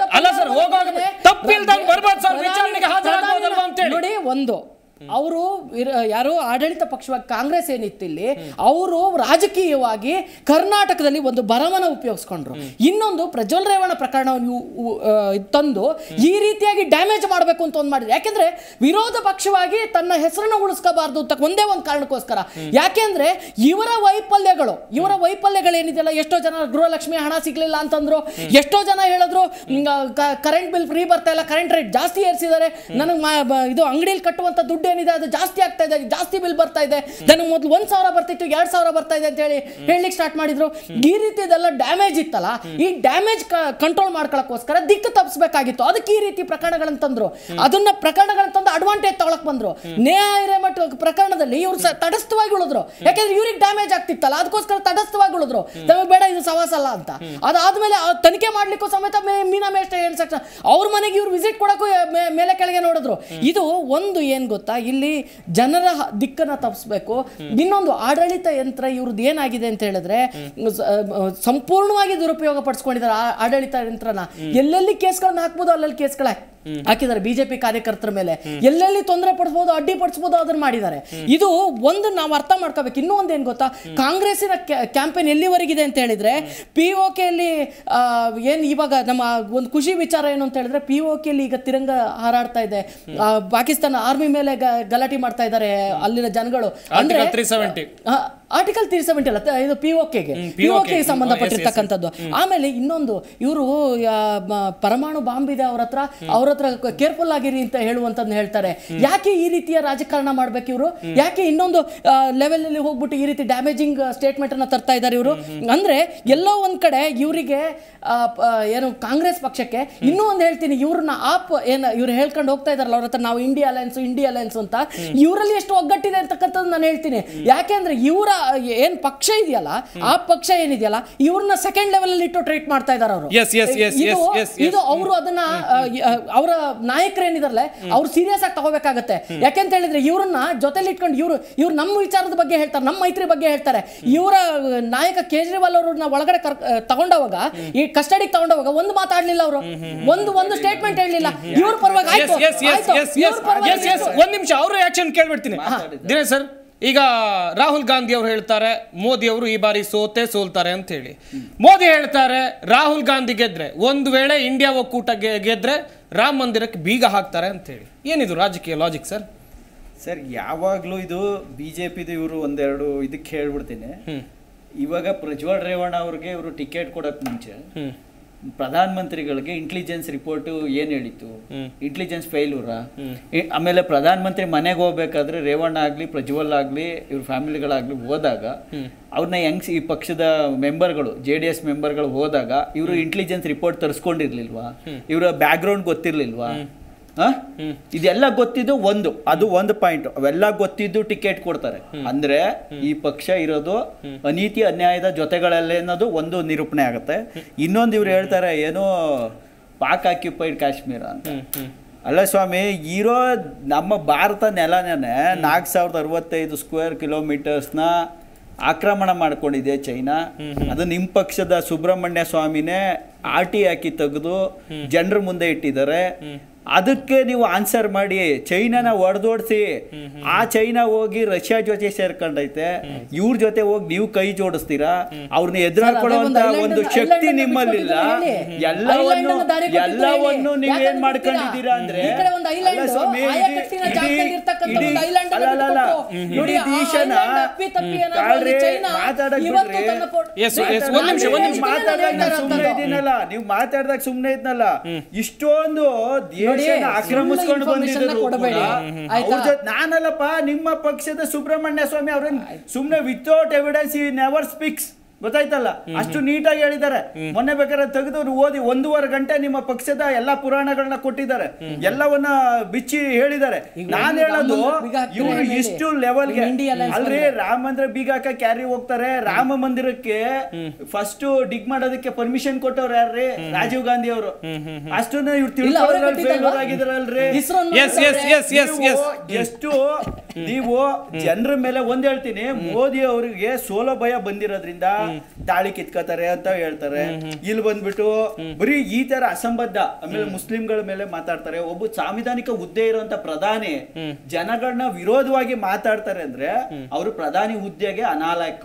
ನೋಡಿ. ಒಂದು ಅವರು ಯಾರು ಆಡಳಿತ ಪಕ್ಷವಾಗಿ ಕಾಂಗ್ರೆಸ್ ಏನಿತ್ತು ಇಲ್ಲಿ, ಅವರು ರಾಜಕೀಯವಾಗಿ ಕರ್ನಾಟಕದಲ್ಲಿ ಒಂದು ಬರವನ್ನ ಉಪಯೋಗಿಸ್ಕೊಂಡ್ರು. ಇನ್ನೊಂದು ಪ್ರಜ್ವಲ್ ರೇವಣ್ಣ ಪ್ರಕರಣವನ್ನು ತಂದು ಈ ರೀತಿಯಾಗಿ ಡ್ಯಾಮೇಜ್ ಮಾಡಬೇಕು ಅಂತ ಒಂದು ಮಾಡಿದ್ರು. ಯಾಕೆಂದ್ರೆ ವಿರೋಧ ಪಕ್ಷವಾಗಿ ತನ್ನ ಹೆಸರನ್ನ ಉಳಿಸ್ಕೋಬಾರ್ದು ಅಂತ ಒಂದೇ ಒಂದು ಕಾರಣಕ್ಕೋಸ್ಕರ. ಯಾಕೆಂದ್ರೆ ಇವರ ವೈಫಲ್ಯಗಳು ಏನಿದೆಯಲ್ಲ, ಎಷ್ಟೋ ಜನ ಗೃಹಲಕ್ಷ್ಮಿ ಹಣ ಸಿಗ್ಲಿಲ್ಲ ಅಂತಂದ್ರು, ಎಷ್ಟೋ ಜನ ಹೇಳಿದ್ರು ಕರೆಂಟ್ ಬಿಲ್ ಫ್ರೀ ಬರ್ತಾ ಇಲ್ಲ, ಕರೆಂಟ್ ರೇಟ್ ಜಾಸ್ತಿ ಏರಿಸಿದ್ದಾರೆ, ನನಗೆ ಇದು ಅಂಗಡಿಯಲ್ಲಿ ಕಟ್ಟುವಂತ ದುಡ್ಡು ಏನಿದೆ ಅದು ಜಾಸ್ತಿ ಆಗ್ತಾ ಇದೆ, ಜಾಸ್ತಿ ಬಿಲ್ ಬರ್ತಾ ಇದೆ, ನನಗೆ ಮೊದಲು 1,000 ಬರ್ತಿತ್ತು 2,000 ಬರ್ತಾ ಇದೆ ಅಂತ ಹೇಳಿ ಹೇಳಲಿಕ್ಕೆ ಸ್ಟಾರ್ಟ್ ಮಾಡಿದ್ರು. ಈ ರೀತಿಯದೆಲ್ಲ ಡ್ಯಾಮೇಜ್ ಇತ್ತಲ್ಲ, ಈ ಡ್ಯಾಮೇಜ್ ಕಂಟ್ರೋಲ್ ಮಾಡ್ಕೊಳ್ಳೋಕ್ಕೋಸ್ಕರ ದಿಕ್ಕು ತಪ್ಪಿಸಬೇಕಾಗಿತ್ತು. ಅದಕ್ಕೆ ಈ ರೀತಿ ಪ್ರಕರಣಗಳನ್ನ ತಂದ್ರು. ಪ್ರಕರಣಗಳನ್ನ ತಂದು ಅಡ್ವಾಂಟೇಜ್ ತಗೊಳಕ್ ಬಂದ್ರು. ನೇಹಾ ಹಿರೇಮಠ ಪ್ರಕರಣದಲ್ಲಿ ಇವ್ರು ತಟಸ್ಥವಾಗಿ ಉಳಿದ್ರು. ಯಾಕಂದ್ರೆ ಇವ್ರಿಗೆ ಡ್ಯಾಮೇಜ್ ಆಗ್ತಿತ್ತಲ್ಲ, ಅದಕ್ಕೋಸ್ಕರ ತಟಸ್ಥವಾಗಿ ಉಳಿದ್ರು. ನಮಗೆ ಬೇಡ ಇದು ಸವಾಸಲ್ಲ ಅಂತ. ಅದಾದ್ಮೇಲೆ ತನಿಖೆ ಮಾಡ್ಲಿಕ್ಕೂ ಸಮೇತ ಮೀನಾ ಮೇಷ್ಟ್ರ ಅವ್ರ ಮನೆಗೆ ಇವ್ರು ವಿಸಿಟ್ ಕೊಡಕ್ಕೂ ಮೇಲೆ ಕೆಳಗೆ ನೋಡಿದ್ರು. ಇದು ಒಂದು ಏನ್ ಗೊತ್ತಾ, ಇಲ್ಲಿ ಜನರ ದಿಕ್ಕನ್ನ ತಪ್ಪಿಸ್ಬೇಕು. ಇನ್ನೊಂದು ಆಡಳಿತ ಯಂತ್ರ ಇವ್ರದ್ದು ಏನಾಗಿದೆ ಅಂತ ಹೇಳಿದ್ರೆ ಸಂಪೂರ್ಣವಾಗಿ ದುರುಪಯೋಗ ಪಡಿಸ್ಕೊಂಡಿದ್ದಾರೆ ಆಡಳಿತ ಯಂತ್ರನ. ಎಲ್ಲೆಲ್ಲಿ ಕೇಸ್ಗಳನ್ನ ಹಾಕ್ಬೋದು ಅಲ್ಲಲ್ಲಿ ಕೇಸ್ಗಳ ಹಾಕಿದ್ದಾರೆ ಬಿಜೆಪಿ ಕಾರ್ಯಕರ್ತರ ಮೇಲೆ. ಎಲ್ಲೆಲ್ಲಿ ತೊಂದರೆ ಪಡಿಸ್ಬೋದು, ಅಡ್ಡಿ ಪಡಿಸ್ಬೋದು ಅದನ್ನ ಮಾಡಿದ್ದಾರೆ. ಇದು ಒಂದು ನಾವು ಅರ್ಥ ಮಾಡ್ಕೋಬೇಕು. ಇನ್ನೂ ಒಂದು ಏನು ಗೊತ್ತಾ, ಕಾಂಗ್ರೆಸ್ಸಿನ ಕ್ಯಾಂಪೇನ್ ಎಲ್ಲಿವರೆಗಿದೆ ಅಂತ ಹೇಳಿದ್ರೆ POK ಅಲ್ಲಿ ಏನು ಇವಾಗ ನಮ್ಮ ಒಂದು ಖುಷಿ ವಿಚಾರ ಏನು ಅಂತ ಹೇಳಿದ್ರೆ POK ಅಲ್ಲಿ ಈಗ ತಿರಂಗ ಹಾರಾಡ್ತಾ ಇದೆ. ಪಾಕಿಸ್ತಾನ ಆರ್ಮಿ ಮೇಲೆ ಗಲಾಟೆ ಮಾಡ್ತಾ ಇದ್ದಾರೆ ಅಲ್ಲಿನ ಜನಗಳು. ಅಂದ್ರೆ ಆರ್ಟಿಕಲ್ 370 ಅಲ್ಲ, ಇದು POK ಸಂಬಂಧಪಟ್ಟಿರ್ತಕ್ಕಂಥದ್ದು. ಆಮೇಲೆ ಇನ್ನೊಂದು ಇವರು ಪರಮಾಣು ಬಾಂಬ್ ಇದೆ ಅವ್ರ ಹತ್ರ ಕೇರ್ಫುಲ್ ಆಗಿರಿ ಅಂತ ಹೇಳುವಂತದ್ದು ಹೇಳ್ತಾರೆ. ಯಾಕೆ ಈ ರೀತಿಯ ರಾಜಕಾರಣ ಮಾಡ್ಬೇಕು ಇವರು? ಯಾಕೆ ಇನ್ನೊಂದು ಲೆವೆಲ್ ಅಲ್ಲಿ ಹೋಗ್ಬಿಟ್ಟು ಈ ರೀತಿ ಡ್ಯಾಮೇಜಿಂಗ್ ಸ್ಟೇಟ್ಮೆಂಟ್ ಅನ್ನ ತರ್ತಾ ಇದ್ದಾರೆ ಇವರು? ಅಂದ್ರೆ ಎಲ್ಲೋ ಒಂದ್ ಕಡೆ ಇವರಿಗೆ ಏನು ಕಾಂಗ್ರೆಸ್ ಪಕ್ಷಕ್ಕೆ ಇನ್ನೂ ಒಂದು ಹೇಳ್ತೀನಿ, ಇವ್ರನ್ನ ಇವ್ರು ಹೇಳ್ಕೊಂಡು ಹೋಗ್ತಾ ಇದಾರಲ್ಲ ಅವ್ರ ಹತ್ರ, ನಾವು ಇಂಡಿಯಾ ಅಲಯನ್ಸ್ ಅಂತ. ಇವರಲ್ಲಿ ಎಷ್ಟು ಒಗ್ಗಟ್ಟಿದೆ ಅಂತಕ್ಕಂಥದ್ದು ನಾನು ಹೇಳ್ತೀನಿ. ಯಾಕೆಂದ್ರೆ ಇವರ ಏನ್ ಪಕ್ಷ ಇದೆಯಲ್ಲ, ಆ ಪಕ್ಷ ಏನಿದೆಯಲ್ಲ ಇವ್ರನ್ನ ಸೆಕೆಂಡ್ ಲೆವೆಲ್ ಅಲ್ಲಿ ಇಟ್ಟು ಟ್ರೀಟ್ ಮಾಡ್ತಾ ಇದಾರೆ ಅವರು. ಇದು ಅವರು ಅದನ್ನ ಅವರ ನಾಯಕರು ಏನಿದಾರಲ್ಲ ಅವ್ರು ಸೀರಿಯಸ್ ಆಗಿ ತಗೋಬೇಕಾಗತ್ತೆ. ಯಾಕೆಂತ ಹೇಳಿದ್ರೆ ಇವ್ರನ್ನ ಜೊತೆಲಿ ಇಟ್ಕೊಂಡು ಇವ್ರು ನಮ್ಮ ವಿಚಾರದ ಬಗ್ಗೆ ಹೇಳ್ತಾರೆ, ನಮ್ಮ ಮೈತ್ರಿ ಬಗ್ಗೆ ಹೇಳ್ತಾರೆ. ಇವರ ನಾಯಕ ಕೇಜ್ರಿವಾಲ್ ಅವ್ರನ್ನ ಒಳಗಡೆ ತಗೊಂಡವಾಗ, ಈ ಕಸ್ಟಡಿಗೆ ತಗೊಂಡವಾಗ ಒಂದು ಮಾತಾಡ್ಲಿಲ್ಲ ಅವರು, ಒಂದು ಸ್ಟೇಟ್ಮೆಂಟ್ ಹೇಳಲಿಲ್ಲ. ಇವ್ರ ಪರವಾಗಿ ಒಂದ್ ನಿಮಿಷ ಅವ್ರ ರಿಯಾಕ್ಷನ್ ಕೇಳ್ಬಿಡ್ತೀನಿ ದಿನೇಶ್ ಸರ್. ಈಗ ರಾಹುಲ್ ಗಾಂಧಿ ಅವರು ಹೇಳ್ತಾರೆ ಮೋದಿ ಅವರು ಈ ಬಾರಿ ಸೋಲ್ತಾರೆ ಅಂತ ಹೇಳಿ. ಮೋದಿ ಹೇಳ್ತಾರೆ ರಾಹುಲ್ ಗಾಂಧಿ ಗೆದ್ರೆ, ಒಂದು ವೇಳೆ ಇಂಡಿಯಾ ಒಕ್ಕೂಟ ಗೆದ್ರೆ ರಾಮ ಮಂದಿರಕ್ಕೆ ಬೀಗ ಹಾಕ್ತಾರೆ ಅಂತ ಹೇಳಿ. ಏನಿದು ರಾಜಕೀಯ ಲಾಜಿಕ್ ಸರ್? ಸರ್ ಯಾವಾಗ್ಲೂ ಇದು ಬಿಜೆಪಿದು ಇವರು ಒಂದೆರಡು ಇದಕ್ಕೆ ಹೇಳ್ಬಿಡ್ತೀನಿ. ಇವಾಗ ಪ್ರಜ್ವಲ್ ರೇವಣ್ಣ ಅವ್ರಿಗೆ ಇವರು ಟಿಕೆಟ್ ಕೊಡಕ್ ಮುಂಚೆ ಪ್ರಧಾನ ಮಂತ್ರಿಗಳಿಗೆ ಇಂಟೆಲಿಜೆನ್ಸ್ ರಿಪೋರ್ಟ್ ಏನ್ ಹೇಳಿತ್ತು, ಇಂಟೆಲಿಜೆನ್ಸ್ ಫೇಲ್ಯೂರ. ಆಮೇಲೆ ಪ್ರಧಾನ ಮಂತ್ರಿ ಮನೆಗೆ ಹೋಗ್ಬೇಕಾದ್ರೆ ರೇವಣ್ಣ ಆಗ್ಲಿ ಪ್ರಜ್ವಲ್ ಆಗ್ಲಿ ಇವ್ರ ಫ್ಯಾಮಿಲಿಗಳಾಗ್ಲಿ ಹೋದಾಗ ಅವ್ರನ್ನ ಈ ಪಕ್ಷದ ಮೆಂಬರ್ಗಳು JDS ಮೆಂಬರ್ಗಳು ಹೋದಾಗ ಇವರು ಇಂಟೆಲಿಜೆನ್ಸ್ ರಿಪೋರ್ಟ್ ತರಿಸ್ಕೊಂಡಿರ್ಲಿಲ್ವಾ? ಇವರ ಬ್ಯಾಕ್ ಗ್ರೌಂಡ್ ಗೊತ್ತಿರ್ಲಿಲ್ವಾ? ಇದೆಲ್ಲ ಗೊತ್ತಿದ್ದು ಅದು ಒಂದು ಪಾಯಿಂಟ್. ಅವೆಲ್ಲ ಗೊತ್ತಿದ್ದು ಟಿಕೆಟ್ ಕೊಡ್ತಾರೆ ಅಂದ್ರೆ ಈ ಪಕ್ಷ ಇರೋದು ಅನೀತಿ ಅನ್ಯಾಯದ ಜೊತೆಗಳಲ್ಲೇ ಅನ್ನೋದು ಒಂದು ನಿರೂಪಣೆ ಆಗುತ್ತೆ. ಇನ್ನೊಂದು ಇವ್ರು ಹೇಳ್ತಾರೆ ಏನೋ ಪಾಕ್ ಆಕ್ಯುಪೈಡ್ ಕಾಶ್ಮೀರ ಅಂತ. ಅಲ್ಲ ಸ್ವಾಮಿ, ಇರೋ ನಮ್ಮ ಭಾರತ ನೆಲನೇ 4065 ಸ್ಕ್ವೇರ್ ಕಿಲೋಮೀಟರ್ಸ್ನ ಆಕ್ರಮಣ ಮಾಡ್ಕೊಂಡಿದೆ ಚೈನಾ. ಅದು ನಿಮ್ಮ ಪಕ್ಷದ ಸುಬ್ರಹ್ಮಣ್ಯ ಸ್ವಾಮಿನೇ RT ಹಾಕಿ ತೆಗೆದು ಜನರ ಮುಂದೆ ಇಟ್ಟಿದ್ದಾರೆ. ಅದಕ್ಕೆ ನೀವು ಆನ್ಸರ್ ಮಾಡಿ ಚೈನಾನ ಹೊಡೆದೋಡಿಸಿ, ಆ ಚೈನಾ ಹೋಗಿ ರಷ್ಯಾ ಜೊತೆ ಸೇರ್ಕೊಂಡೈತೆ, ಇವ್ರ ಜೊತೆ ಹೋಗಿ ನೀವು ಕೈ ಜೋಡಿಸ್ತೀರಾ? ಅವ್ರನ್ನ ಎದುರಾಕೊಳ್ಳುವಂತ ಒಂದು ಶಕ್ತಿ ನಿಮ್ಮಲ್ಲಿಲ್ಲ. ಎಲ್ಲವನ್ನು ನೀವೇನ್ ಮಾಡ್ಕೊಂಡಿದ್ದೀರಾ ಅಂದ್ರೆ ಇಡೀ ದೇಶನ ನೀವು ಮಾತಾಡ್ದಾಗ ಸುಮ್ನೆ ಇದ್ನಲ್ಲ, ಇಷ್ಟೊಂದು ಆಕ್ರಮಿಸ್ಕೊಂಡು ಬಂದಿದ್ರು. ನಾನಲ್ಲಪ್ಪ, ನಿಮ್ಮ ಪಕ್ಷದ ಸುಬ್ರಹ್ಮಣ್ಯ ಸ್ವಾಮಿ ಅವ್ರನ್ನ ಸುಮ್ನೆ ವಿತೌಟ್ ಎವಿಡೆನ್ಸ್ ನೆವರ್ ಸ್ಪೀಕ್ಸ್, ಗೊತ್ತಾಯ್ತಲ್ಲ? ಅಷ್ಟು ನೀಟಾಗಿ ಹೇಳಿದ್ದಾರೆ. ಮೊನ್ನೆ ಬೇಕಾದ್ರೆ ತೆಗೆದು ಓದಿ 1.5 ಗಂಟೆ ನಿಮ್ಮ ಪಕ್ಷದ ಎಲ್ಲಾ ಪುರಾಣಗಳನ್ನ ಕೊಟ್ಟಿದ್ದಾರೆ, ಎಲ್ಲವನ್ನ ಬಿಚ್ಚಿ ಹೇಳಿದ್ದಾರೆ. ನಾನ್ ಹೇಳೋದು ಇವರು ಇಷ್ಟು ಲೆವೆಲ್ಗೆ ಅಲ್ರಿ, ರಾಮ ಮಂದಿರ ಬೀಗ ಹಾಕ ಕ್ಯಾರಿ ಹೋಗ್ತಾರೆ. ರಾಮ ಮಂದಿರಕ್ಕೆ ಫಸ್ಟ್ ಡಿಗ್ ಮಾಡೋದಕ್ಕೆ ಪರ್ಮಿಷನ್ ಕೊಟ್ಟವ್ರು ಯಾರ್ರಿ? ರಾಜೀವ್ ಗಾಂಧಿ ಅವರು. ಅಷ್ಟನ್ನ ಇವ್ರು ತಿಳ್ಕೊಳ್ಳೋದ್ರಾಗಿದ್ದಾರಲ್ರಿ. ಎಷ್ಟು ನೀವು ಜನರ ಮೇಲೆ ಒಂದ್ ಹೇಳ್ತೀನಿ, ಮೋದಿ ಅವರಿಗೆ ಸೋಲೋ ಭಯ ಬಂದಿರೋದ್ರಿಂದ ದಾಳಿ ಕಿತ್ಕೋತಾರೆ ಅಂತ ಹೇಳ್ತಾರೆ. ಇಲ್ಲಿ ಬಂದ್ಬಿಟ್ಟು ಬರೀ ಈ ತರ ಅಸಂಬದ್ಧ, ಆಮೇಲೆ ಮುಸ್ಲಿಂಗಳ ಮೇಲೆ ಮಾತಾಡ್ತಾರೆ. ಒಬ್ಬ ಸಾಂವಿಧಾನಿಕ ಹುದ್ದೆ ಇರುವಂತ ಪ್ರಧಾನಿ ಜನಗಳನ್ನ ವಿರೋಧವಾಗಿ ಮಾತಾಡ್ತಾರೆ ಅಂದ್ರೆ ಅವರು ಪ್ರಧಾನಿ ಹುದ್ದೆಗೆ ಅನಾಲಾಯಕ.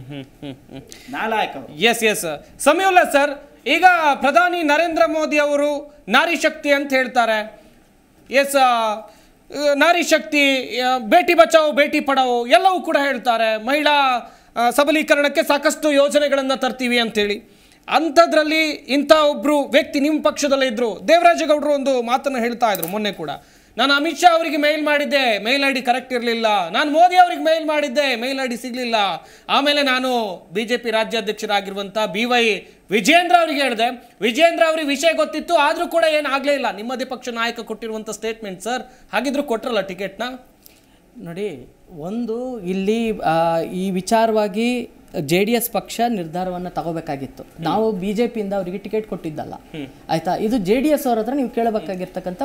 ಎಸ್ ಸಮೀವುಲ್ಲಾ ಸರ್, ಈಗ ಪ್ರಧಾನಿ ನರೇಂದ್ರ ಮೋದಿ ಅವರು ನಾರಿ ಶಕ್ತಿ ಅಂತ ಹೇಳ್ತಾರೆ. ಎಸ್, ನಾರಿ ಶಕ್ತಿ, ಬೇಟಿ ಬಚಾವೋ ಬೇಟಿ ಪಡಾವೋ ಎಲ್ಲವೂ ಕೂಡ ಹೇಳ್ತಾರೆ. ಮಹಿಳಾ ಸಬಲೀಕರಣಕ್ಕೆ ಸಾಕಷ್ಟು ಯೋಜನೆಗಳನ್ನು ತರ್ತೀವಿ ಅಂತೇಳಿ. ಅಂಥದ್ರಲ್ಲಿ ಇಂಥ ಒಬ್ಬರು ವ್ಯಕ್ತಿ ನಿಮ್ಮ ಪಕ್ಷದಲ್ಲೇ ಇದ್ದರು. ದೇವರಾಜೇಗೌಡರು ಒಂದು ಮಾತನ್ನು ಹೇಳ್ತಾ ಇದ್ರು ಮೊನ್ನೆ ಕೂಡ, ನಾನು ಅಮಿತ್ ಶಾ ಅವರಿಗೆ ಮೇಲ್ ಮಾಡಿದ್ದೆ, ಮೇಲ್ ID ಕರೆಕ್ಟ್ ಇರಲಿಲ್ಲ. ನಾನು ಮೋದಿ ಅವರಿಗೆ ಮೇಲ್ ಮಾಡಿದ್ದೆ, ಮೇಲ್ ID ಸಿಗಲಿಲ್ಲ. ಆಮೇಲೆ ನಾನು BJP ರಾಜ್ಯಾಧ್ಯಕ್ಷರಾಗಿರುವಂಥ BY ವಿಜೇಂದ್ರ ಅವರಿಗೆ ಹೇಳಿದೆ. ವಿಜೇಂದ್ರ ಅವರಿಗೆ ವಿಷಯ ಗೊತ್ತಿತ್ತು, ಆದರೂ ಕೂಡ ಏನಾಗಲೇ ಇಲ್ಲ. ನಿಮ್ಮದೇ ಪಕ್ಷ ನಾಯಕ ಕೊಟ್ಟಿರುವಂಥ ಸ್ಟೇಟ್ಮೆಂಟ್ ಸರ್. ಹಾಗಿದ್ರು ಕೊಟ್ಟರಲ್ಲ ಟಿಕೆಟ್ನ? ನೋಡಿ, ಒಂದು ಇಲ್ಲಿ ಈ ವಿಚಾರವಾಗಿ JDS ಪಕ್ಷ ನಿರ್ಧಾರವನ್ನು ತಗೋಬೇಕಾಗಿತ್ತು. ನಾವು ಬಿಜೆಪಿಯಿಂದ ಅವರಿಗೆ ಟಿಕೆಟ್ ಕೊಟ್ಟಿದ್ದಲ್ಲ, ಆಯ್ತಾ. ಇದು JDS ಅವ್ರ ಹತ್ರ ನೀವು ಕೇಳಬೇಕಾಗಿರ್ತಕ್ಕಂಥ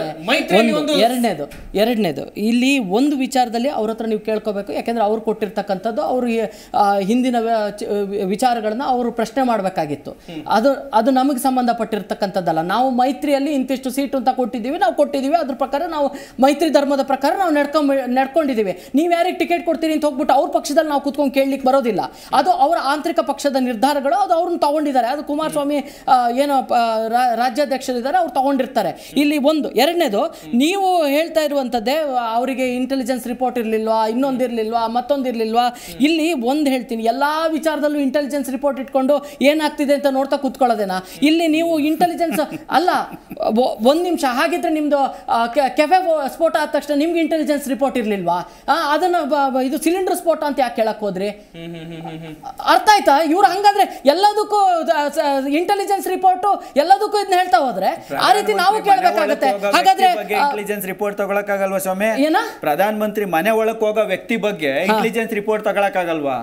ಎರಡನೇದು ಇಲ್ಲಿ ಒಂದು ವಿಚಾರದಲ್ಲಿ ಅವ್ರ ಹತ್ರ ನೀವು ಕೇಳ್ಕೋಬೇಕು. ಯಾಕೆಂದ್ರೆ ಅವ್ರು ಕೊಟ್ಟಿರ್ತಕ್ಕಂಥದ್ದು ಅವ್ರಿಗೆ ಹಿಂದಿನ ವಿಚಾರಗಳನ್ನ ಅವರು ಪ್ರಶ್ನೆ ಮಾಡಬೇಕಾಗಿತ್ತು. ಅದು ನಮಗೆ ಸಂಬಂಧಪಟ್ಟಿರ್ತಕ್ಕಂಥದ್ದಲ್ಲ. ನಾವು ಮೈತ್ರಿಯಲ್ಲಿ ಇಂತಿಷ್ಟು ಸೀಟು ಅಂತ ಕೊಟ್ಟಿದ್ದೀವಿ, ಅದ್ರ ಪ್ರಕಾರ ನಾವು ಮೈತ್ರಿ ಧರ್ಮದ ಪ್ರಕಾರ ನಾವು ನಡ್ಕೊಂಡಿದ್ದೀವಿ. ನೀವು ಯಾರಿಗೆ ಟಿಕೆಟ್ ಕೊಡ್ತೀರಿ ಅಂತ ಹೋಗ್ಬಿಟ್ಟು ಅವ್ರ ಪಕ್ಷದಲ್ಲಿ ನಾವು ಕೂತ್ಕೊಂಡು ಕೇಳಲಿಕ್ಕೆ ಬರೋದಿಲ್ಲ. ಅದು ಅವರ ಆಂತರಿಕ ಪಕ್ಷದ ನಿರ್ಧಾರಗಳು, ಅದು ಅವ್ರನ್ನ ತಗೊಂಡಿದ್ದಾರೆ. ಅದು ಕುಮಾರಸ್ವಾಮಿ ಏನೋ ರಾಜ್ಯಾಧ್ಯಕ್ಷರಿದ್ದಾರೆ, ಅವ್ರು ತಗೊಂಡಿರ್ತಾರೆ. ಇಲ್ಲಿ ಒಂದು. ಎರಡನೇದು, ನೀವು ಹೇಳ್ತಾ ಇರುವಂಥದ್ದೇ ಅವರಿಗೆ ಇಂಟೆಲಿಜೆನ್ಸ್ ರಿಪೋರ್ಟ್ ಇರಲಿಲ್ವಾ, ಇನ್ನೊಂದಿರಲಿಲ್ವಾ, ಮತ್ತೊಂದಿರಲಿಲ್ವಾ. ಇಲ್ಲಿ ಒಂದು ಹೇಳ್ತೀನಿ, ಎಲ್ಲ ವಿಚಾರದಲ್ಲೂ ಇಂಟೆಲಿಜೆನ್ಸ್ ರಿಪೋರ್ಟ್ ಇಟ್ಕೊಂಡು ಏನಾಗ್ತಿದೆ ಅಂತ ನೋಡ್ತಾ ಕೂತ್ಕೊಳ್ಳೋದೇನಾ? ಇಲ್ಲಿ ನೀವು ಇಂಟೆಲಿಜೆನ್ಸ್ ಅಲ್ಲ, ಒಂದು ನಿಮಿಷ. ಹಾಗಿದ್ರೆ ನಿಮ್ದು ಕೆಫೆ ಸ್ಫೋಟ ಆದ ತಕ್ಷಣ ನಿಮ್ಗೆ ಇಂಟೆಲಿಜೆನ್ಸ್ ರಿಪೋರ್ಟ್ ಇರಲಿಲ್ವಾ? ಅದನ್ನ ಇದು ಸಿಲಿಂಡರ್ ಸ್ಫೋಟ ಅಂತ ಯಾಕೆ ಕೇಳಕ್ ಹೋದ್ರಿ? ಅರ್ಥ ಆಯ್ತಾ? ಇವ್ರು ಹಂಗಾದ್ರೆ ಎಲ್ಲದಕ್ಕೂ ಇಂಟೆಲಿಜೆನ್ಸ್ ರಿಪೋರ್ಟ್ ಎಲ್ಲದಕ್ಕೂ ಇದನ್ನ ಹೇಳ್ತಾ ಹೋದ್ರೆ ಆ ರೀತಿ ನಾವು ಕೇಳಬೇಕಾಗತ್ತೆ. ಹಾಗಾದ್ರೆ ಇಂಟೆಲಿಜೆನ್ಸ್ ರಿಪೋರ್ಟ್ ತಗೊಳಕ್ಕಾಗಲ್ವಾ ಸ್ವಾಮಿ? ಏನ ಪ್ರಧಾನ ಮಂತ್ರಿ ಮನೆ ಒಳಕ್ ಹೋಗೋ ವ್ಯಕ್ತಿ ಬಗ್ಗೆ ಇಂಟೆಲಿಜೆನ್ಸ್ ರಿಪೋರ್ಟ್ ತಗೊಳಕ್ಕಾಗಲ್ವಾ?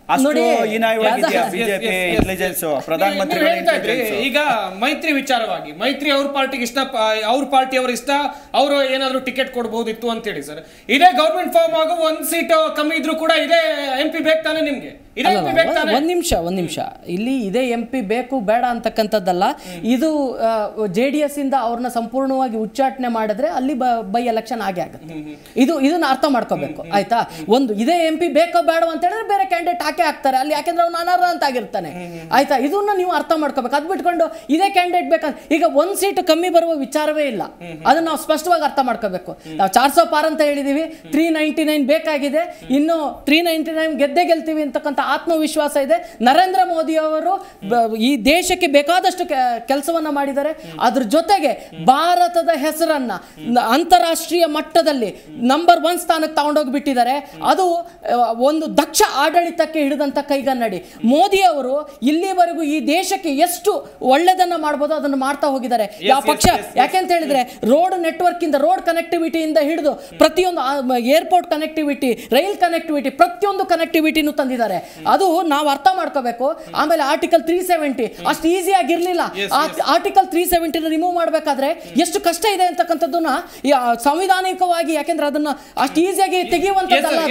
ಈಗ ಮೈತ್ರಿ ವಿಚಾರವಾಗಿ ಮೈತ್ರಿ ಅವ್ರ ಪಾರ್ಟಿಗೆ ಇಷ್ಟ, ಅವ್ರ ಪಾರ್ಟಿಯವ್ರ ಇಷ್ಟ, ಅವರು ಏನಾದ್ರು ಟಿಕೆಟ್ ಕೊಡಬಹುದಿತ್ತು ಅಂತ ಹೇಳಿ ಸರ್. ಇದೇ ಗವರ್ಮೆಂಟ್ ಫಾರ್ಮ್ ಆಗೋ ಒಂದ್ ಸೀಟ್ ಕಮ್ಮಿ ಇದ್ರು ಕೂಡ ಇದೇ MP ಬೇಕು ತಾನೆ ನಿಮ್ಗೆ? ಒಂದ್ ನಿಮಿಷ. ಇಲ್ಲಿ ಇದೇ MP ಬೇಕು ಬೇಡ ಅಂತಕ್ಕಂಥದ್ದಲ್ಲ. ಇದು JDS ಇಂದ ಅವ್ರನ್ನ ಸಂಪೂರ್ಣವಾಗಿ ಉಚ್ಚಾಟನೆ ಮಾಡಿದ್ರೆ ಅಲ್ಲಿ ಬೈ ಎಲೆಕ್ಷನ್ ಆಗೇ ಆಗುತ್ತೆ. ಇದನ್ನ ಅರ್ಥ ಮಾಡ್ಕೋಬೇಕು, ಆಯ್ತಾ? ಒಂದು, ಇದೇ MP ಬೇಕೋ ಬೇಡ ಅಂತ ಹೇಳಿದ್ರೆ ಬೇರೆ ಕ್ಯಾಂಡಿಡೇಟ್ ಹಾಕ್ತಾರೆ ಅಲ್ಲಿ, ಯಾಕೆಂದ್ರೆ ಅವ್ನು ಅನರ್ಹ ಅಂತ ಆಗಿರ್ತಾನೆ, ಆಯ್ತಾ? ಇದನ್ನ ನೀವು ಅರ್ಥ ಮಾಡ್ಕೋಬೇಕು. ಅದ್ ಬಿಟ್ಕೊಂಡು ಇದೇ ಕ್ಯಾಂಡಿಡೇಟ್ ಬೇಕಂತ, ಈಗ ಒಂದ್ ಸೀಟ್ ಕಮ್ಮಿ ಬರುವ ವಿಚಾರವೇ ಇಲ್ಲ. ಅದನ್ನ ನಾವು ಸ್ಪಷ್ಟವಾಗಿ ಅರ್ಥ ಮಾಡ್ಕೋಬೇಕು. ನಾವು 400 ಪಾರ್ ಅಂತ ಹೇಳಿದೀವಿ, 399 ಬೇಕಾಗಿದೆ, ಇನ್ನು 399 ಗೆಲ್ತೀವಿ ಅಂತಕ್ಕಂಥ ಆತ್ಮವಿಶ್ವಾಸ ಇದೆ. ನರೇಂದ್ರ ಮೋದಿ ಅವರು ಈ ದೇಶಕ್ಕೆ ಬೇಕಾದಷ್ಟು ಕೆಲಸವನ್ನ ಮಾಡಿದ್ದಾರೆ. ಅದ್ರ ಜೊತೆಗೆ ಭಾರತದ ಹೆಸರನ್ನ ಅಂತಾರಾಷ್ಟ್ರೀಯ ಮಟ್ಟದಲ್ಲಿ ನಂಬರ್ 1 ಸ್ಥಾನಕ್ಕೆ ತಗೊಂಡೋಗ್ಬಿಟ್ಟಿದ್ದಾರೆ. ಅದು ಒಂದು ದಕ್ಷ ಆಡಳಿತಕ್ಕೆ ಹಿಡಿದಂತ ಕೈಗನ್ನಡಿ. ಮೋದಿ ಅವರು ಇಲ್ಲಿವರೆಗೂ ಈ ದೇಶಕ್ಕೆ ಎಷ್ಟು ಒಳ್ಳೆದನ್ನ ಮಾಡ್ಬೋದು ಅದನ್ನು ಮಾಡ್ತಾ ಹೋಗಿದ್ದಾರೆ. ಯಾವ ಪಕ್ಷ? ಯಾಕೆಂತ ಹೇಳಿದ್ರೆ ರೋಡ್ ನೆಟ್ವರ್ಕ್ ಇಂದ, ರೋಡ್ ಕನೆಕ್ಟಿವಿಟಿಯಿಂದ ಹಿಡಿದು ಪ್ರತಿಯೊಂದು ಏರ್ಪೋರ್ಟ್ ಕನೆಕ್ಟಿವಿಟಿ, ರೈಲ್ ಕನೆಕ್ಟಿವಿಟಿ, ಪ್ರತಿಯೊಂದು ಕನೆಕ್ಟಿವಿಟಿನೂ ತಂದಿದ್ದಾರೆ. ಅದು ನಾವು ಅರ್ಥ ಮಾಡ್ಕೋಬೇಕು. ಆಮೇಲೆ ಆರ್ಟಿಕಲ್ 370 ಅಷ್ಟು ಈಸಿ ಆಗಿರ್ಲಿಲ್ಲ. ಆರ್ಟಿಕಲ್ 370 ರಿಮೂವ್ ಮಾಡಬೇಕಾದ್ರೆ ಎಷ್ಟು ಕಷ್ಟ ಇದೆ ಅಂತಕ್ಕಂಥದ್ದನ್ನ ಸಂವಿಧಾನಿಕವಾಗಿ, ಯಾಕೆಂದ್ರೆ ಅದನ್ನ ಅಷ್ಟು ಈಸಿಯಾಗಿ ತೆಗೆಯುವಂತದ್ದಲ್ಲ.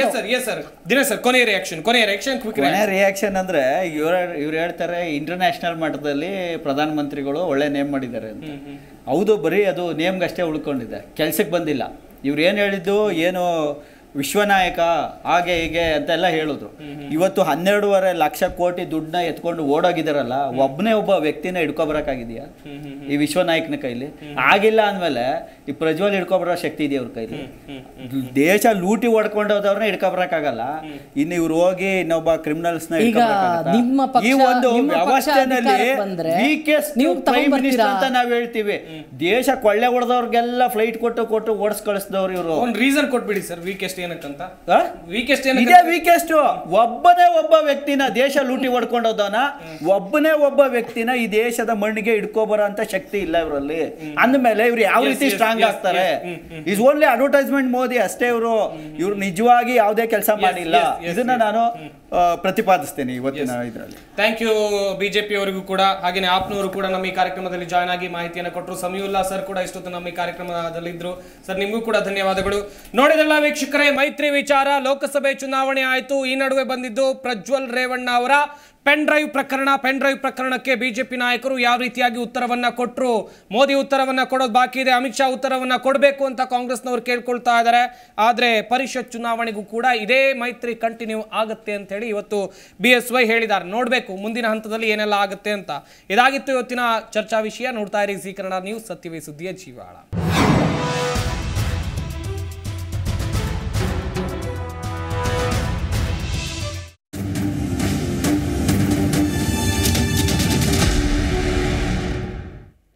ರಿಯಾಕ್ಷನ್ ಅಂದ್ರೆ ಇವ್ರು ಹೇಳ್ತಾರೆ ಇಂಟರ್ನ್ಯಾಷನಲ್ ಮಟ್ಟದಲ್ಲಿ ಪ್ರಧಾನ ಮಂತ್ರಿಗಳು ಒಳ್ಳೆ ನೇಮ್ ಮಾಡಿದ್ದಾರೆ ಅಂತ. ಹೌದು, ಬರೀ ಅದು ನೇಮ್ಗಷ್ಟೇ ಉಳ್ಕೊಂಡಿದೆ, ಕೆಲ್ಸಕ್ಕೆ ಬಂದಿಲ್ಲ. ಇವ್ರು ಏನು ಹೇಳಿದ್ದು, ಏನು ವಿಶ್ವನಾಯಕ ಹಾಗೆ ಹೀಗೆ ಅಂತೆಲ್ಲ ಹೇಳಿದ್ರು. ಇವತ್ತು 12.5 ಲಕ್ಷ ಕೋಟಿ ದುಡ್ಡನ್ನ ಎತ್ಕೊಂಡು ಓಡೋಗಿದಾರಲ್ಲ, ಒಬ್ಬನೇ ಒಬ್ಬ ವ್ಯಕ್ತಿನ ಹಿಡ್ಕೊಬರಕ್ಕಾಗಿದೆಯಾ ಈ ವಿಶ್ವನಾಯಕನ ಕೈಲಿ? ಆಗಿಲ್ಲ ಅಂದಮೇಲೆ ಈ ಪ್ರಜ್ವಲ್ ಹಿಡ್ಕೊಬರೋ ಶಕ್ತಿ ಇದೆಯಾ ಅವ್ರ ಕೈಲಿ? ದೇಶ ಲೂಟಿ ಹೊಡ್ಕೊಂಡವ್ರನ್ನ ಹಿಡ್ಕೊಬರಕ್ಕಾಗಲ್ಲ. ಇನ್ನು ಇವ್ರು ಹೋಗಿ ಇನ್ನೊಬ್ಬ ಕ್ರಿಮಿನಲ್ಸ್ನ ಈ ಒಂದು ವ್ಯವಸ್ಥೆನಲ್ಲಿ ಪ್ರೈಮ್ ಮಿನಿಸ್ಟರ್ ಅಂತ ನಾವ್ ಹೇಳ್ತೀವಿ. ದೇಶ ಕೊಳ್ಳೆ ಹೊಡೆದವ್ರಿಗೆಲ್ಲ ಫ್ಲೈಟ್ ಕೊಟ್ಟು ಓಡಿಸ್ ಕಳಿಸಿದವ್ರು ಇವರು. ರೀಸನ್ ಕೊಟ್ಬಿಡಿ ಸರ್, ವೀಕೆಸ್ಟ್ ಏನಕ್ಕಂತ? ವೀಕೆಸ್ಟ್ ಒಬ್ಬನೇ ಒಬ್ಬ ವ್ಯಕ್ತಿನ ದೇಶ ಲೂಟಿ ಹೊಡ್ಕೊಂಡೋದವನ ಒಬ್ಬನೇ ಒಬ್ಬ ವ್ಯಕ್ತಿನ ಈ ದೇಶದ ಮಣ್ಣಿಗೆ ಹಿಡ್ಕೊಬರೋ ಅಂತ ಶಕ್ತಿ ಇಲ್ಲ ಇವರಲ್ಲಿ. ಅಂದ್ಮೇಲೆ ಇವ್ರು ಯಾವ ರೀತಿ ಸ್ಟ್ರಾಂಗ್ ಆಗ್ತಾರೆ? ಇಸ್ ಓನ್ಲಿ ಅಡ್ವರ್ಟೈಸ್ಮೆಂಟ್ ಮೋದಿ ಅಷ್ಟೇ. ಇವ್ರು ನಿಜವಾಗಿ ಯಾವುದೇ ಕೆಲಸ ಮಾಡಿಲ್ಲ. ಇದನ್ನ ನಾನು ಪ್ರತಿಪಾದಿಸ್ತೇನೆ ಇವತ್ತಿನ ಇದರಲ್ಲಿ. ಥ್ಯಾಂಕ್ ಯು ಬಿಜೆಪಿ ಅವರಿಗೂ ಕೂಡ, ಹಾಗೆಯೇ ಆಪ್ನವರು ಕೂಡ ನಮ್ಮ ಈ ಕಾರ್ಯಕ್ರಮದಲ್ಲಿ ಜಾಯ್ನ್ ಆಗಿ ಮಾಹಿತಿಯನ್ನು ಕೊಟ್ಟರು. ಸಮೀವುಲ್ಲಾ ಸರ್ ಕೂಡ ಇಷ್ಟೊತ್ತು ನಮ್ಮ ಈ ಕಾರ್ಯಕ್ರಮದಲ್ಲಿ ಇದ್ರು. ಸರ್, ನಿಮಗೂ ಕೂಡ ಧನ್ಯವಾದಗಳು. ನೋಡಿದಲ್ಲ ವೀಕ್ಷಕರೇ, ಮೈತ್ರಿ ವಿಚಾರ, ಲೋಕಸಭೆ ಚುನಾವಣೆ ಆಯಿತು. ಈ ನಡುವೆ ಬಂದಿದ್ದು ಪ್ರಜ್ವಲ್ ರೇವಣ್ಣ ಅವರ ಪೆನ್ ಡ್ರೈವ್ ಪ್ರಕರಣಕ್ಕೆ ಬಿಜೆಪಿ ನಾಯಕರು ಯಾವ ರೀತಿಯಾಗಿ ಉತ್ತರವನ್ನ ಕೊಟ್ಟರು. ಮೋದಿ ಉತ್ತರವನ್ನ ಕೊಡೋದು ಬಾಕಿ ಇದೆ, ಅಮಿತ್ ಶಾ ಉತ್ತರವನ್ನ ಕೊಡಬೇಕು ಅಂತ ಕಾಂಗ್ರೆಸ್ನವರು ಕೇಳ್ಕೊಳ್ತಾ ಇದ್ದಾರೆ. ಆದ್ರೆ ಪರಿಷತ್ ಚುನಾವಣೆಗೂ ಕೂಡ ಇದೇ ಮೈತ್ರಿ ಕಂಟಿನ್ಯೂ ಆಗುತ್ತೆ ಅಂತ ಹೇಳಿ ಇವತ್ತು BSY ಹೇಳಿದ್ದಾರೆ. ನೋಡ್ಬೇಕು ಮುಂದಿನ ಹಂತದಲ್ಲಿ ಏನೆಲ್ಲ ಆಗುತ್ತೆ ಅಂತ. ಇದಾಗಿತ್ತು ಇವತ್ತಿನ ಚರ್ಚಾ ವಿಷಯ. ನೋಡ್ತಾ ಇರಿ ಜೀ ಕನ್ನಡ ನ್ಯೂಸ್, ಸತ್ಯವೇ ಸುದ್ದಿಯ ಜೀವಾಳ.